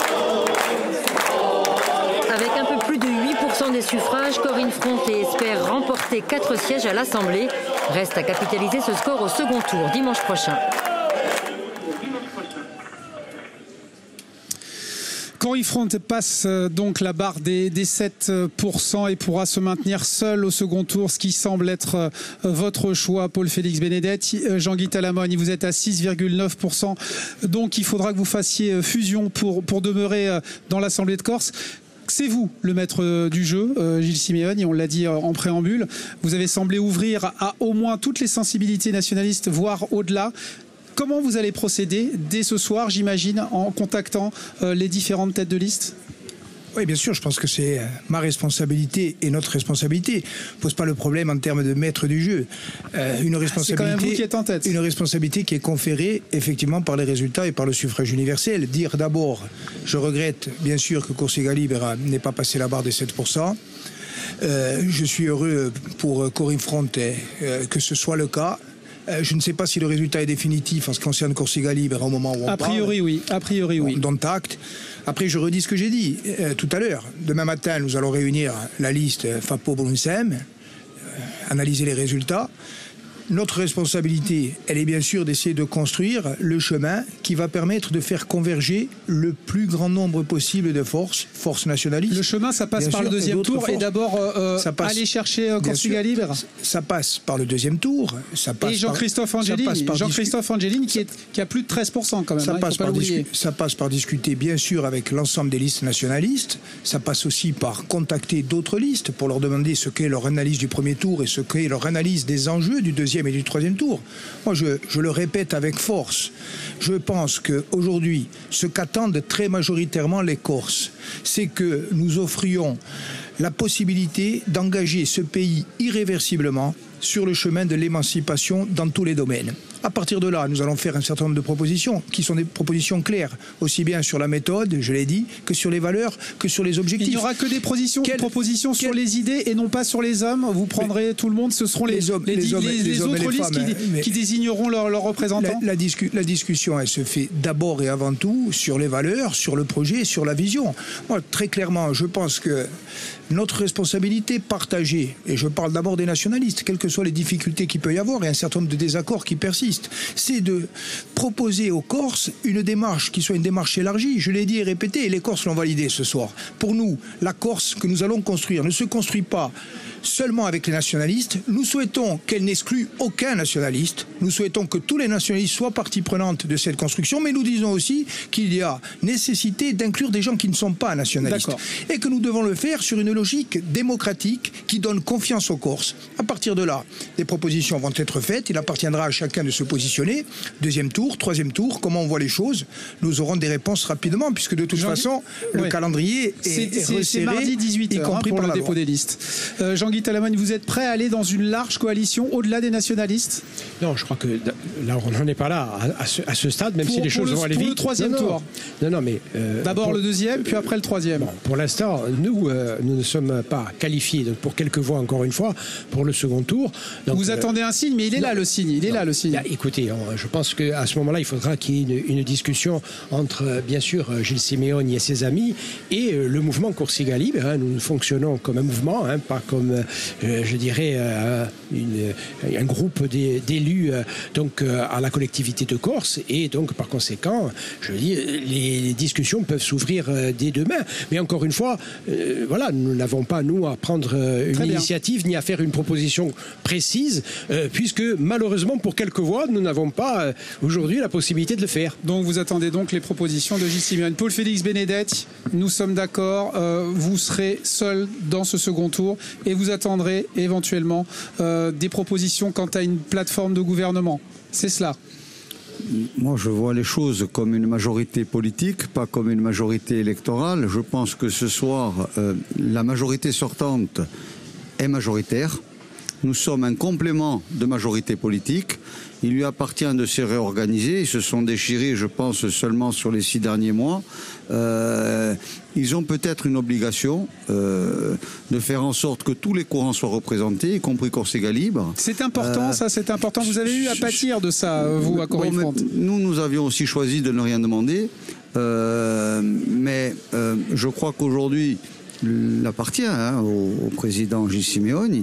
Avec un peu plus de 8% des suffrages, Corinne Front espère remporter 4 sièges à l'Assemblée. Reste à capitaliser ce score au second tour dimanche prochain.
Corinne Front passe donc la barre des 7% et pourra se maintenir seul au second tour, ce qui semble être votre choix, Paul-Félix Benedetti. Jean-Guy Talamone, vous êtes à 6,9%, donc il faudra que vous fassiez fusion pour demeurer dans l'Assemblée de Corse. C'est vous le maître du jeu, Gilles Simeoni, on l'a dit en préambule. Vous avez semblé ouvrir à au moins toutes les sensibilités nationalistes, voire au-delà. Comment vous allez procéder dès ce soir, j'imagine, en contactant les différentes têtes de liste ?
Oui, bien sûr, je pense que c'est ma responsabilité et notre responsabilité. Ne pose pas le problème en termes de maître du jeu. Une responsabilité,
c'est quand même vous qui êtes en tête.
Une responsabilité qui est conférée effectivement par les résultats et par le suffrage universel. Dire d'abord, je regrette bien sûr que Corsica Libre n'ait pas passé la barre des 7%. Je suis heureux pour Corinne Front que ce soit le cas. Je ne sais pas si le résultat est définitif en ce qui concerne Corsica Libre au moment où on parle.
A priori, oui.
Dont acte. Après, je redis ce que j'ai dit tout à l'heure. Demain matin, nous allons réunir la liste Fapo-Brunsem, analyser les résultats. Notre responsabilité, elle est bien sûr d'essayer de construire le chemin qui va permettre de faire converger le plus grand nombre possible de forces nationalistes.
Le chemin, ça passe par le deuxième tour et d'abord aller chercher Corsica Libre.
Ça passe par le deuxième tour. Ça passe
et Jean-Christophe Angelini qui a plus de 13% quand même.
Ça passe par discuter bien sûr avec l'ensemble des listes nationalistes. Ça passe aussi par contacter d'autres listes pour leur demander ce qu'est leur analyse du premier tour et ce qu'est leur analyse des enjeux du deuxième et du troisième tour. Moi, je le répète avec force. Je pense qu'aujourd'hui, ce qu'attendent très majoritairement les Corses, c'est que nous offrions la possibilité d'engager ce pays irréversiblement sur le chemin de l'émancipation dans tous les domaines. À partir de là, nous allons faire un certain nombre de propositions qui sont des propositions claires, aussi bien sur la méthode, je l'ai dit, que sur les valeurs, que sur les objectifs.
Il n'y aura que des propositions sur les idées et non pas sur les hommes. Vous prendrez tout le monde, ce seront les autres listes qui désigneront leurs représentants.
La discussion, elle se fait d'abord et avant tout sur les valeurs, sur le projet, sur la vision. Moi, très clairement, je pense que notre responsabilité partagée, et je parle d'abord des nationalistes, quelles que soient les difficultés qu'il peut y avoir et un certain nombre de désaccords qui persistent, c'est de proposer aux Corses une démarche qui soit une démarche élargie. Je l'ai dit et répété, et les Corses l'ont validé ce soir. Pour nous, la Corse que nous allons construire ne se construit pas seulement avec les nationalistes. Nous souhaitons qu'elle n'exclue aucun nationaliste. Nous souhaitons que tous les nationalistes soient partie prenante de cette construction, mais nous disons aussi qu'il y a nécessité d'inclure des gens qui ne sont pas nationalistes. Et que nous devons le faire sur une logique démocratique qui donne confiance aux Corses. À partir de là, des propositions vont être faites. Il appartiendra à chacun de se positionner. Deuxième tour, troisième tour, comment on voit les choses. Nous aurons des réponses rapidement, puisque de toute façon, le calendrier est resserré,
c'est mardi 18h, y compris pour le dépôt des listes. Jean-Guy Talamonne, vous êtes prêt à aller dans une large coalition au-delà des nationalistes?
Non, je crois que là, on n'en est pas là à ce stade, même si les choses vont aller vite.
Pour le troisième tour.
Non, mais
d'abord le deuxième, puis après le troisième.
Bon, pour l'instant, nous ne sommes pas qualifiés donc pour quelques voix, encore une fois, pour le second tour. Donc,
vous attendez un signe, mais il est là le signe. Il est là le signe.
Là, écoutez, je pense qu'à ce moment-là, il faudra qu'il y ait une discussion entre, bien sûr, Gilles Simeoni et ses amis et le mouvement Corsica Libre. Hein. Nous fonctionnons comme un mouvement, hein, pas comme, je dirais, un groupe d'élus donc à la collectivité de Corse. Et donc, par conséquent, je veux dire, les discussions peuvent s'ouvrir dès demain. Mais encore une fois, voilà, nous n'avons pas, nous, à prendre une initiative ni à faire une proposition précise, puisque malheureusement, pour quelques voix, nous n'avons pas aujourd'hui la possibilité de le faire.
Donc vous attendez donc les propositions de Gilles Simeoni. Paul-Félix Benedetti, nous sommes d'accord, vous serez seul dans ce second tour et vous attendrez éventuellement des propositions quant à une plateforme de gouvernement. C'est cela?
Moi, je vois les choses comme une majorité politique, pas comme une majorité électorale. Je pense que ce soir, la majorité sortante est majoritaire. Nous sommes un complément de majorité politique. Il lui appartient de se réorganiser. Ils se sont déchirés, je pense, seulement sur les 6 derniers mois. Ils ont peut-être une obligation de faire en sorte que tous les courants soient représentés, y compris Corsica Libre.
C'est important, ça, c'est important. Vous avez eu à pâtir de ça, vous, à Corinne-Front.
Nous avions aussi choisi de ne rien demander. Mais je crois qu'aujourd'hui, il appartient au président Gilles Simeoni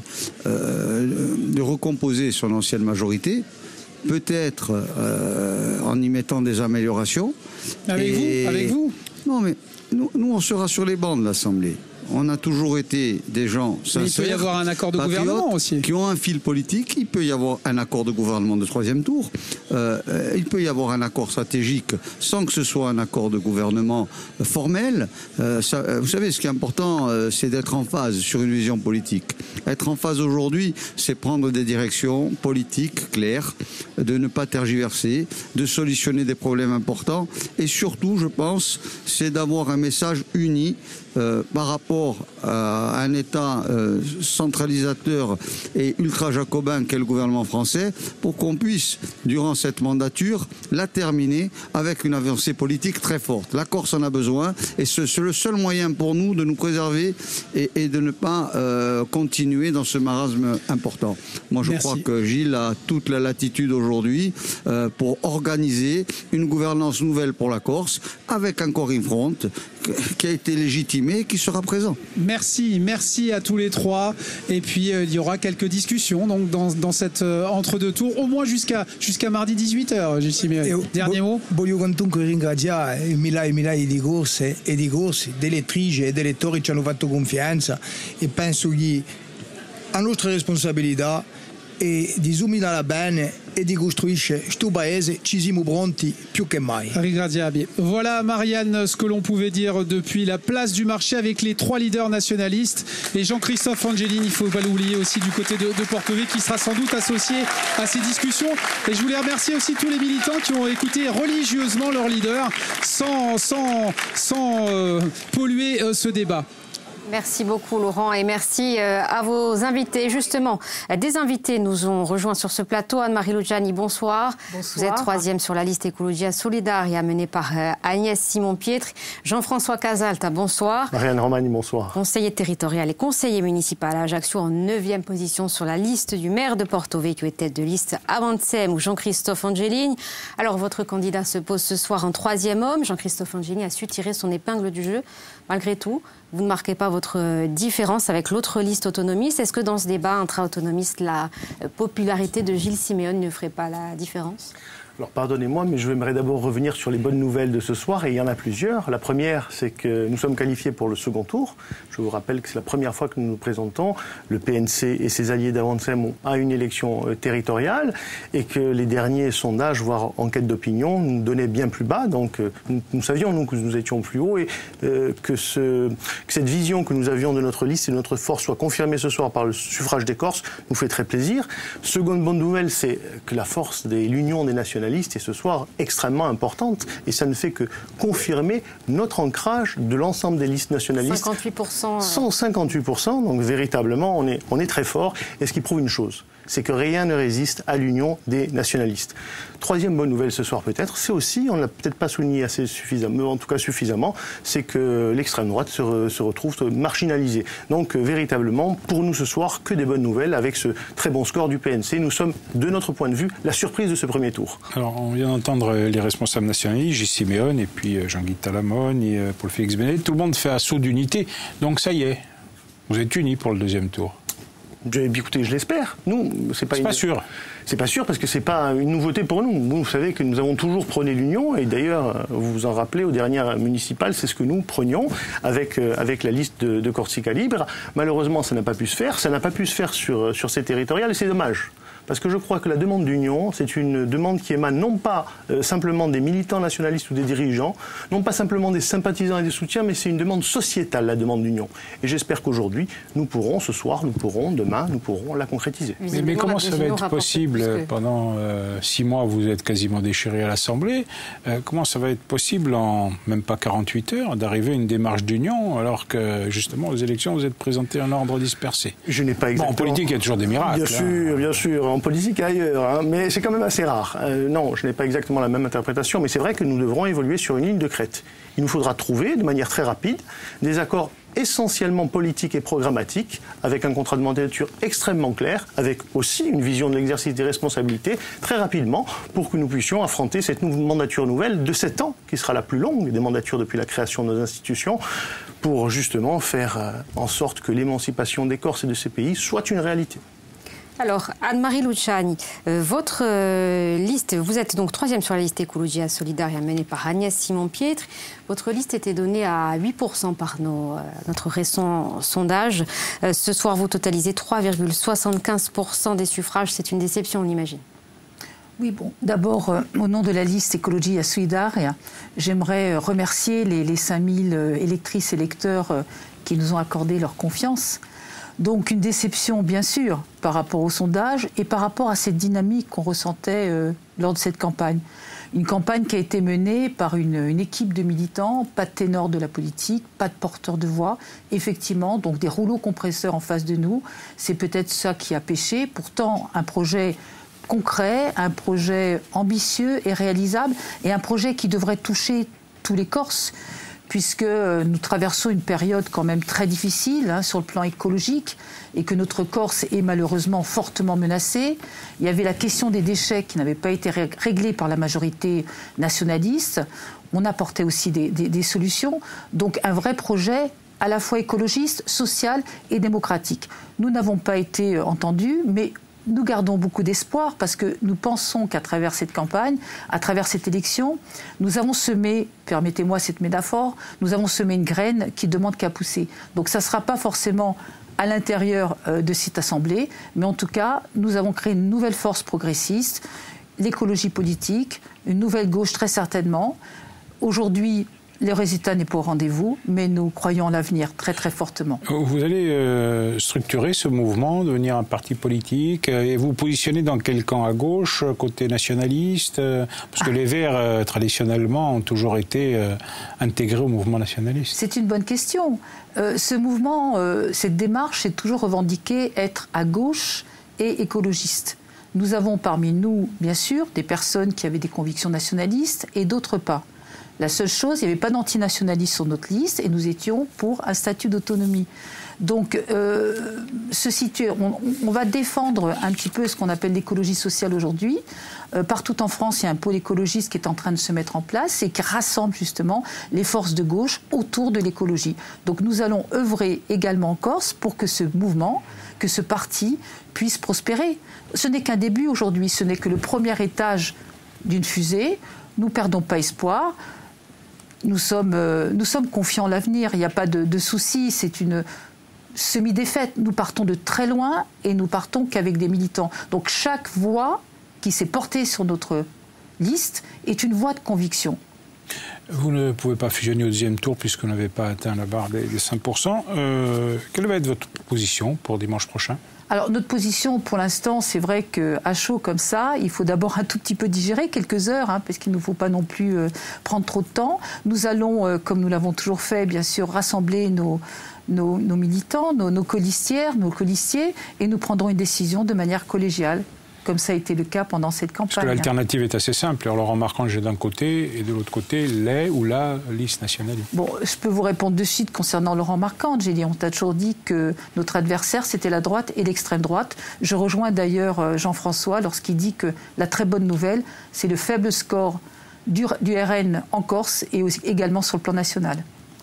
de recomposer son ancienne majorité, peut-être en y mettant des améliorations.
Avec vous
Non, mais nous, on sera sur les bancs de l'Assemblée. On a toujours été des gens sincères.
Mais il peut y avoir un accord de gouvernement aussi.
Qui ont un fil politique. Il peut y avoir un accord de gouvernement de troisième tour. Il peut y avoir un accord stratégique sans que ce soit un accord de gouvernement formel. Vous savez, ce qui est important, c'est d'être en phase sur une vision politique. Être en phase aujourd'hui, c'est prendre des directions politiques claires, de ne pas tergiverser, de solutionner des problèmes importants. Et surtout, je pense, c'est d'avoir un message uni par rapport à un État centralisateur et ultra-jacobin qu'est le gouvernement français, pour qu'on puisse, durant cette mandature, la terminer avec une avancée politique très forte. La Corse en a besoin et c'est le seul moyen pour nous de nous préserver et de ne pas continuer dans ce marasme important. Moi, je crois que Gilles a toute la latitude aujourd'hui pour organiser une gouvernance nouvelle pour la Corse avec un Corinne-Front qui a été légitimé, qui sera présent.
Merci à tous les trois. Et puis il y aura quelques discussions donc dans cette entre-deux tours, au moins jusqu'à mardi 18h. Dernier mot.
Voglio comunque ringraziare i migliaia di corse e di corsi, delle attrici e dei lettori ci hanno fatto confianza e penso che la nostra responsabilità è di zoomare bene e di costruire questo paese, ci siamo pronti più che mai.
Voilà, Marianne, ce que l'on pouvait dire depuis la place du marché avec les trois leaders nationalistes. Et Jean-Christophe Angelini, il ne faut pas l'oublier aussi du côté de Porto-Vecchio, qui sera sans doute associé à ces discussions. Et je voulais remercier aussi tous les militants qui ont écouté religieusement leur leader sans polluer ce débat.
Merci beaucoup Laurent et merci à vos invités. Justement, des invités nous ont rejoints sur ce plateau. Anne-Marie Luciani, bonsoir. Vous êtes troisième sur la liste Ecologia Solidaria menée par Agnès Simon-Pietri. Jean-François Casalta, bonsoir.
Marianne Romani, bonsoir.
Conseiller territorial et conseiller municipal à Ajaccio en 9e position sur la liste du maire de Porto-Vecchio et tête de liste Avancem ou Jean-Christophe Angelini. Alors votre candidat se pose ce soir en troisième homme. Jean-Christophe Angelini a su tirer son épingle du jeu. Malgré tout, vous ne marquez pas votre différence avec l'autre liste autonomiste. Est-ce que dans ce débat intra-autonomiste, la popularité de Gilles Simeone ne ferait pas la différence ?
Alors pardonnez-moi, mais je voudrais d'abord revenir sur les bonnes nouvelles de ce soir, et il y en a plusieurs. La première, c'est que nous sommes qualifiés pour le second tour. Je vous rappelle que c'est la première fois que nous nous présentons. Le PNC et ses alliés d'Avancem à une élection territoriale, et que les derniers sondages, voire enquêtes d'opinion, nous donnaient bien plus bas. Donc nous savions, nous, que nous étions plus haut, et que cette vision que nous avions de notre liste et de notre force soit confirmée ce soir par le suffrage des Corses nous fait très plaisir. Seconde bonne nouvelle, c'est que la force de l'union des nationalistes est ce soir extrêmement importante, et ça ne fait que confirmer notre ancrage de l'ensemble des listes nationalistes.
58%.
158%, donc véritablement on est très fort, et ce qui prouve une chose, c'est que rien ne résiste à l'union des nationalistes. Troisième bonne nouvelle ce soir peut-être, c'est aussi, on ne l'a peut-être pas souligné assez suffisamment, en tout cas suffisamment, c'est que l'extrême droite se retrouve marginalisée. Donc véritablement, pour nous ce soir, que des bonnes nouvelles avec ce très bon score du PNC. Nous sommes, de notre point de vue, la surprise de ce premier tour.
Alors on vient d'entendre les responsables nationalistes, Gilles Simeone et puis Jean-Guy Talamone et Paul-Félix Benedet. Tout le monde fait assaut d'unité, donc ça y est, vous êtes unis pour le deuxième tour.
Écoutez, je l'espère. Nous, c'est pas
sûr.
C'est pas sûr parce que c'est pas une nouveauté pour nous. Vous savez que nous avons toujours prôné l'union, et d'ailleurs, vous vous en rappelez, aux dernières municipales, c'est ce que nous prenions avec la liste de Corsica Libre. Malheureusement, ça n'a pas pu se faire. Ça n'a pas pu se faire sur ces territoriales, et c'est dommage. Parce que je crois que la demande d'union, c'est une demande qui émane non pas simplement des militants nationalistes ou des dirigeants, non pas simplement des sympathisants et des soutiens, mais c'est une demande sociétale, la demande d'union. Et j'espère qu'aujourd'hui, nous pourrons, ce soir, nous pourrons, demain, nous pourrons la concrétiser.
Mais comment ça va être possible pendant 6 mois, vous êtes quasiment déchiré à l'Assemblée, comment ça va être possible en même pas 48 heures d'arriver à une démarche d'union, alors que justement aux élections, vous êtes présenté en ordre dispersé?
Je n'ai pas exactement...
Bon, en politique, il y a toujours des miracles.
Bien sûr. En politique et ailleurs, hein, mais c'est quand même assez rare. Non, je n'ai pas exactement la même interprétation, mais c'est vrai que nous devrons évoluer sur une ligne de crête. Il nous faudra trouver, de manière très rapide, des accords essentiellement politiques et programmatiques, avec un contrat de mandature extrêmement clair, avec aussi une vision de l'exercice des responsabilités, très rapidement, pour que nous puissions affronter cette mandature nouvelle de 7 ans, qui sera la plus longue des mandatures depuis la création de nos institutions, pour justement faire en sorte que l'émancipation des Corses et de ces pays soit une réalité.
Alors, Anne-Marie Luciani, votre liste, vous êtes donc 3e sur la liste Ecologia Solidaria menée par Agnès Simon-Pietri. Votre liste était donnée à 8% par notre récent sondage. Ce soir, vous totalisez 3,75% des suffrages. C'est une déception, on l'imagine.
Oui, bon, d'abord, au nom de la liste Ecologia Solidaria, j'aimerais remercier les 5000 électrices et électeurs qui nous ont accordé leur confiance. Donc une déception, bien sûr, par rapport au sondage et par rapport à cette dynamique qu'on ressentait lors de cette campagne. Une campagne qui a été menée par une équipe de militants, pas de ténor de la politique, pas de porteurs de voix, effectivement, donc des rouleaux compresseurs en face de nous. C'est peut-être ça qui a péché. Pourtant, un projet concret, un projet ambitieux et réalisable, et un projet qui devrait toucher tous les Corses, puisque nous traversons une période quand même très difficile sur le plan écologique, et que notre Corse est malheureusement fortement menacée. Il y avait la question des déchets qui n'avait pas été réglée par la majorité nationaliste. on apportait aussi des solutions. Donc un vrai projet à la fois écologiste, social et démocratique. Nous n'avons pas été entendus, mais nous gardons beaucoup d'espoir parce que nous pensons qu'à travers cette campagne, à travers cette élection, nous avons semé, permettez-moi cette métaphore, nous avons semé une graine qui demande qu'à pousser. Donc ça ne sera pas forcément à l'intérieur de cette assemblée, mais en tout cas, nous avons créé une nouvelle force progressiste, l'écologie politique, une nouvelle gauche très certainement. Aujourd'hui, le résultat n'est pas au rendez-vous, mais nous croyons en l'avenir très très fortement.
Vous allez structurer ce mouvement, devenir un parti politique, et vous positionnez dans quel camp? À gauche, côté nationaliste? Parce que les Verts, traditionnellement, ont toujours été intégrés au mouvement nationaliste.
C'est une bonne question. Ce mouvement, cette démarche, est toujours revendiquée être à gauche et écologiste. Nous avons parmi nous, bien sûr, des personnes qui avaient des convictions nationalistes et d'autres pas. La seule chose, il n'y avait pas d'antinationalistes sur notre liste et nous étions pour un statut d'autonomie. Donc, on va défendre un petit peu ce qu'on appelle l'écologie sociale aujourd'hui. Partout en France, il y a un pôle écologiste qui est en train de se mettre en place et qui rassemble justement les forces de gauche autour de l'écologie. Donc, nous allons œuvrer également en Corse pour que ce mouvement, que ce parti puisse prospérer. Ce n'est qu'un début aujourd'hui, ce n'est que le premier étage d'une fusée. Nous ne perdons pas espoir. Nous sommes confiants en l'avenir, il n'y a pas de souci, c'est une semi-défaite. Nous partons de très loin et nous partons qu'avec des militants. Donc chaque voix qui s'est portée sur notre liste est une voix de conviction.
Vous ne pouvez pas fusionner au deuxième tour puisqu'on n'avait pas atteint la barre des 5%. Quelle va être votre position pour dimanche prochain ?
Alors notre position pour l'instant, c'est vrai qu'à chaud comme ça, il faut d'abord un tout petit peu digérer, quelques heures, parce qu'il ne faut pas non plus prendre trop de temps. Nous allons, comme nous l'avons toujours fait, bien sûr, rassembler nos militants, nos colistières, nos colistiers, et nous prendrons une décision de manière collégiale, comme ça a été le cas pendant cette campagne.
Parce que l'alternative est assez simple. Alors, Laurent Marcangeli d'un côté et de l'autre côté, les ou la liste nationaliste.
Bon, je peux vous répondre de suite concernant Laurent Marcangeli. On t'a toujours dit que notre adversaire, c'était la droite et l'extrême droite. Je rejoins d'ailleurs Jean-François lorsqu'il dit que la très bonne nouvelle, c'est le faible score du RN en Corse et également sur le plan national.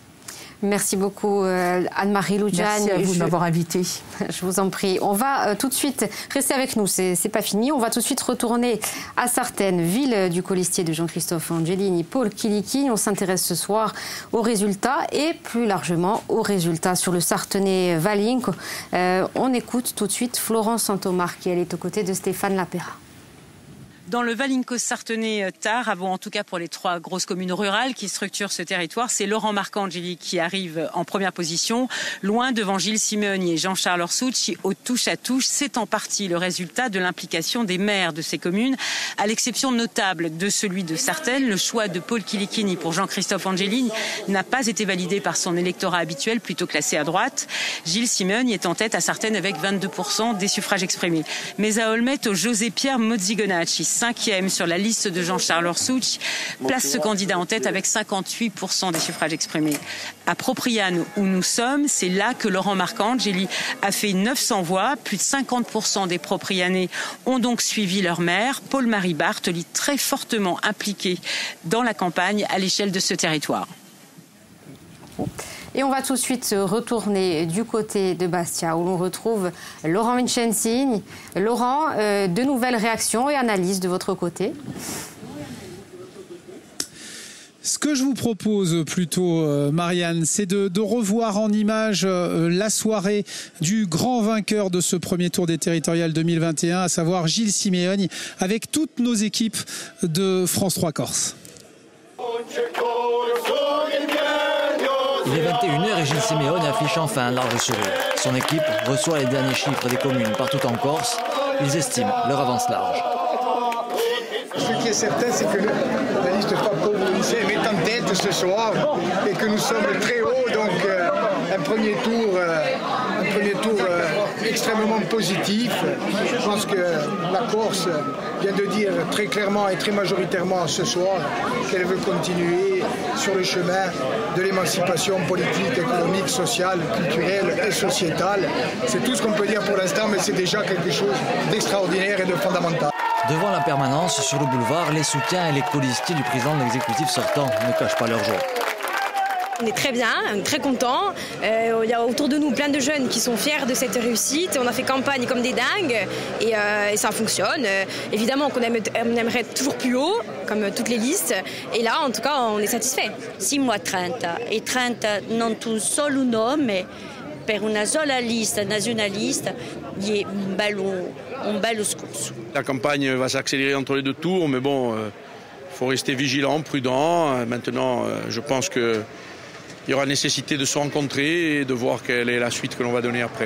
Merci beaucoup Anne-Marie Lujan.
Merci à vous de m'avoir invité.
Je vous en prie. On va tout de suite rester avec nous, c'est pas fini. On va tout de suite retourner à Sartène, ville du colistier de Jean-Christophe Angelini, Paul Kilikine. On s'intéresse ce soir aux résultats et plus largement aux résultats sur le Sartenay Valinco. On écoute tout de suite Florence Santomar qui elle est aux côtés de Stéphane Lapera.
Dans le Valinco-Sartenay-Tard, en tout cas pour les 3 grosses communes rurales qui structurent ce territoire, c'est Laurent Marcangeli qui arrive en première position, loin devant Gilles Simeoni et Jean-Charles Orsucci au touche-à-touche. C'est en partie le résultat de l'implication des maires de ces communes, à l'exception notable de celui de Sartène. Le choix de Paul Kilikine pour Jean-Christophe Angelini n'a pas été validé par son électorat habituel, plutôt classé à droite. Gilles Simeoni est en tête à Sartène avec 22% des suffrages exprimés. Mais à Olmette, José-Pierre Mozzigonacci, 5e sur la liste de Jean-Charles Orsucci, place ce candidat en tête avec 58% des suffrages exprimés. À Propriano, où nous sommes, c'est là que Laurent Marcangeli a fait 900 voix. Plus de 50% des Proprianais ont donc suivi leur maire, Paul-Marie Bartoli, très fortement impliqué dans la campagne à l'échelle de ce territoire.
Et on va tout de suite se retourner du côté de Bastia où l'on retrouve Laurent Vincenzini. Laurent, de nouvelles réactions et analyses de votre côté?
Ce que je vous propose plutôt, Marianne, c'est de revoir en images la soirée du grand vainqueur de ce premier tour des territoriales 2021, à savoir Gilles Simeoni, avec toutes nos équipes de France 3 Corse.
Il est 21h et Gilles Simeoni affiche enfin un large sourire. Son équipe reçoit les derniers chiffres des communes partout en Corse. Ils estiment leur avance large.
Ce qui est certain, c'est que la liste Pas pauvre UNICEF est en tête ce soir et que nous sommes très hauts. Donc un premier tour extrêmement positif. Je pense que la Corse vient de dire très clairement et très majoritairement ce soir qu'elle veut continuer sur le chemin de l'émancipation politique, économique, sociale, culturelle et sociétale. C'est tout ce qu'on peut dire pour l'instant, mais c'est déjà quelque chose d'extraordinaire et de fondamental.
Devant la permanence, sur le boulevard, les soutiens et les colistiers du président de l'exécutif sortant ne cachent pas leur joie.
On est très bien, très contents. Il y a autour de nous plein de jeunes qui sont fiers de cette réussite. On a fait campagne comme des dingues et ça fonctionne. Évidemment qu'on aimerait toujours plus haut, comme toutes les listes. Et là, en tout cas, on est satisfait.
Siamo a 30 e 30 non un solo nome per una sola lista nazionalista è un bello scorso.
La campagne va s'accélérer entre les deux tours, mais bon, faut rester vigilant, prudent. Maintenant, je pense qu'il y aura nécessité de se rencontrer et de voir quelle est la suite que l'on va donner après.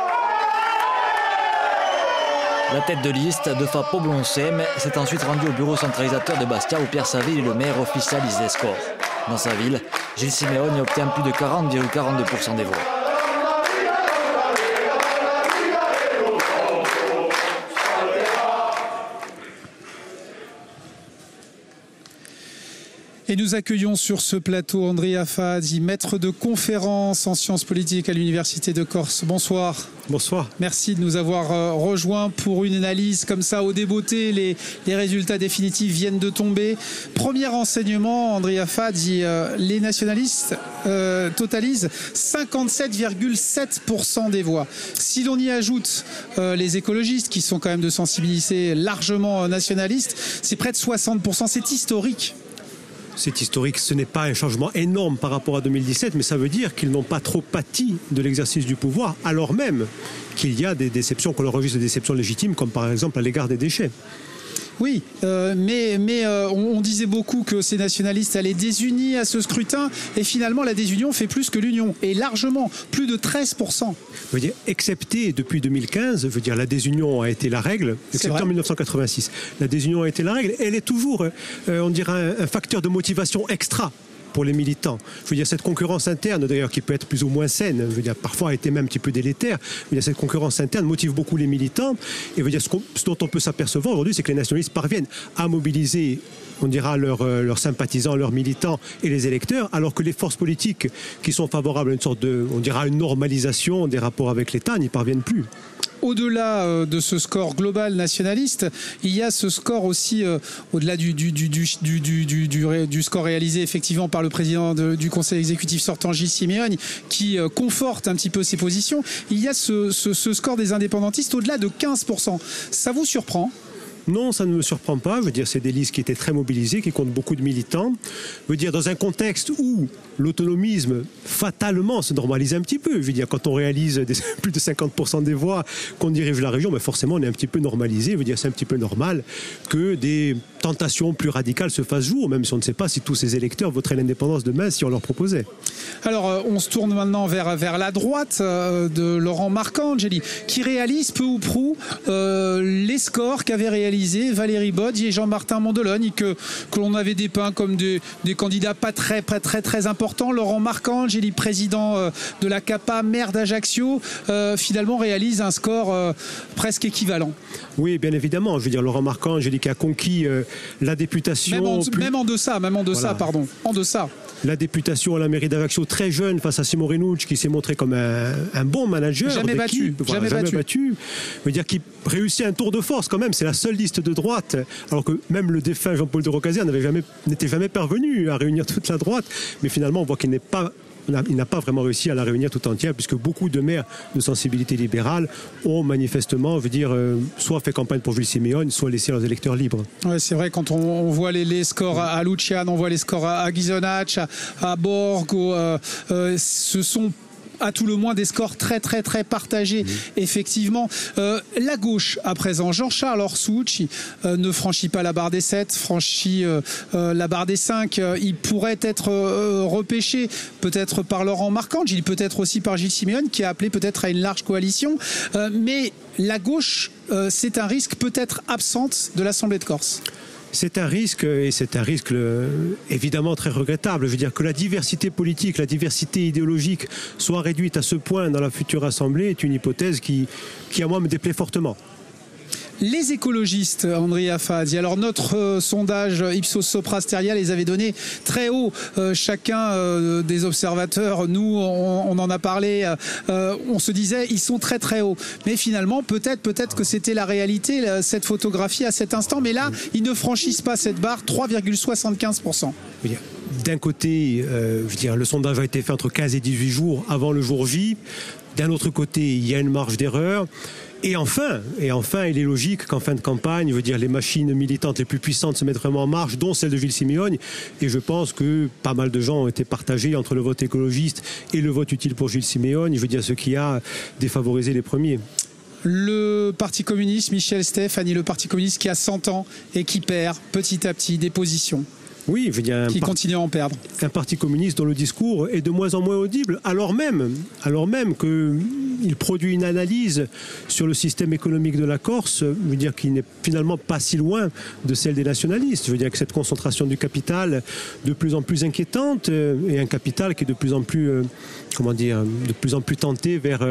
La tête de liste de Fapo Blonsem s'est ensuite rendue au bureau centralisateur de Bastia où Pierre Saville et le maire officialisent les scores. Dans sa ville, Gilles Simeoni obtient plus de 40,42% des voix.
Et nous accueillons sur ce plateau Andrea Fadi, maître de conférence en sciences politiques à l'Université de Corse. Bonsoir.
Bonsoir.
Merci de nous avoir rejoints pour une analyse comme ça au débeauté. Les résultats définitifs viennent de tomber. Premier renseignement, Andrea Fadi, les nationalistes totalisent 57,7% des voix. Si l'on y ajoute les écologistes, qui sont quand même de sensibilité largement nationalistes, c'est près de 60%. C'est historique.
C'est historique, ce n'est pas un changement énorme par rapport à 2017, mais ça veut dire qu'ils n'ont pas trop pâti de l'exercice du pouvoir, alors même qu'il y a des déceptions, qu'on leur enregistre des déceptions légitimes, comme par exemple à l'égard des déchets.
Oui, mais on disait beaucoup que ces nationalistes allaient désunis à ce scrutin, et finalement la désunion fait plus que l'union, et largement, plus de 13%.
Je veux dire, excepté depuis 2015, je veux dire, la désunion a été la règle, excepté en 1986. La désunion a été la règle, elle est toujours, on dirait, un facteur de motivation extra pour les militants. Je veux dire, cette concurrence interne, d'ailleurs, qui peut être plus ou moins saine, je veux dire, parfois a été même un petit peu délétère, je veux dire, cette concurrence interne motive beaucoup les militants, et je veux dire, ce dont on peut s'apercevoir aujourd'hui, c'est que les nationalistes parviennent à mobiliser, on dira, leurs sympathisants, leurs militants et les électeurs, alors que les forces politiques qui sont favorables à une sorte de, on dira, une normalisation des rapports avec l'État n'y parviennent plus.
Au-delà de ce score global nationaliste, il y a ce score aussi, au-delà du score réalisé effectivement par le président du conseil exécutif sortant, Gilles Simeoni, qui conforte un petit peu ses positions. Il y a ce score des indépendantistes au-delà de 15%. Ça vous surprend ?
Non, ça ne me surprend pas. Je veux dire, c'est des listes qui étaient très mobilisées, qui comptent beaucoup de militants. Je veux dire, dans un contexte où l'autonomisme, fatalement, se normalise un petit peu. Je veux dire, quand on réalise plus de 50% des voix qu'on dirige la région, mais forcément, on est un petit peu normalisé. Je veux dire, c'est un petit peu normal que des tentations plus radicales se fassent jour, même si on ne sait pas si tous ces électeurs voteraient l'indépendance demain si on leur proposait.
Alors, on se tourne maintenant vers la droite de Laurent Marcangeli, qui réalise peu ou prou les scores qu'avaient réalisé Valérie Bodge et Jean-Martin Mondologne, que l'on avait dépeint comme des candidats pas très importants. Laurent Marcangeli, président de la CAPA, maire d'Ajaccio, finalement réalise un score presque équivalent.
Oui, bien évidemment. Je veux dire, Laurent Marcangeli qui a conquis la députation...
Même en deçà, en deçà.
La députation à la mairie d'Ajaccio très jeune face à Simon Renucci, qui s'est montré comme un bon manager.
Jamais battu.
Je veux dire, qui réussit un tour de force quand même. C'est la seule liste de droite, alors que même le défunt Jean-Paul de Rocazia n'était jamais parvenu à réunir toute la droite. Mais finalement, on voit qu'il n'a pas vraiment réussi à la réunir tout entière, puisque beaucoup de maires de sensibilité libérale ont manifestement, je veux dire, soit fait campagne pour Gilles Simeoni, soit laissé leurs électeurs libres.
Ouais, c'est vrai, quand on voit les scores à Luciano, on voit les scores à Ghisonaccia, à Borgo, ce sont à tout le moins des scores très partagés, effectivement. La gauche, à présent, Jean-Charles Orsucci ne franchit pas la barre des 7, franchit la barre des 5. Il pourrait être repêché peut-être par Laurent Marcangeli, peut-être aussi par Gilles Simeoni, qui a appelé peut-être à une large coalition. Mais la gauche, c'est un risque peut-être absente de l'Assemblée de Corse.
C'est un risque, et c'est un risque évidemment très regrettable. Je veux dire que la diversité politique, la diversité idéologique soit réduite à ce point dans la future Assemblée est une hypothèse qui à moi, me déplaît fortement.
Les écologistes, André Afadi. Alors notre sondage Ipsos Sopra Steria les avait donnés très haut. Chacun des observateurs, nous on en a parlé, on se disait ils sont très très hauts. Mais finalement peut-être que c'était la réalité, cette photographie à cet instant. Mais là, ils ne franchissent pas cette barre, 3,75%.
D'un côté, je veux dire, le sondage a été fait entre 15 et 18 jours avant le jour J. D'un autre côté, il y a une marge d'erreur. Et enfin, il est logique qu'en fin de campagne, je veux dire, les machines militantes les plus puissantes se mettent vraiment en marche, dont celle de Gilles Simeone. Et je pense que pas mal de gens ont été partagés entre le vote écologiste et le vote utile pour Gilles Simeone. Je veux dire, ce qui a défavorisé les premiers.
Le Parti communiste, Michel Stéphanie, le Parti communiste qui a 100 ans et qui perd petit à petit des positions.
Oui, je veux dire,
qui continue à en perdre.
Un parti communiste dont le discours est de moins en moins audible, alors même qu'il produit une analyse sur le système économique de la Corse, je veux dire, qui n'est finalement pas si loin de celle des nationalistes. Je veux dire que cette concentration du capital de plus en plus inquiétante et un capital qui est de plus en plus, de plus en plus tenté vers,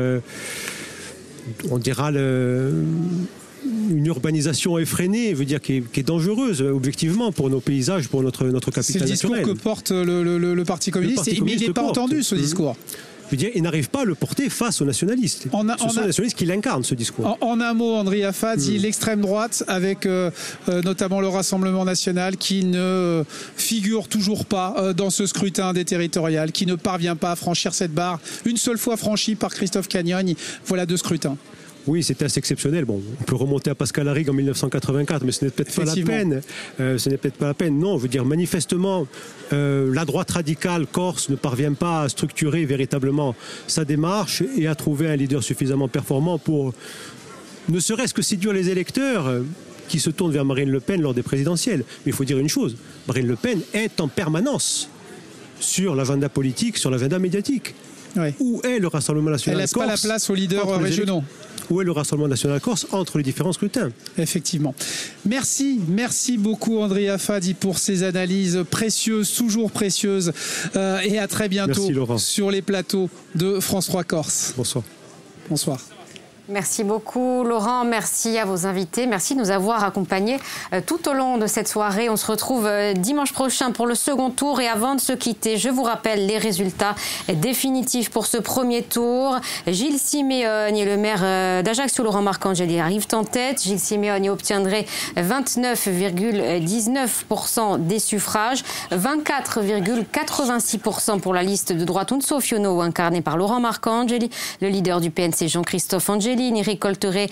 on dira, une urbanisation effrénée, veut dire qui est dangereuse objectivement pour nos paysages, pour notre capital naturel.
C'est le discours que porte le Parti communiste, mais il n'est pas entendu ce discours.
Je veux dire, il n'arrive pas à le porter face aux nationalistes. Ce sont les nationalistes qui l'incarnent, ce discours.
En un mot, André Afadi, l'extrême droite, avec notamment le Rassemblement national, qui ne figure toujours pas dans ce scrutin des territoriales, qui ne parvient pas à franchir cette barre, une seule fois franchie par Christophe Cagnoni. Voilà 2 scrutins.
Oui, c'était assez exceptionnel. Bon, on peut remonter à Pascal Arrigue en 1984, mais ce n'est peut-être pas la peine. Ce n'est peut-être pas la peine. Non, je veux dire, manifestement, la droite radicale corse ne parvient pas à structurer véritablement sa démarche et à trouver un leader suffisamment performant pour ne serait-ce que séduire les électeurs qui se tournent vers Marine Le Pen lors des présidentielles. Mais il faut dire une chose, Marine Le Pen est en permanence sur l'agenda politique, sur l'agenda médiatique.
Ouais.
Où est le Rassemblement national corse?
Elle laisse pas la place aux leaders régionaux.
Où est le Rassemblement national corse entre les différents scrutins?
Effectivement. Merci beaucoup André Afadi pour ces analyses précieuses, toujours précieuses. Et à très bientôt sur les plateaux de France 3 Corse.
Bonsoir.
Bonsoir.
Merci beaucoup Laurent, merci à vos invités, merci de nous avoir accompagnés tout au long de cette soirée. On se retrouve dimanche prochain pour le second tour et avant de se quitter, je vous rappelle les résultats définitifs pour ce premier tour. Gilles Simeone et le maire d'Ajaccio, Laurent Marcangeli, arrivent en tête. Gilles Simeone obtiendrait 29,19% des suffrages, 24,86% pour la liste de droite Unso Fiono incarnée par Laurent Marcangeli. Le leader du PNC, Jean-Christophe Angeli, y récolterait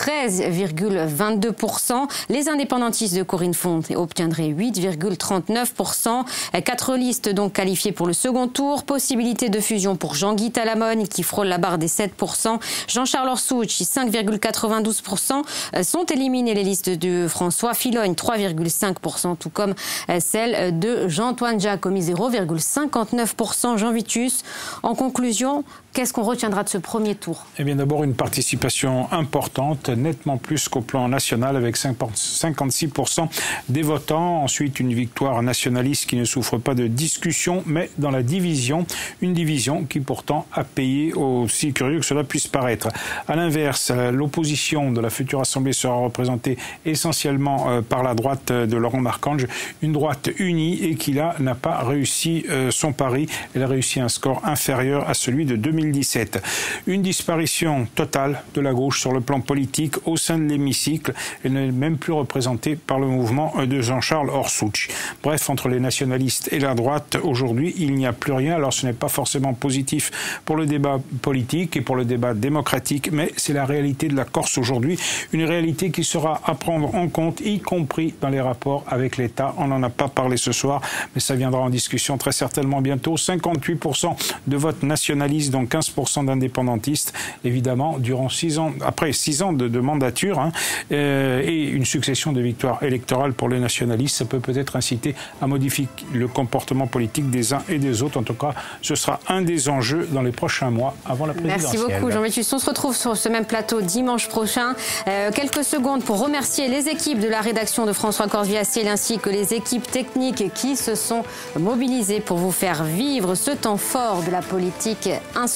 13,22%. Les indépendantistes de Corinne Fonte obtiendraient 8,39%. 4 listes donc qualifiées pour le second tour. Possibilité de fusion pour Jean-Guy Talamone qui frôle la barre des 7%. Jean-Charles Orsucci, 5,92%. Sont éliminées les listes de François Filogne, 3,5%, tout comme celle de Jean-Antoine Giacomi, 0,59%. Jean Vitus, en conclusion, qu'est-ce qu'on retiendra de ce premier tour?
Eh bien, d'abord, une participation importante, nettement plus qu'au plan national, avec 56% des votants. Ensuite, une victoire nationaliste qui ne souffre pas de discussion, mais dans la division. Une division qui, pourtant, a payé, aussi curieux que cela puisse paraître. À l'inverse, l'opposition de la future Assemblée sera représentée essentiellement par la droite de Laurent Marcange. Une droite unie et qui, là, n'a pas réussi son pari. Elle a réussi un score inférieur à celui de 2017. Une disparition totale de la gauche sur le plan politique au sein de l'hémicycle. Elle n'est même plus représentée par le mouvement de Jean-Charles Orsucci. Bref, entre les nationalistes et la droite, aujourd'hui, il n'y a plus rien. Alors ce n'est pas forcément positif pour le débat politique et pour le débat démocratique, mais c'est la réalité de la Corse aujourd'hui. Une réalité qui sera à prendre en compte, y compris dans les rapports avec l'État. On n'en a pas parlé ce soir, mais ça viendra en discussion très certainement bientôt. 58% de vote nationaliste, donc 15% d'indépendantistes. Évidemment, durant 6 ans, après 6 ans de mandature, et une succession de victoires électorales pour les nationalistes, ça peut peut-être inciter à modifier le comportement politique des uns et des autres. En tout cas, ce sera un des enjeux dans les prochains mois avant la présidentielle.
Merci beaucoup, Jean Vitus. On se retrouve sur ce même plateau dimanche prochain. Quelques secondes pour remercier les équipes de la rédaction de François Corse-Viastiel ainsi que les équipes techniques qui se sont mobilisées pour vous faire vivre ce temps fort de la politique insulaire.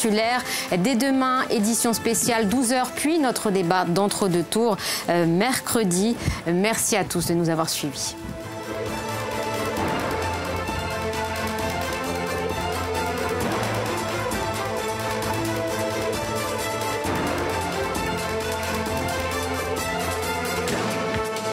consulaire. Dès demain, édition spéciale 12h, puis notre débat d'entre-deux tours mercredi. Merci à tous de nous avoir suivis.